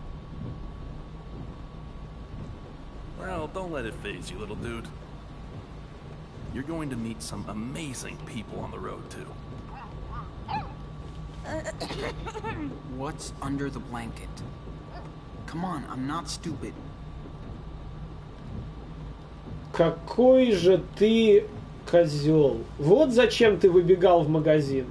[SPEAKER 8] Well, don't let it faze you, little dude. You're going to meet some amazing people on the road, too.
[SPEAKER 5] What's under the blanket? Come on, I'm not stupid.
[SPEAKER 1] Какой же ты козел. Вот зачем ты выбегал в магазин.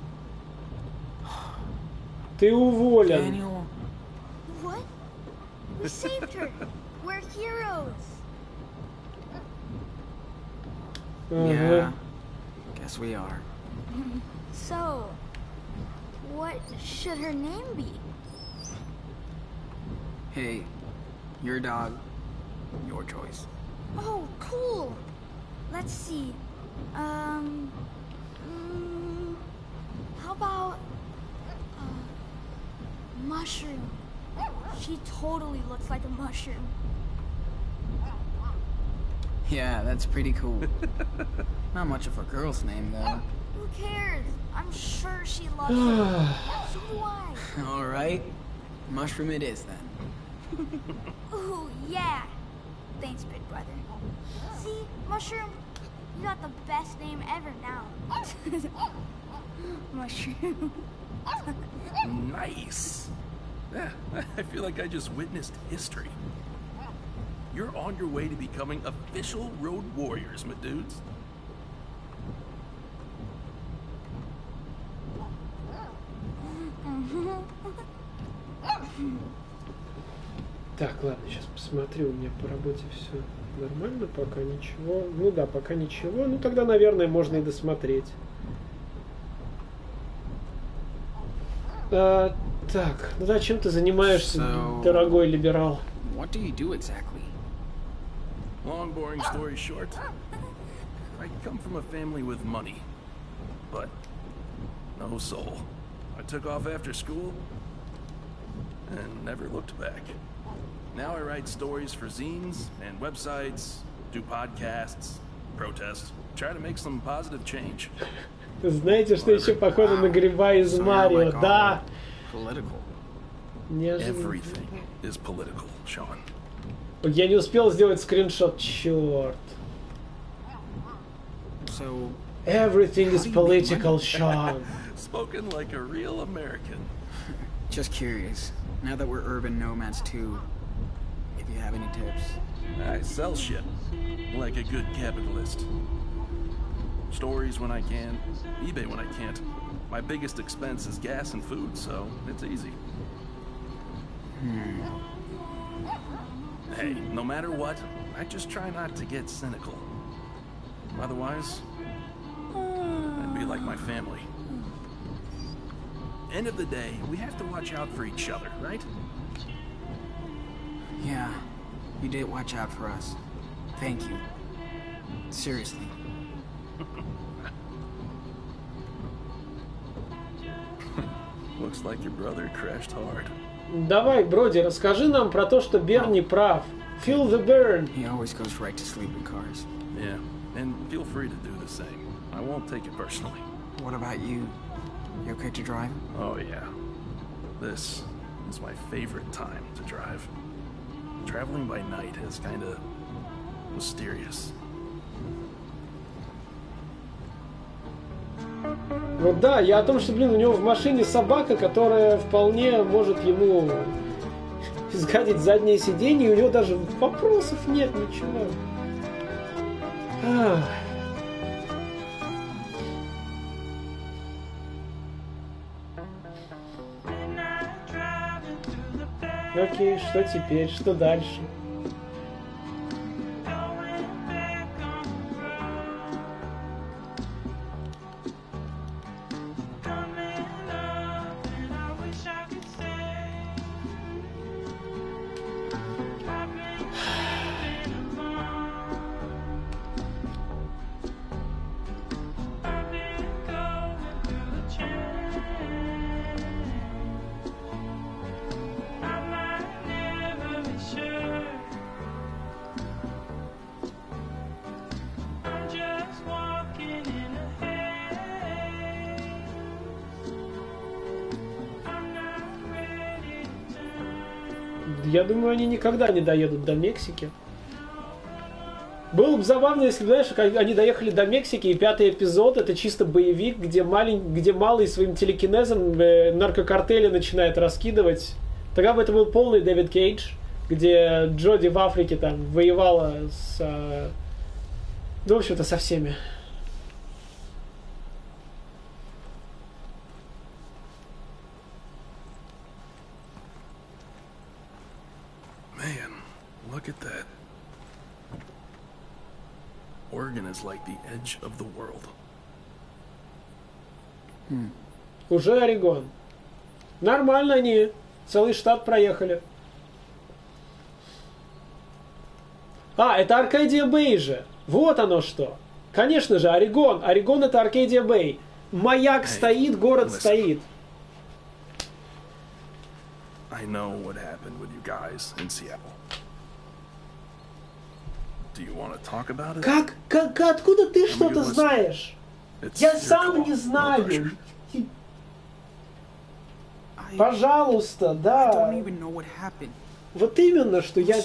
[SPEAKER 1] Ты уволен.
[SPEAKER 5] Daniel.
[SPEAKER 4] What? We saved her. We're heroes.
[SPEAKER 5] Yeah, guess we are.
[SPEAKER 4] So, what should her name be?
[SPEAKER 5] Hey, your dog, your choice.
[SPEAKER 4] Oh, cool. Let's see. Um, mm, how about uh, mushroom? She totally looks like a mushroom.
[SPEAKER 5] Yeah, that's pretty cool. Not much of a girl's name, though.
[SPEAKER 4] Who cares? I'm sure she loves it. So do I.
[SPEAKER 5] All right, mushroom it is then.
[SPEAKER 4] Ooh, yeah. Thanks, big brother. See, Mushroom, you got the best name ever now. Mushroom.
[SPEAKER 8] Nice. Yeah, I feel like I just witnessed history. You're on your way to becoming official road warriors, my dudes.
[SPEAKER 1] Так, ладно, сейчас посмотрю, у меня по работе все нормально, пока ничего. Ну да, пока ничего. Ну тогда, наверное, можно и досмотреть. А, так, ну да, чем ты занимаешься,
[SPEAKER 5] So,
[SPEAKER 1] дорогой либерал?
[SPEAKER 5] What do you do exactly?
[SPEAKER 8] Long, boring story short, I come from a family with money, but no soul. I took off after school and never looked back. Now I write stories for zines and websites, do podcasts, protest, try to make some positive change.
[SPEAKER 1] Знаете, что еще похоже на гриба из Марио? Да! Неожиданно.
[SPEAKER 8] Everything is political, Sean.
[SPEAKER 1] Я не успел сделать скриншот, черт.
[SPEAKER 5] So,
[SPEAKER 1] Everything is political, Sean.
[SPEAKER 8] Spoken like a real American.
[SPEAKER 5] Just curious. Now that we're urban nomads too, if you have any tips.
[SPEAKER 8] I sell shit, like a good capitalist. Stories when I can, eBay when I can't. My biggest expense is gas and food, so it's easy.
[SPEAKER 5] Hmm.
[SPEAKER 8] Hey, no matter what, I just try not to get cynical. Otherwise, I'd be like my family. End of the day, we have to watch out for each other, right?
[SPEAKER 5] Yeah, you did watch out for us. Thank you. Seriously.
[SPEAKER 8] Looks like your brother crashed hard.
[SPEAKER 1] Давай, Броди, расскажи нам про то, что Берни прав. Feel the burn.
[SPEAKER 5] He always goes right to sleep in cars.
[SPEAKER 8] Yeah, and feel free to do the same. I won't take it personally.
[SPEAKER 5] What about you? You okay to drive?
[SPEAKER 8] Oh yeah. This is my favorite time to drive. Traveling by night is kinda mysterious.
[SPEAKER 1] Вот да, я о том, что, блин, у него в машине собака, которая вполне может ему изгадить заднее сиденье, и у него даже вопросов нет, ничего. Ах. Окей, что теперь? Что дальше? Я думаю, они никогда не доедут до Мексики. Было бы забавно, если, знаешь, они доехали до Мексики, и пятый эпизод — это чисто боевик, где, малень... где малый своим телекинезом наркокартели начинает раскидывать. Тогда бы это был полный Дэвид Кейдж, где Джоди в Африке там воевала с... Ну, в общем-то, со всеми.
[SPEAKER 8] Man, look at that. Oregon is like the edge of the world.
[SPEAKER 1] Hmm. Уже Орегон. Нормально они. Целый штат проехали. А, это Аркадия Бэй же. Вот оно что. Конечно же, Орегон. Орегон — это Аркадия Бэй. Маяк hey, стоит, город listen. стоит.
[SPEAKER 8] I know what happened with you guys in Seattle. Do you want to talk about it?
[SPEAKER 1] Как, как, откуда ты что-то знаешь? Я сам не знаю. Пожалуйста, да. Вот именно, что я...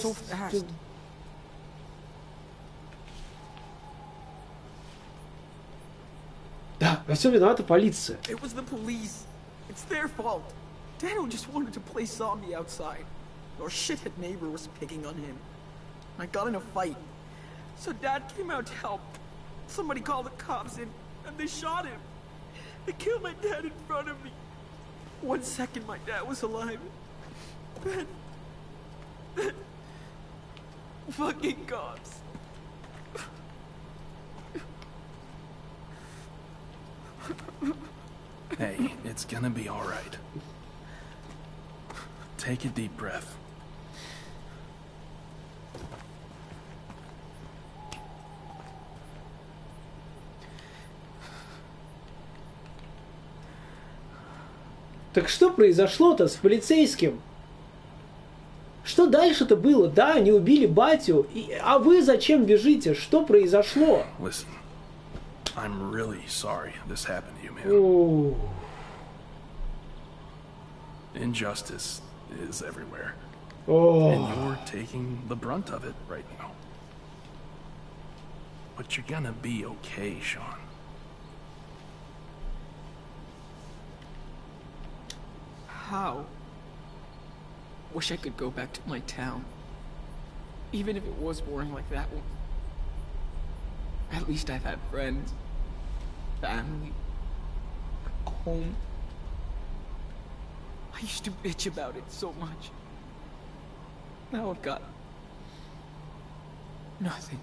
[SPEAKER 1] Да, во всем виновата полиция.
[SPEAKER 5] It was the police. It's their fault. Daniel just wanted to play zombie outside. Our shithead neighbor was picking on him. I got in a fight. So Dad came out to help. Somebody called the cops in, and they shot him. They killed my dad in front of me. One second my dad was alive. Then... Then... Fucking cops.
[SPEAKER 8] Hey, it's gonna be all right. Take a deep breath.
[SPEAKER 1] Так что произошло-то с полицейским? Что дальше-то было? Да, они убили батю. И, а вы зачем бежите? Что произошло?
[SPEAKER 8] Listen, I'm really sorry this happened to you, man.
[SPEAKER 1] Ooh.
[SPEAKER 8] Injustice is everywhere.
[SPEAKER 1] Oh.
[SPEAKER 8] And you're taking the brunt of it right now. But you're gonna be okay, Sean.
[SPEAKER 5] How? Wish I could go back to my town. Even if it was boring like that one. At least I've had friends, family, home. I used to bitch about it so much. Now I've got nothing.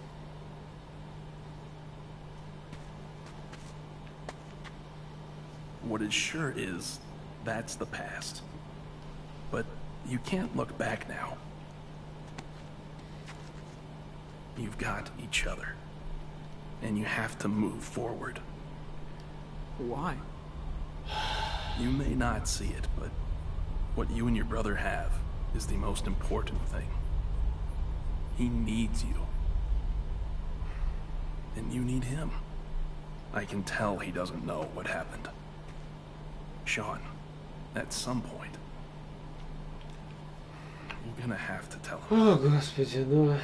[SPEAKER 8] What it sure is, that's the past. But you can't look back now. You've got each other. And you have to move forward.
[SPEAKER 5] Why?
[SPEAKER 8] You may not see it, but what you and your brother have is the most important thing. He needs you. And you need him. I can tell he doesn't know what happened. Sean, at some point, you're gonna have to tell him.
[SPEAKER 1] О, Господи, ну...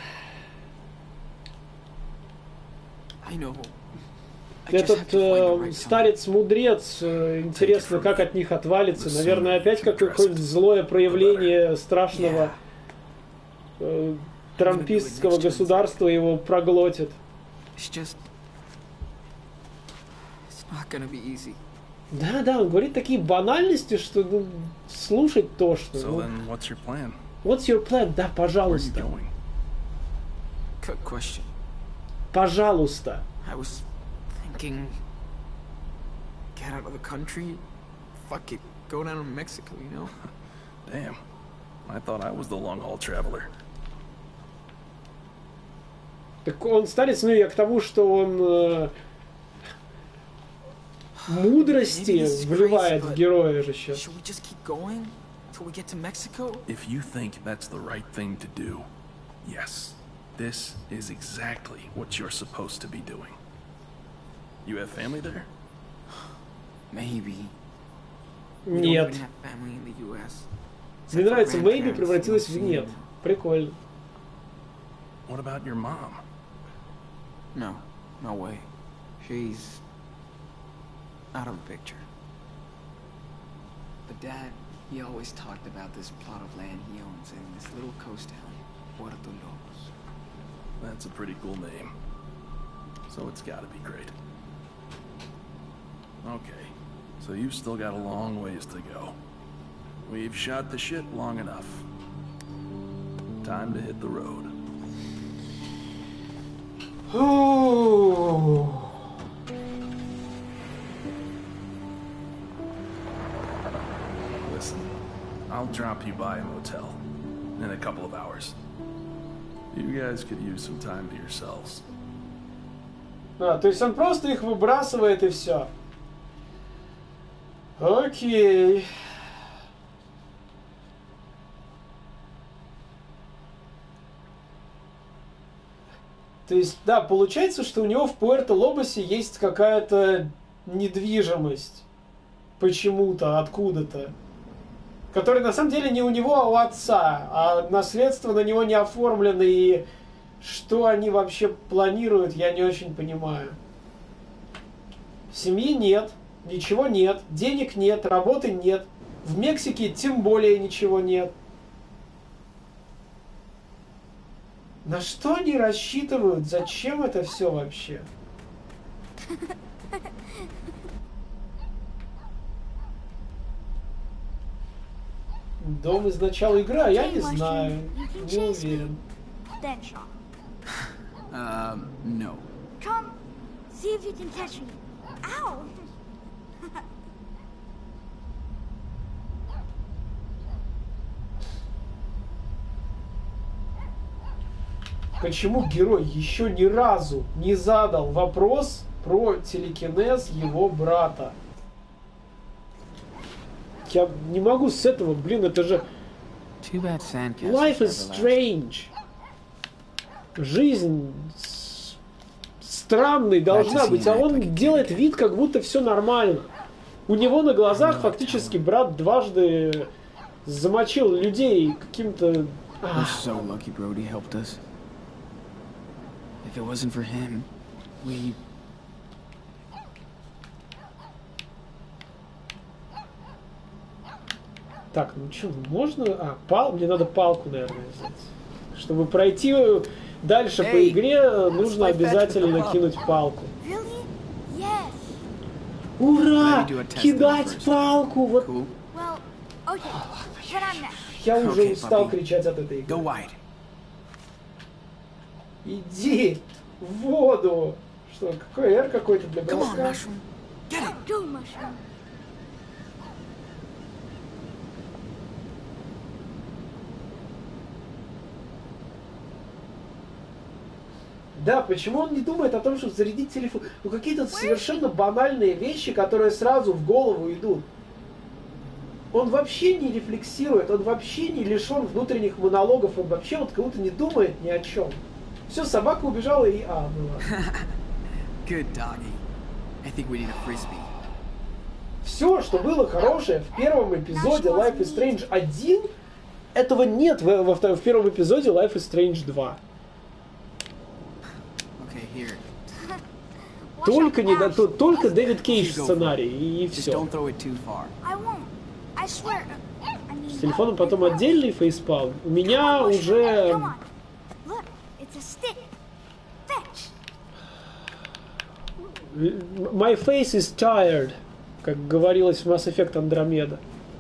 [SPEAKER 5] I know.
[SPEAKER 1] Этот э, старец-мудрец, э, интересно, как от них отвалится. Наверное, опять какое-нибудь злое проявление страшного э, трампистского государства его проглотит. Да, да, он говорит такие банальности, что ну, слушать тошно.
[SPEAKER 8] So
[SPEAKER 1] ну.
[SPEAKER 8] then, what's your plan?
[SPEAKER 1] What's your plan? Да, пожалуйста. Пожалуйста.
[SPEAKER 5] I was thinking, get out of the country, fuck it, go down to Mexico, you know?
[SPEAKER 8] Damn, I thought I was the long-haul traveler.
[SPEAKER 1] Так он старец, ну я к тому, что он э, мудрости вливает в героя же сейчас.
[SPEAKER 5] Should we just keep going till we get to Mexico?
[SPEAKER 8] If you think that's the right thing to do, yes, this is exactly what you're supposed to be doing. You have family there?
[SPEAKER 5] Maybe.
[SPEAKER 1] Нет.
[SPEAKER 5] We don't even have family in the U S
[SPEAKER 1] Мне нравится, Мэйби превратилась в нет. Прикольно.
[SPEAKER 8] What about your mom?
[SPEAKER 5] No, no way. She's out of the picture. But Dad, he always talked about this plot of land he owns in this little coast town, Puerto Lobos.
[SPEAKER 8] That's a pretty cool name. So it's gotta be great. Okay, so you've still got a long ways to go. We've shot the shit long enough. Time to hit the road. Listen, I'll drop you by a motel in a couple of hours. You guys could use some time to yourselves.
[SPEAKER 1] А, то есть он просто их выбрасывает и все. Окей. То есть, да, получается, что у него в Пуэрто-Лобосе есть какая-то недвижимость. Почему-то, откуда-то. Которая на самом деле не у него, а у отца. А наследство на него не оформлено. И что они вообще планируют, я не очень понимаю. Семьи нет, ничего нет, денег нет, работы нет. В Мексике тем более ничего нет. На что они рассчитывают? Зачем это все вообще? Дом из начала игры, а я не знаю. Не уверен.
[SPEAKER 5] Um, no.
[SPEAKER 4] Come, see if you can catch me. Ow!
[SPEAKER 1] Почему герой еще ни разу не задал вопрос про телекинез его брата? Я не могу с этого, блин, это же... Life is strange. Жизнь странной должна быть, а он делает вид, как будто все нормально. У него на глазах фактически брат дважды замочил людей каким-то...
[SPEAKER 5] If it wasn't for him, we...
[SPEAKER 1] Так, ну что, можно... А, пал... Мне надо палку, наверное, взять. Чтобы пройти дальше hey, по игре, нужно обязательно кинуть палку.
[SPEAKER 4] Really? Yes.
[SPEAKER 1] Ура! Кидать палку! Вот.
[SPEAKER 4] Well, okay. But I'm next.
[SPEAKER 1] Я уже
[SPEAKER 5] okay,
[SPEAKER 1] устал
[SPEAKER 5] puppy.
[SPEAKER 1] кричать от этой игры.
[SPEAKER 5] Go wide.
[SPEAKER 1] Иди в воду. Что, какой R какой-то для броска?
[SPEAKER 4] Go, mushroom.
[SPEAKER 1] Да, почему он не думает о том, чтобы зарядить телефон? Ну какие-то совершенно банальные вещи, которые сразу в голову идут. Он вообще не рефлексирует, он вообще не лишен внутренних монологов, он вообще вот как будто не думает ни о чем. Все, собака убежала и... А, ну ладно.
[SPEAKER 5] Good doggy. I think we need a frisbee.
[SPEAKER 1] Все, что было хорошее в первом эпизоде Life is Strange один, этого нет в, во втором, в первом эпизоде Life is Strange два.
[SPEAKER 5] Okay, here.
[SPEAKER 1] Только, не, то, только Дэвид Кейдж сценарий, и, и все.
[SPEAKER 5] Don't throw it too far.
[SPEAKER 4] I won't. I swear. I mean,
[SPEAKER 1] С телефоном потом отдельный фейспалм. У меня уже...
[SPEAKER 4] Look, it's a stick. Fetch.
[SPEAKER 1] My face is tired, как говорилось в Mass Effect Andromeda.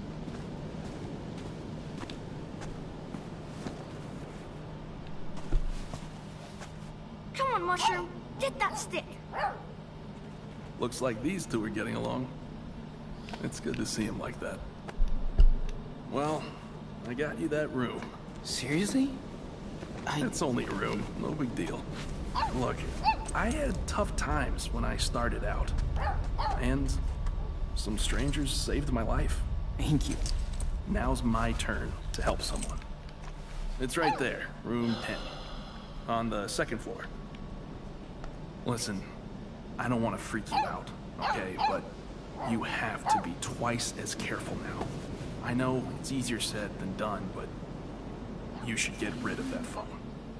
[SPEAKER 4] Come on, mushroom. Get that stick.
[SPEAKER 8] Looks like these two are getting along. It's good to see him like that. Well, I got you that room.
[SPEAKER 5] Seriously? I...
[SPEAKER 8] It's only a room, no big deal. Look, I had tough times when I started out. And some strangers saved my life.
[SPEAKER 5] Thank you.
[SPEAKER 8] Now's my turn to help someone. It's right there, room ten. On the second floor. Listen, I don't want to freak you out, okay? But you have to be twice as careful now. I know it's easier said than done, but you should get rid of that phone.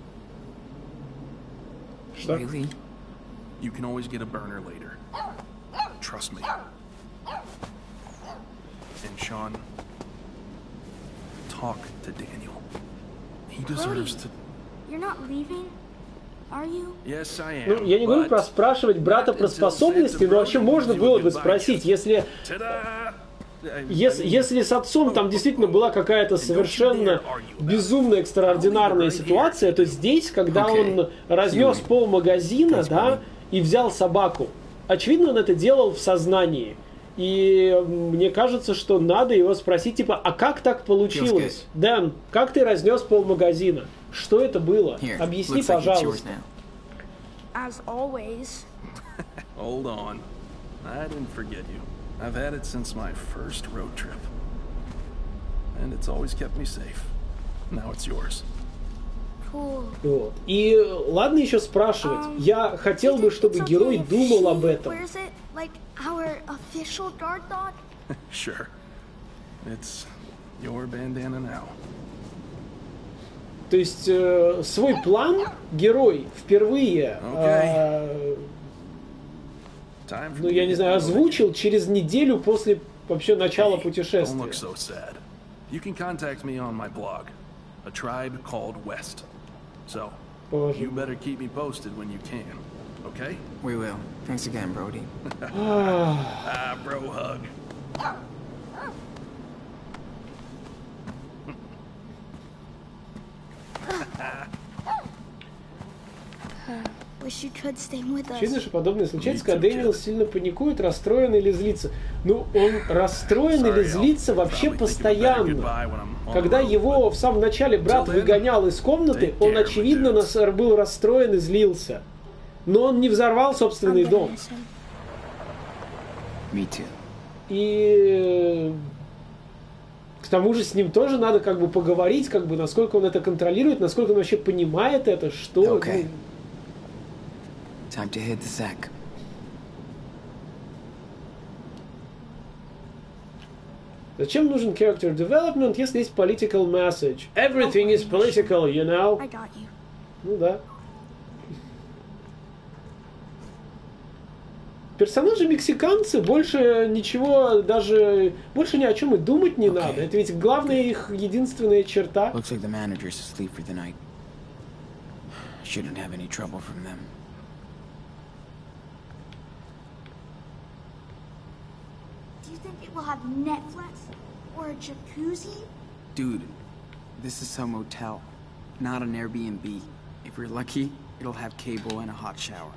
[SPEAKER 1] Что?
[SPEAKER 5] Really?
[SPEAKER 8] You can always get a burner later. Trust me. And Sean, talk to Daniel. He deserves to...
[SPEAKER 4] You're not leaving, are you?
[SPEAKER 8] Yes, I am.
[SPEAKER 1] Ну, я не говорю про спрашивать брата про способности, но вообще можно было бы спросить, если... Если, если с отцом там действительно была какая-то совершенно безумная, экстраординарная ситуация, то здесь, когда он разнес пол магазина, да, и взял собаку, очевидно, он это делал в сознании. И мне кажется, что надо его спросить, типа, а как так получилось? Дэн, как ты разнес пол магазина? Что это было? Объясни, пожалуйста.
[SPEAKER 4] As always.
[SPEAKER 8] Hold on. I didn't forget you. I've had it since my first road trip. And it's always kept me safe. Now it's yours.
[SPEAKER 4] Cool.
[SPEAKER 1] Вот. И ладно еще спрашивать.
[SPEAKER 4] Um,
[SPEAKER 1] Я хотел бы, чтобы герой думал об этом.
[SPEAKER 4] Where's it? Like our official guard dog?
[SPEAKER 8] Sure. It's your bandana now.
[SPEAKER 1] То есть э, свой план герой впервые, э, ну я не знаю, озвучил через неделю после вообще начала путешествия.
[SPEAKER 8] Don't look so sad. You can contact me on my blog, A Tribe Called West. So, you better keep me posted when you can, okay?
[SPEAKER 5] We will. Thanks again, Brody.
[SPEAKER 8] Ah, bro hug.
[SPEAKER 4] Wish you could stay with us.
[SPEAKER 1] Очевидно, что подобное случается, когда Дэниел сильно паникует, расстроен или злится. Ну, он расстроен или злится вообще постоянно. Когда его в самом начале брат выгонял из комнаты, он, очевидно, был расстроен и злился. Но он не взорвал собственный дом.
[SPEAKER 5] Me too.
[SPEAKER 1] И к тому же с ним тоже надо как бы поговорить, как бы насколько он это контролирует, насколько он вообще понимает это, что...
[SPEAKER 5] Okay. Time to hit the sack.
[SPEAKER 1] Зачем нужен character development, если есть political message? Everything is political, you know?
[SPEAKER 4] I got you.
[SPEAKER 1] Ну да. Персонажи мексиканцы, больше ничего, даже больше ни о чем и думать не
[SPEAKER 5] Okay.
[SPEAKER 1] надо. Это ведь главная их единственная черта.
[SPEAKER 5] Looks like the manager's asleep for the night. Shouldn't have any trouble from them.
[SPEAKER 4] Do you think it will have Netflix or a jacuzzi?
[SPEAKER 5] Dude, this is some motel, not an Airbnb. If we're lucky, it'll have cable and a hot shower.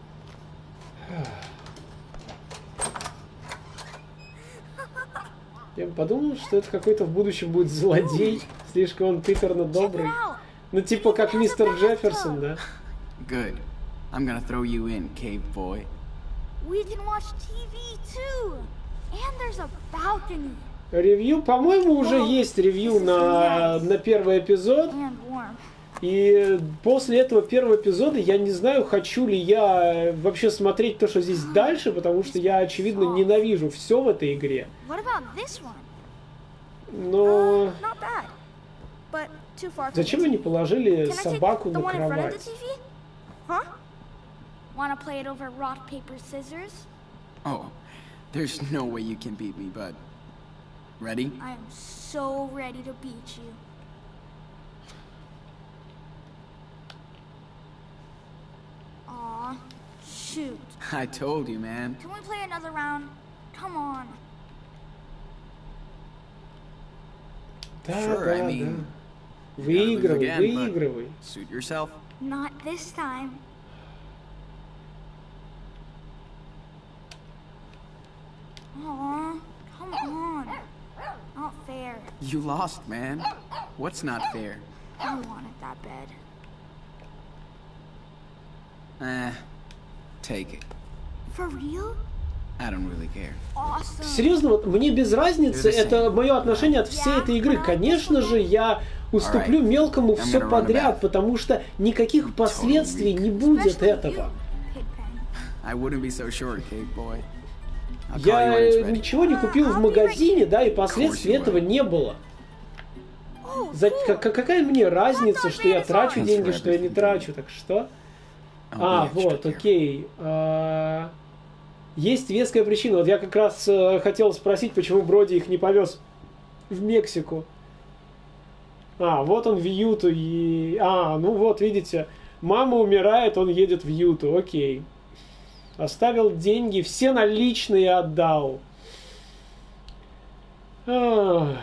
[SPEAKER 1] Я подумал, что это какой-то в будущем будет злодей. Слишком он приторно добрый. Ну, типа как мистер Джефферсон, да?
[SPEAKER 5] Good. I'm gonna throw you in, cave boy.
[SPEAKER 4] We can watch T V too. And there's a balcony.
[SPEAKER 1] Ревью, по-моему, уже есть ревью на, на первый эпизод.
[SPEAKER 4] And warm.
[SPEAKER 1] И после этого первого эпизода я не знаю, хочу ли я вообще смотреть то, что здесь дальше, потому что я, очевидно, ненавижу все в этой игре.
[SPEAKER 4] What about this one?
[SPEAKER 1] Но
[SPEAKER 4] Uh, not bad. But too far from
[SPEAKER 1] зачем
[SPEAKER 4] the
[SPEAKER 1] они
[SPEAKER 4] T V.
[SPEAKER 1] положили
[SPEAKER 4] Can I take
[SPEAKER 1] собаку
[SPEAKER 4] the
[SPEAKER 1] на
[SPEAKER 4] one in front of the
[SPEAKER 1] кровать?
[SPEAKER 4] T V? Huh? Wanna play it over rock, paper, scissors?
[SPEAKER 5] Oh, there's no way you can beat me, bud. Ready?
[SPEAKER 4] I am so ready to beat you. Aw, shoot.
[SPEAKER 5] I told you, man.
[SPEAKER 4] Can we play another round? Come on.
[SPEAKER 1] Да,
[SPEAKER 5] Sure,
[SPEAKER 1] да,
[SPEAKER 5] I mean,
[SPEAKER 1] да.
[SPEAKER 5] you gotta lose
[SPEAKER 1] Выигрывай,
[SPEAKER 5] again, but
[SPEAKER 1] выигрывай.
[SPEAKER 5] Suit yourself.
[SPEAKER 4] Not this time. Aw, come on. Not fair.
[SPEAKER 5] You lost, man. What's not fair?
[SPEAKER 4] I want it that bad.
[SPEAKER 5] Eh, take it.
[SPEAKER 4] For real?
[SPEAKER 5] I don't really care.
[SPEAKER 4] Awesome.
[SPEAKER 1] Серьезно, вот мне без разницы,
[SPEAKER 5] You're the same.
[SPEAKER 1] это мое отношение от всей этой игры. Конечно же, я уступлю
[SPEAKER 5] Alright.
[SPEAKER 1] мелкому
[SPEAKER 5] I'm
[SPEAKER 1] все
[SPEAKER 5] gonna run
[SPEAKER 1] подряд,
[SPEAKER 5] about.
[SPEAKER 1] потому что никаких последствий не будет
[SPEAKER 4] Especially
[SPEAKER 1] этого.
[SPEAKER 4] you, Pigpen.
[SPEAKER 5] I wouldn't be so sure, cave boy.
[SPEAKER 1] Я ничего не купил в магазине, да, и последствий этого не было. За, как, какая мне разница, что я трачу деньги, что я не трачу, так что? А, вот, окей. А, есть веская причина. Вот я как раз а, хотел спросить, почему Броди их не повез в Мексику. А, вот он в Юту и... А, ну вот, видите, мама умирает, он едет в Юту, окей. Оставил деньги, все наличные отдал. Ах.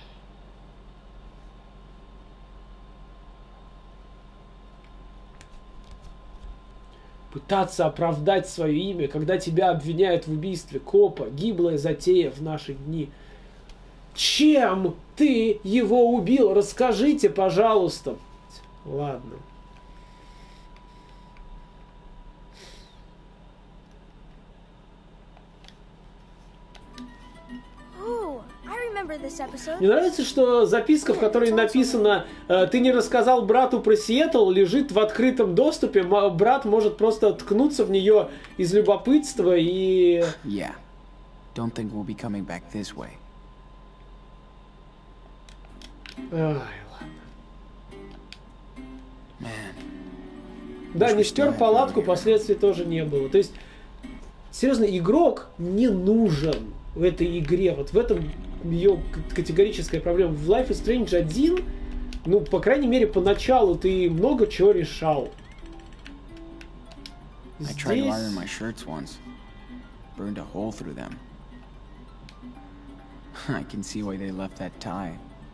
[SPEAKER 1] Пытаться оправдать свое имя, когда тебя обвиняют в убийстве копа, гиблая затея в наши дни. Чем ты его убил? Расскажите, пожалуйста. Ладно. Мне нравится, что записка, в которой написано «Ты не рассказал брату про Сиэтл», лежит в открытом доступе. Брат может просто ткнуться в нее из любопытства и...
[SPEAKER 2] Yeah. Don't think we'll be coming back this way.
[SPEAKER 1] Ай, ладно.
[SPEAKER 2] Man.
[SPEAKER 1] Да, не стер палатку, последствий тоже не было. То есть, серьезно, игрок не нужен в этой игре. Вот в этом ее категорическая проблема. В Life is Strange один, ну, по крайней мере, поначалу ты много чего решал.
[SPEAKER 2] I tried to iron my shirts once. Burned a hole through them. I can see why they left that tie.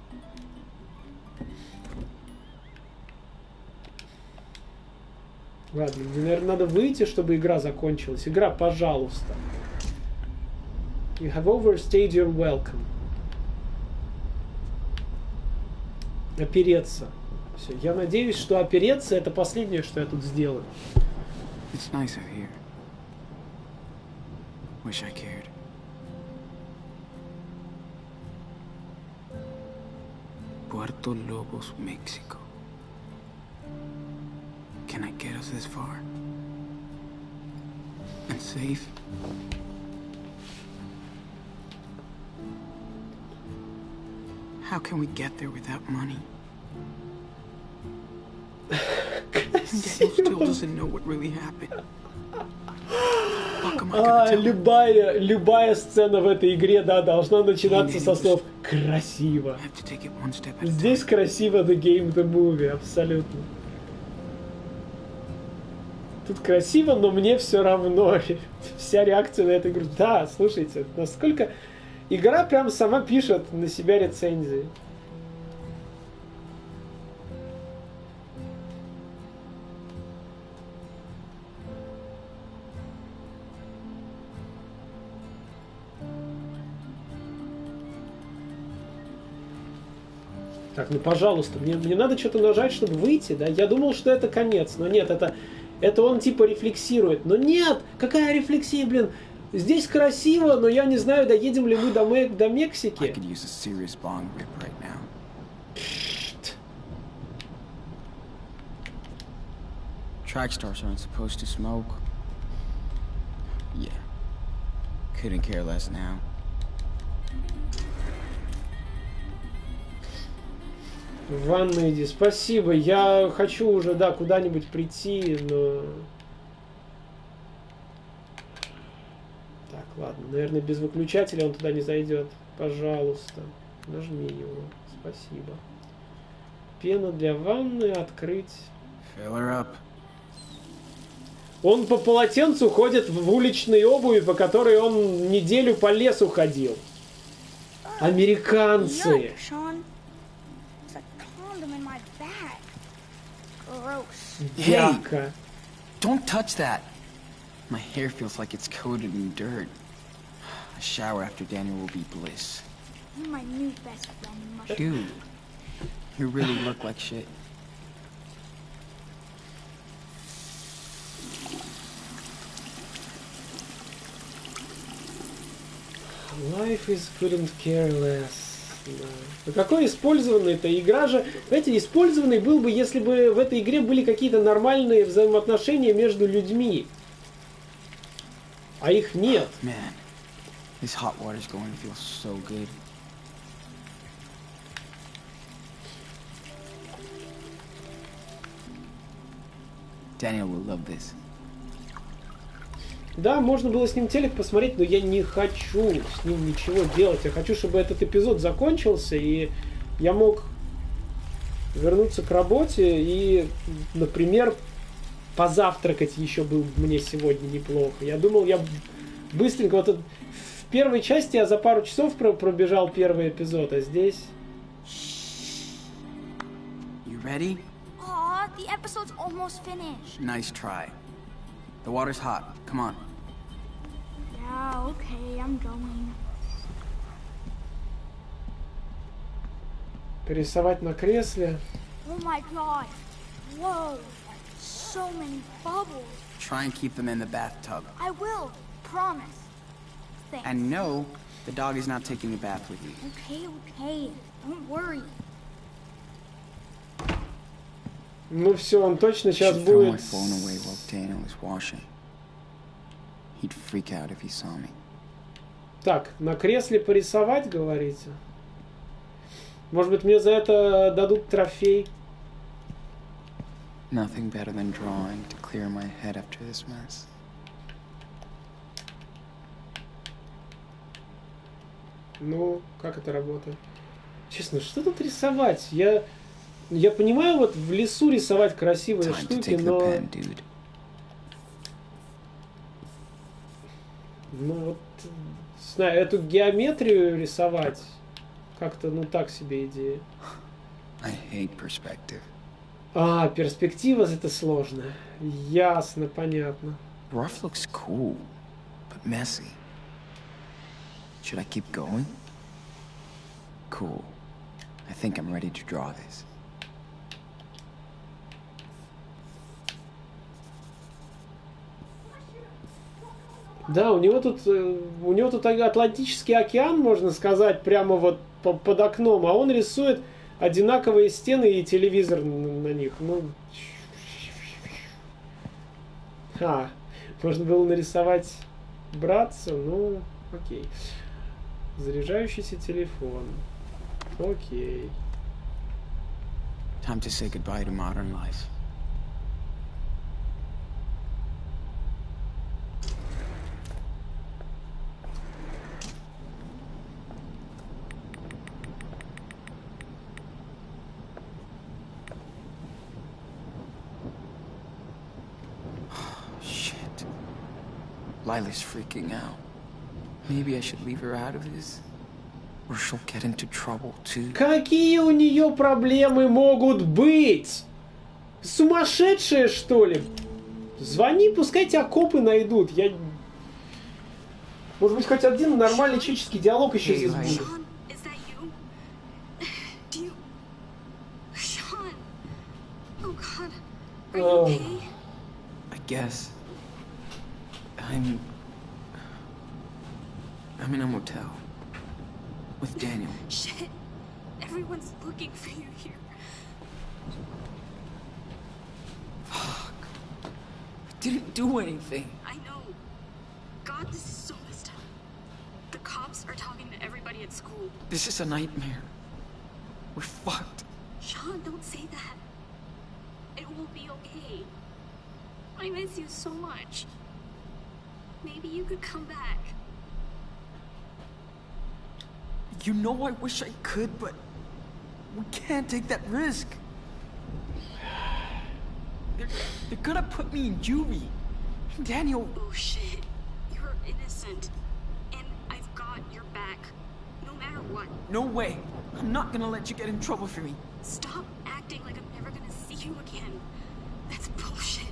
[SPEAKER 1] Ладно, мне, наверное, надо выйти, чтобы игра закончилась. Игра, пожалуйста. You have overstayed your welcome. Опереться. Все. Я надеюсь, что опереться — это последнее, что я тут сделаю.
[SPEAKER 5] It's nicer here. Wish I cared. Puerto Lobos, Mexico. Can I get us this far? And safe? How can we get there without money? Daniel still doesn't know what really happened.
[SPEAKER 1] А, любая, любая сцена в этой игре, да, должна начинаться со слов «красиво». Здесь красиво the game, the movie, абсолютно. Тут красиво, но мне все равно. Вся реакция на эту игру. Да, слушайте, насколько... Игра прям сама пишет на себя рецензии. Так, ну пожалуйста, мне, мне надо что-то нажать, чтобы выйти, да? Я думал, что это конец, но нет, это, это он типа рефлексирует. Но нет, какая рефлексия, блин? Здесь красиво, но я не знаю, доедем ли мы до, Мек- до Мексики.
[SPEAKER 2] Track stars aren't supposed to smoke. Yeah. Couldn't care less now.
[SPEAKER 1] В ванну иди. Спасибо. Я хочу уже, да, куда-нибудь прийти, но... Так, ладно. Наверное, без выключателя он туда не зайдет. Пожалуйста. Нажми его. Спасибо. Пена для ванны. Открыть.
[SPEAKER 2] Fill her up.
[SPEAKER 1] Он по полотенцу ходит в уличной обуви, по которой он неделю по лесу ходил. Американцы.
[SPEAKER 2] Hey, don't touch that. My hair feels like it's coated in dirt. A shower after Daniel will be bliss.
[SPEAKER 4] You're my new best friend, Mushroom.
[SPEAKER 2] Dude, you really look like shit.
[SPEAKER 1] Life is couldn't care less. Да. А какой использованный-то? Игра же... Знаете, использованный был бы, если бы в этой игре были какие-то нормальные взаимоотношения между людьми. А их нет.
[SPEAKER 2] Man, This hot water's going to feel so good. Daniel will love this.
[SPEAKER 1] Да, можно было с ним телек посмотреть, но я не хочу с ним ничего делать. Я хочу, чтобы этот эпизод закончился, и я мог вернуться к работе и, например, позавтракать еще был мне сегодня неплохо. Я думал, я быстренько... Вот в первой части я за пару часов пробежал первый эпизод, а здесь...
[SPEAKER 2] You ready?
[SPEAKER 4] Aw, the episode's almost finished.
[SPEAKER 2] Nice try. The water's hot. Come on.
[SPEAKER 4] Yeah, okay, I'm going.
[SPEAKER 1] Перерисовать на кресле.
[SPEAKER 4] Oh my god. Whoa. So many bubbles.
[SPEAKER 2] Try and keep them in the bathtub.
[SPEAKER 4] I will. Promise. Thanks.
[SPEAKER 2] And no, the dog is not taking a bath with you.
[SPEAKER 4] Okay, okay. Don't worry.
[SPEAKER 1] Ну все, он точно сейчас
[SPEAKER 2] Should throw my
[SPEAKER 1] будет...
[SPEAKER 2] phone away while Daniel is washing. He'd freak out if he saw me.
[SPEAKER 1] Так, на кресле порисовать, говорите? Может быть, мне за это дадут трофей?
[SPEAKER 2] Nothing better than drawing to clear my head after this mess.
[SPEAKER 1] Ну, как это работает? Честно, что тут рисовать? Я, я понимаю, вот в лесу рисовать красивые
[SPEAKER 2] Time to
[SPEAKER 1] штуки,
[SPEAKER 2] take the
[SPEAKER 1] но...
[SPEAKER 2] pen, dude.
[SPEAKER 1] Ну вот, не знаю, эту геометрию рисовать как-то, ну, так себе идея.
[SPEAKER 2] I hate perspective.
[SPEAKER 1] А, перспектива это сложно. Ясно, понятно.
[SPEAKER 2] Rough looks cool, but messy. Should I keep going? Cool. I think I'm ready to draw this.
[SPEAKER 1] Да, у него тут, у него тут Атлантический океан, можно сказать, прямо вот под окном, а он рисует одинаковые стены и телевизор на них. Ну, а, можно было нарисовать братца, ну, окей. Заряжающийся телефон. Окей.
[SPEAKER 2] Time to say goodbye to modern life. Shit. Lila's freaking out. Maybe I should leave her out of this, or she'll get into trouble too.
[SPEAKER 1] Какие у нее проблемы могут быть? Сумасшедшие, что ли? Звони, пускай тебя копы найдут. Я... Может быть, хоть один нормальный человеческий диалог еще здесь будет.
[SPEAKER 2] Oh. I guess. I'm... I'm in a motel. With Daniel.
[SPEAKER 3] Shit. Everyone's looking for you here.
[SPEAKER 2] Fuck. I didn't do anything.
[SPEAKER 3] I know. God, this is so messed up. The cops are talking to everybody at school.
[SPEAKER 2] This is a nightmare. We're fucked.
[SPEAKER 3] Sean, don't say that. It will be okay. I miss you so much. Maybe you could come back.
[SPEAKER 2] You know I wish I could, but we can't take that risk. They're, they're gonna put me in juvie. Daniel...
[SPEAKER 3] Oh shit. You're innocent. And I've got your back. No matter what.
[SPEAKER 2] No way. I'm not gonna let you get in trouble for me.
[SPEAKER 3] Stop acting like I'm never gonna see you again. That's bullshit.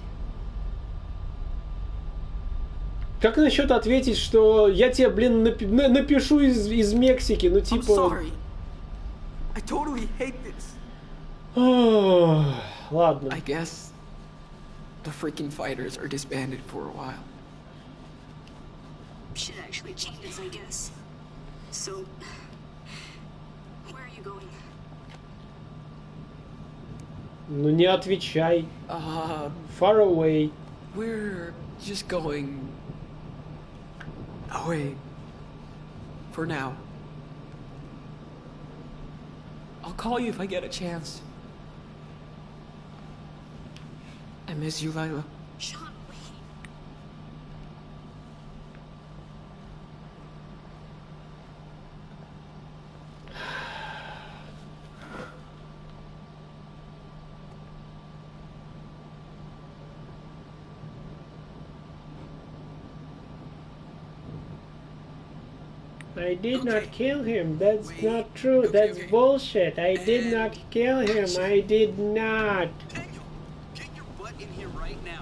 [SPEAKER 1] Как насчет ответить, что я тебе, блин, напи напишу из, из Мексики, ну типа...
[SPEAKER 2] I'm sorry. I totally hate this.
[SPEAKER 1] Oh, ладно.
[SPEAKER 2] I guess the freaking fighters are disbanded for a while.
[SPEAKER 3] Should actually changes, I guess. So, where are you going?
[SPEAKER 1] Ну не отвечай.
[SPEAKER 2] Uh,
[SPEAKER 1] Far away.
[SPEAKER 2] We're just going away.
[SPEAKER 5] For now. I'll call you if I get a chance. I miss you, Lila.
[SPEAKER 3] Sean, wait.
[SPEAKER 1] I did not kill him. That's not true. That's bullshit. I did not kill him. I did not.
[SPEAKER 10] Daniel, get your butt in here right now.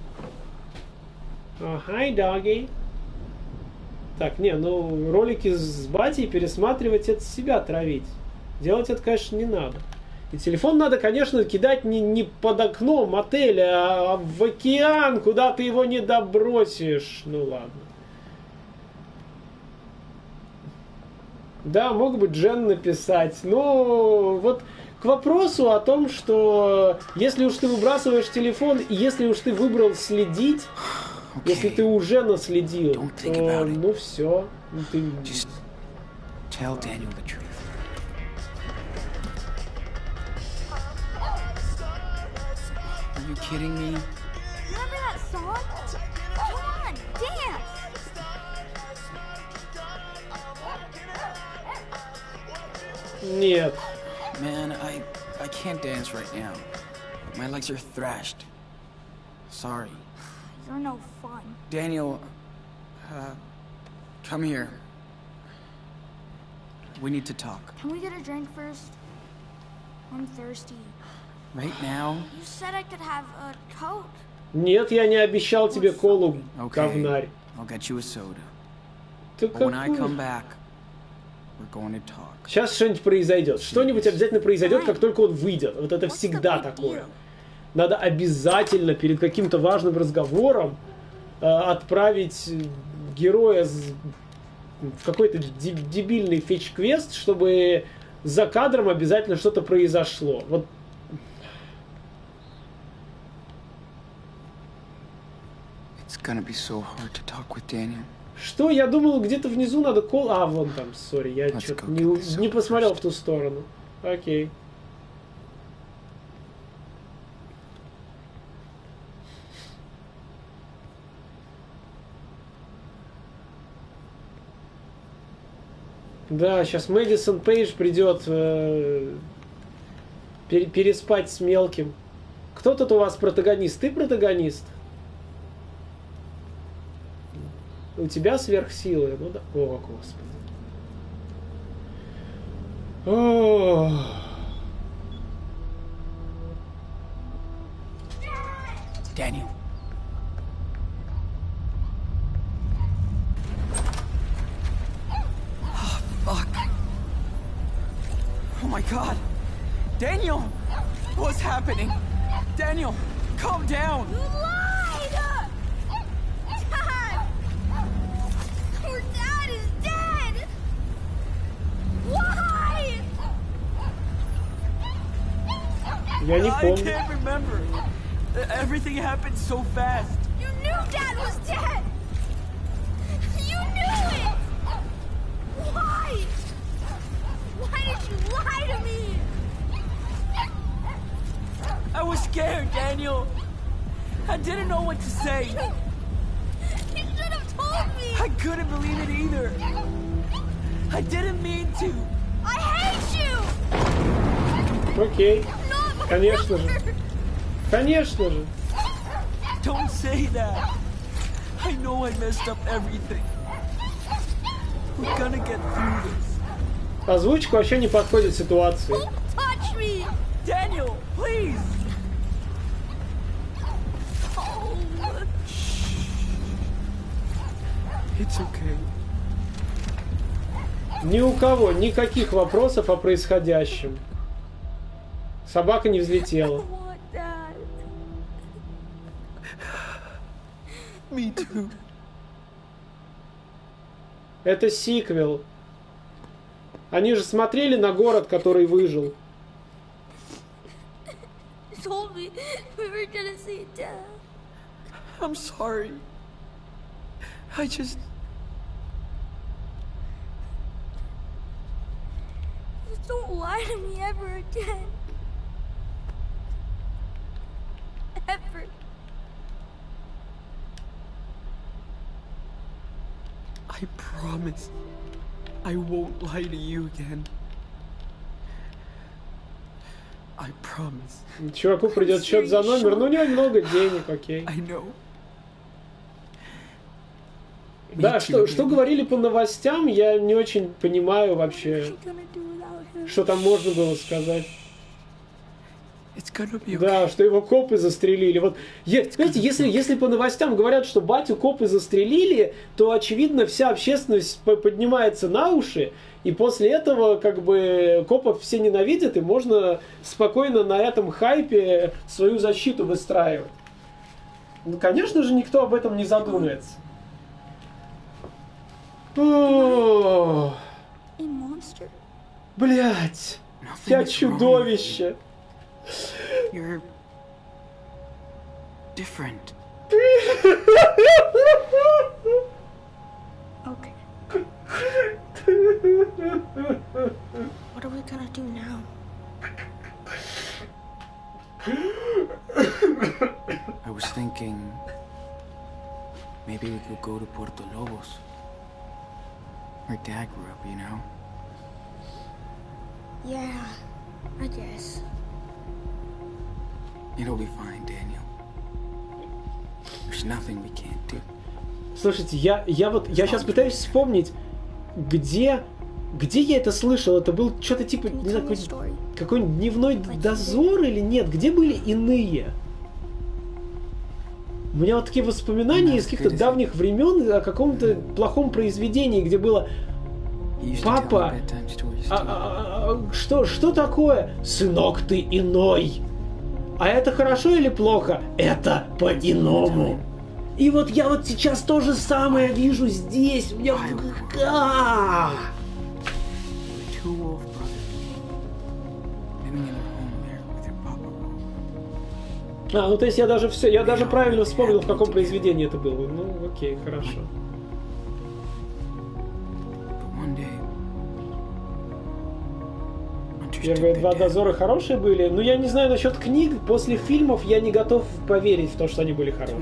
[SPEAKER 1] Oh, hi, doggy. Так, не, ну, ролики с батей пересматривать, это себя травить. Делать это, конечно, не надо. И телефон надо, конечно, кидать не, не под окном отеля, а в океан, куда ты его не добросишь. Ну, ладно. Да, мог бы Джен написать, но вот к вопросу о том, что если уж ты выбрасываешь телефон, и если уж ты выбрал следить, okay. Если ты уже наследил, то ну все. Ты...
[SPEAKER 5] Just tell Daniel the truth. Are you kidding me?
[SPEAKER 4] Remember that song? Come on, dance!
[SPEAKER 1] Нет.
[SPEAKER 5] Man, I I can't dance right now. My legs are thrashed. Sorry.
[SPEAKER 4] You're no fun.
[SPEAKER 5] Daniel, uh, come here. We need to talk.
[SPEAKER 4] Can we get a drink first? I'm thirsty.
[SPEAKER 5] Right now?
[SPEAKER 4] You said I could have a Coke.
[SPEAKER 1] Нет, я не обещал тебе колу, говнарь.
[SPEAKER 5] I'll get you a soda.
[SPEAKER 1] But
[SPEAKER 5] when I come back, we're going to talk.
[SPEAKER 1] Сейчас что-нибудь произойдет. Что-нибудь обязательно произойдет, как только он выйдет. Вот это всегда такое. Надо обязательно перед каким-то важным разговором э, отправить героя в какой-то дебильный фетч-квест, чтобы за кадром обязательно что-то произошло. Вот.
[SPEAKER 5] It's gonna be so hard to talk with Daniel.
[SPEAKER 1] Что? Я думал, где-то внизу надо кол... А, вон там, сори, я что-то не, не посмотрел в ту сторону. Окей. Да, сейчас Мэдисон Пейдж придет э, пер, переспать с мелким. Кто тут у вас протагонист? Ты протагонист? У тебя сверхсилы. Ну да. О, Господи. О.
[SPEAKER 5] Daniel. Oh, fuck. Oh my God. Daniel! What's happening? Daniel, calm down.
[SPEAKER 4] You lied! Dad! Your dad is dead! Why?
[SPEAKER 1] Я не помню.
[SPEAKER 5] I can't remember. Everything happened so fast.
[SPEAKER 4] You knew Dad was dead! You knew it! Why? Why did you lie to me?
[SPEAKER 5] I was scared, Daniel. I didn't know what to say.
[SPEAKER 4] You should have told me!
[SPEAKER 5] I couldn't believe it either. I didn't mean to.
[SPEAKER 4] I hate you!
[SPEAKER 1] Окей. Конечно же. Конечно же.
[SPEAKER 5] Don't say that. I know I messed up everything. We're gonna get through this.
[SPEAKER 1] Озвучка вообще не подходит ситуации.
[SPEAKER 4] Don't touch me!
[SPEAKER 5] Daniel, please!
[SPEAKER 4] Oh.
[SPEAKER 5] It's okay.
[SPEAKER 1] Ни у кого никаких вопросов о происходящем. Собака не взлетела.
[SPEAKER 5] Me too.
[SPEAKER 1] Это сиквел. Они же смотрели на город, который выжил.
[SPEAKER 4] Told me we were gonna see Dad.
[SPEAKER 5] I'm sorry. I just...
[SPEAKER 4] Don't lie to me ever again. Ever.
[SPEAKER 5] I promise I won't lie to you again. I promise.
[SPEAKER 1] Чуваку придет счет за номер, ну у него много денег, окей.
[SPEAKER 5] I know.
[SPEAKER 1] Да, что, что говорили по новостям, я не очень понимаю вообще, что там можно было сказать.
[SPEAKER 5] Okay.
[SPEAKER 1] Да, что его копы застрелили. Вот, знаете, если, если по новостям говорят, что батю копы застрелили, то, очевидно, вся общественность поднимается на уши, и после этого, как бы, копов все ненавидят, и можно спокойно на этом хайпе свою защиту выстраивать. Ну, конечно же, никто об этом не задумается. О, блять, я чудовище.
[SPEAKER 5] You're different.
[SPEAKER 4] Okay. What are we gonna do now?
[SPEAKER 5] I was thinking maybe we could go to Puerto Lobos. Where Dad grew up, you know?
[SPEAKER 4] Yeah, I guess.
[SPEAKER 5] It'll be fine, Daniel. There's nothing we can't do.
[SPEAKER 1] Слушайте, я, я вот, я сейчас пытаюсь вспомнить, где, где я это слышал. Это был что-то типа, не знаю, какой-нибудь, какой-нибудь дневной дозор или нет? Где были иные? У меня вот такие воспоминания из каких-то давних времен о каком-то плохом произведении, где было папа, а, а, а, что, что такое? Сынок, ты иной. А это хорошо или плохо? Это по-иному. И вот я вот сейчас то же самое вижу здесь. У меня... А! А, ну то есть я даже все, я даже правильно вспомнил, в каком произведении это было. Ну, окей, хорошо. Первые два дозора хорошие были, но я не знаю насчет книг. После фильмов я не готов поверить в то, что они были хорошие.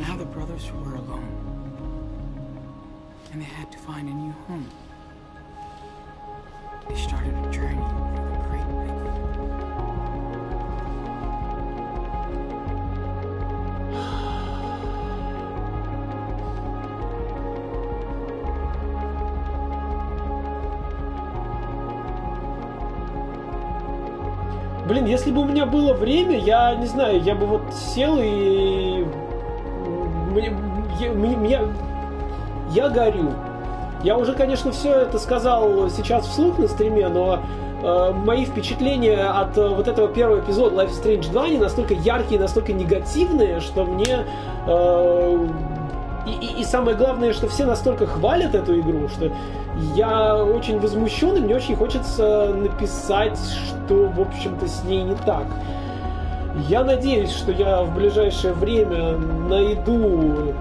[SPEAKER 1] Блин, если бы у меня было время, я не знаю, я бы вот сел и... Мне, я, меня... я горю. Я уже, конечно, все это сказал сейчас вслух на стриме, но э, мои впечатления от э, вот этого первого эпизода Life is Strange два, они настолько яркие, настолько негативные, что мне... Э, и, и, и самое главное, что все настолько хвалят эту игру, что я очень возмущен, и мне очень хочется написать, что, в общем-то, с ней не так. Я надеюсь, что я в ближайшее время найду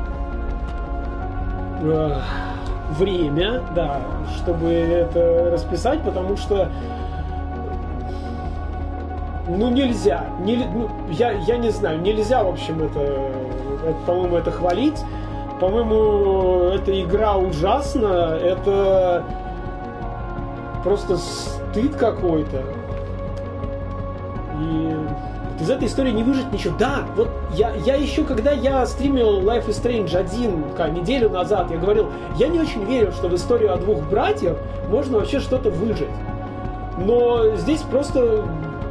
[SPEAKER 1] э, время, да, чтобы это расписать, потому что ну нельзя, не, ну, я, я не знаю, нельзя, в общем, это, это по-моему, это хвалить. По-моему, эта игра ужасна, это просто стыд какой-то. И из этой истории не выжить ничего. Да, вот я, я еще, когда я стримил Life is Strange один, как, неделю назад, я говорил, я не очень верю, что в историю о двух братьях можно вообще что-то выжить. Но здесь просто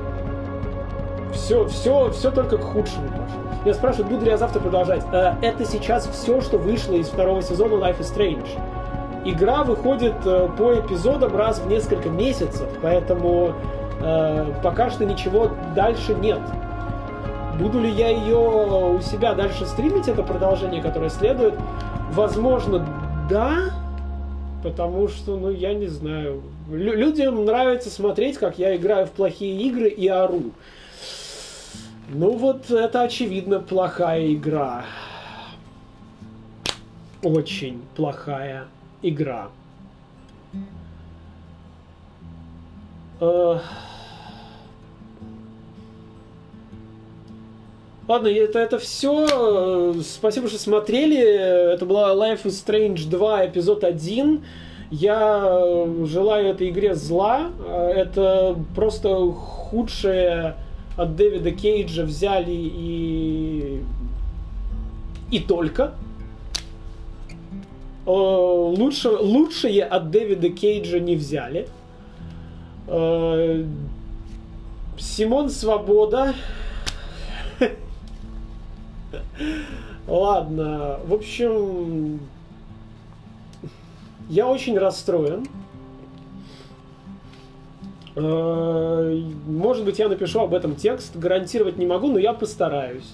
[SPEAKER 1] все, все, все только к худшему пошло. Меня спрашивают, буду ли я завтра продолжать. Это сейчас все, что вышло из второго сезона Life is Strange. Игра выходит по эпизодам раз в несколько месяцев, поэтому э, пока что ничего дальше нет. Буду ли я ее у себя дальше стримить, это продолжение, которое следует? Возможно, да, потому что, ну, я не знаю. Лю- людям нравится смотреть, как я играю в плохие игры и ору. Ну вот, это, очевидно, плохая игра. Очень плохая игра. Ладно, это, это все. Спасибо, что смотрели. Это была Life is Strange два, эпизод один. Я желаю этой игре зла. Это просто худшее от Дэвида Кейджа взяли и... и только. Лучше, лучшее от Дэвида Кейджа не взяли. Симон Свобода. Ладно, в общем, я очень расстроен. Может быть, я напишу об этом текст, гарантировать не могу, но я постараюсь.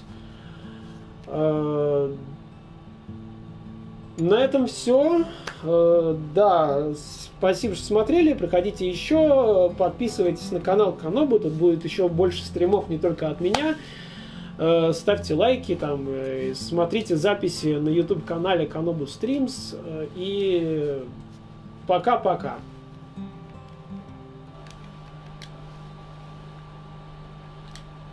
[SPEAKER 1] На этом все. Да, спасибо, что смотрели. Приходите еще, подписывайтесь на канал Канобу. Тут будет еще больше стримов не только от меня. Ставьте лайки, там, смотрите записи на YouTube канале Канобу Стримс. И пока-пока.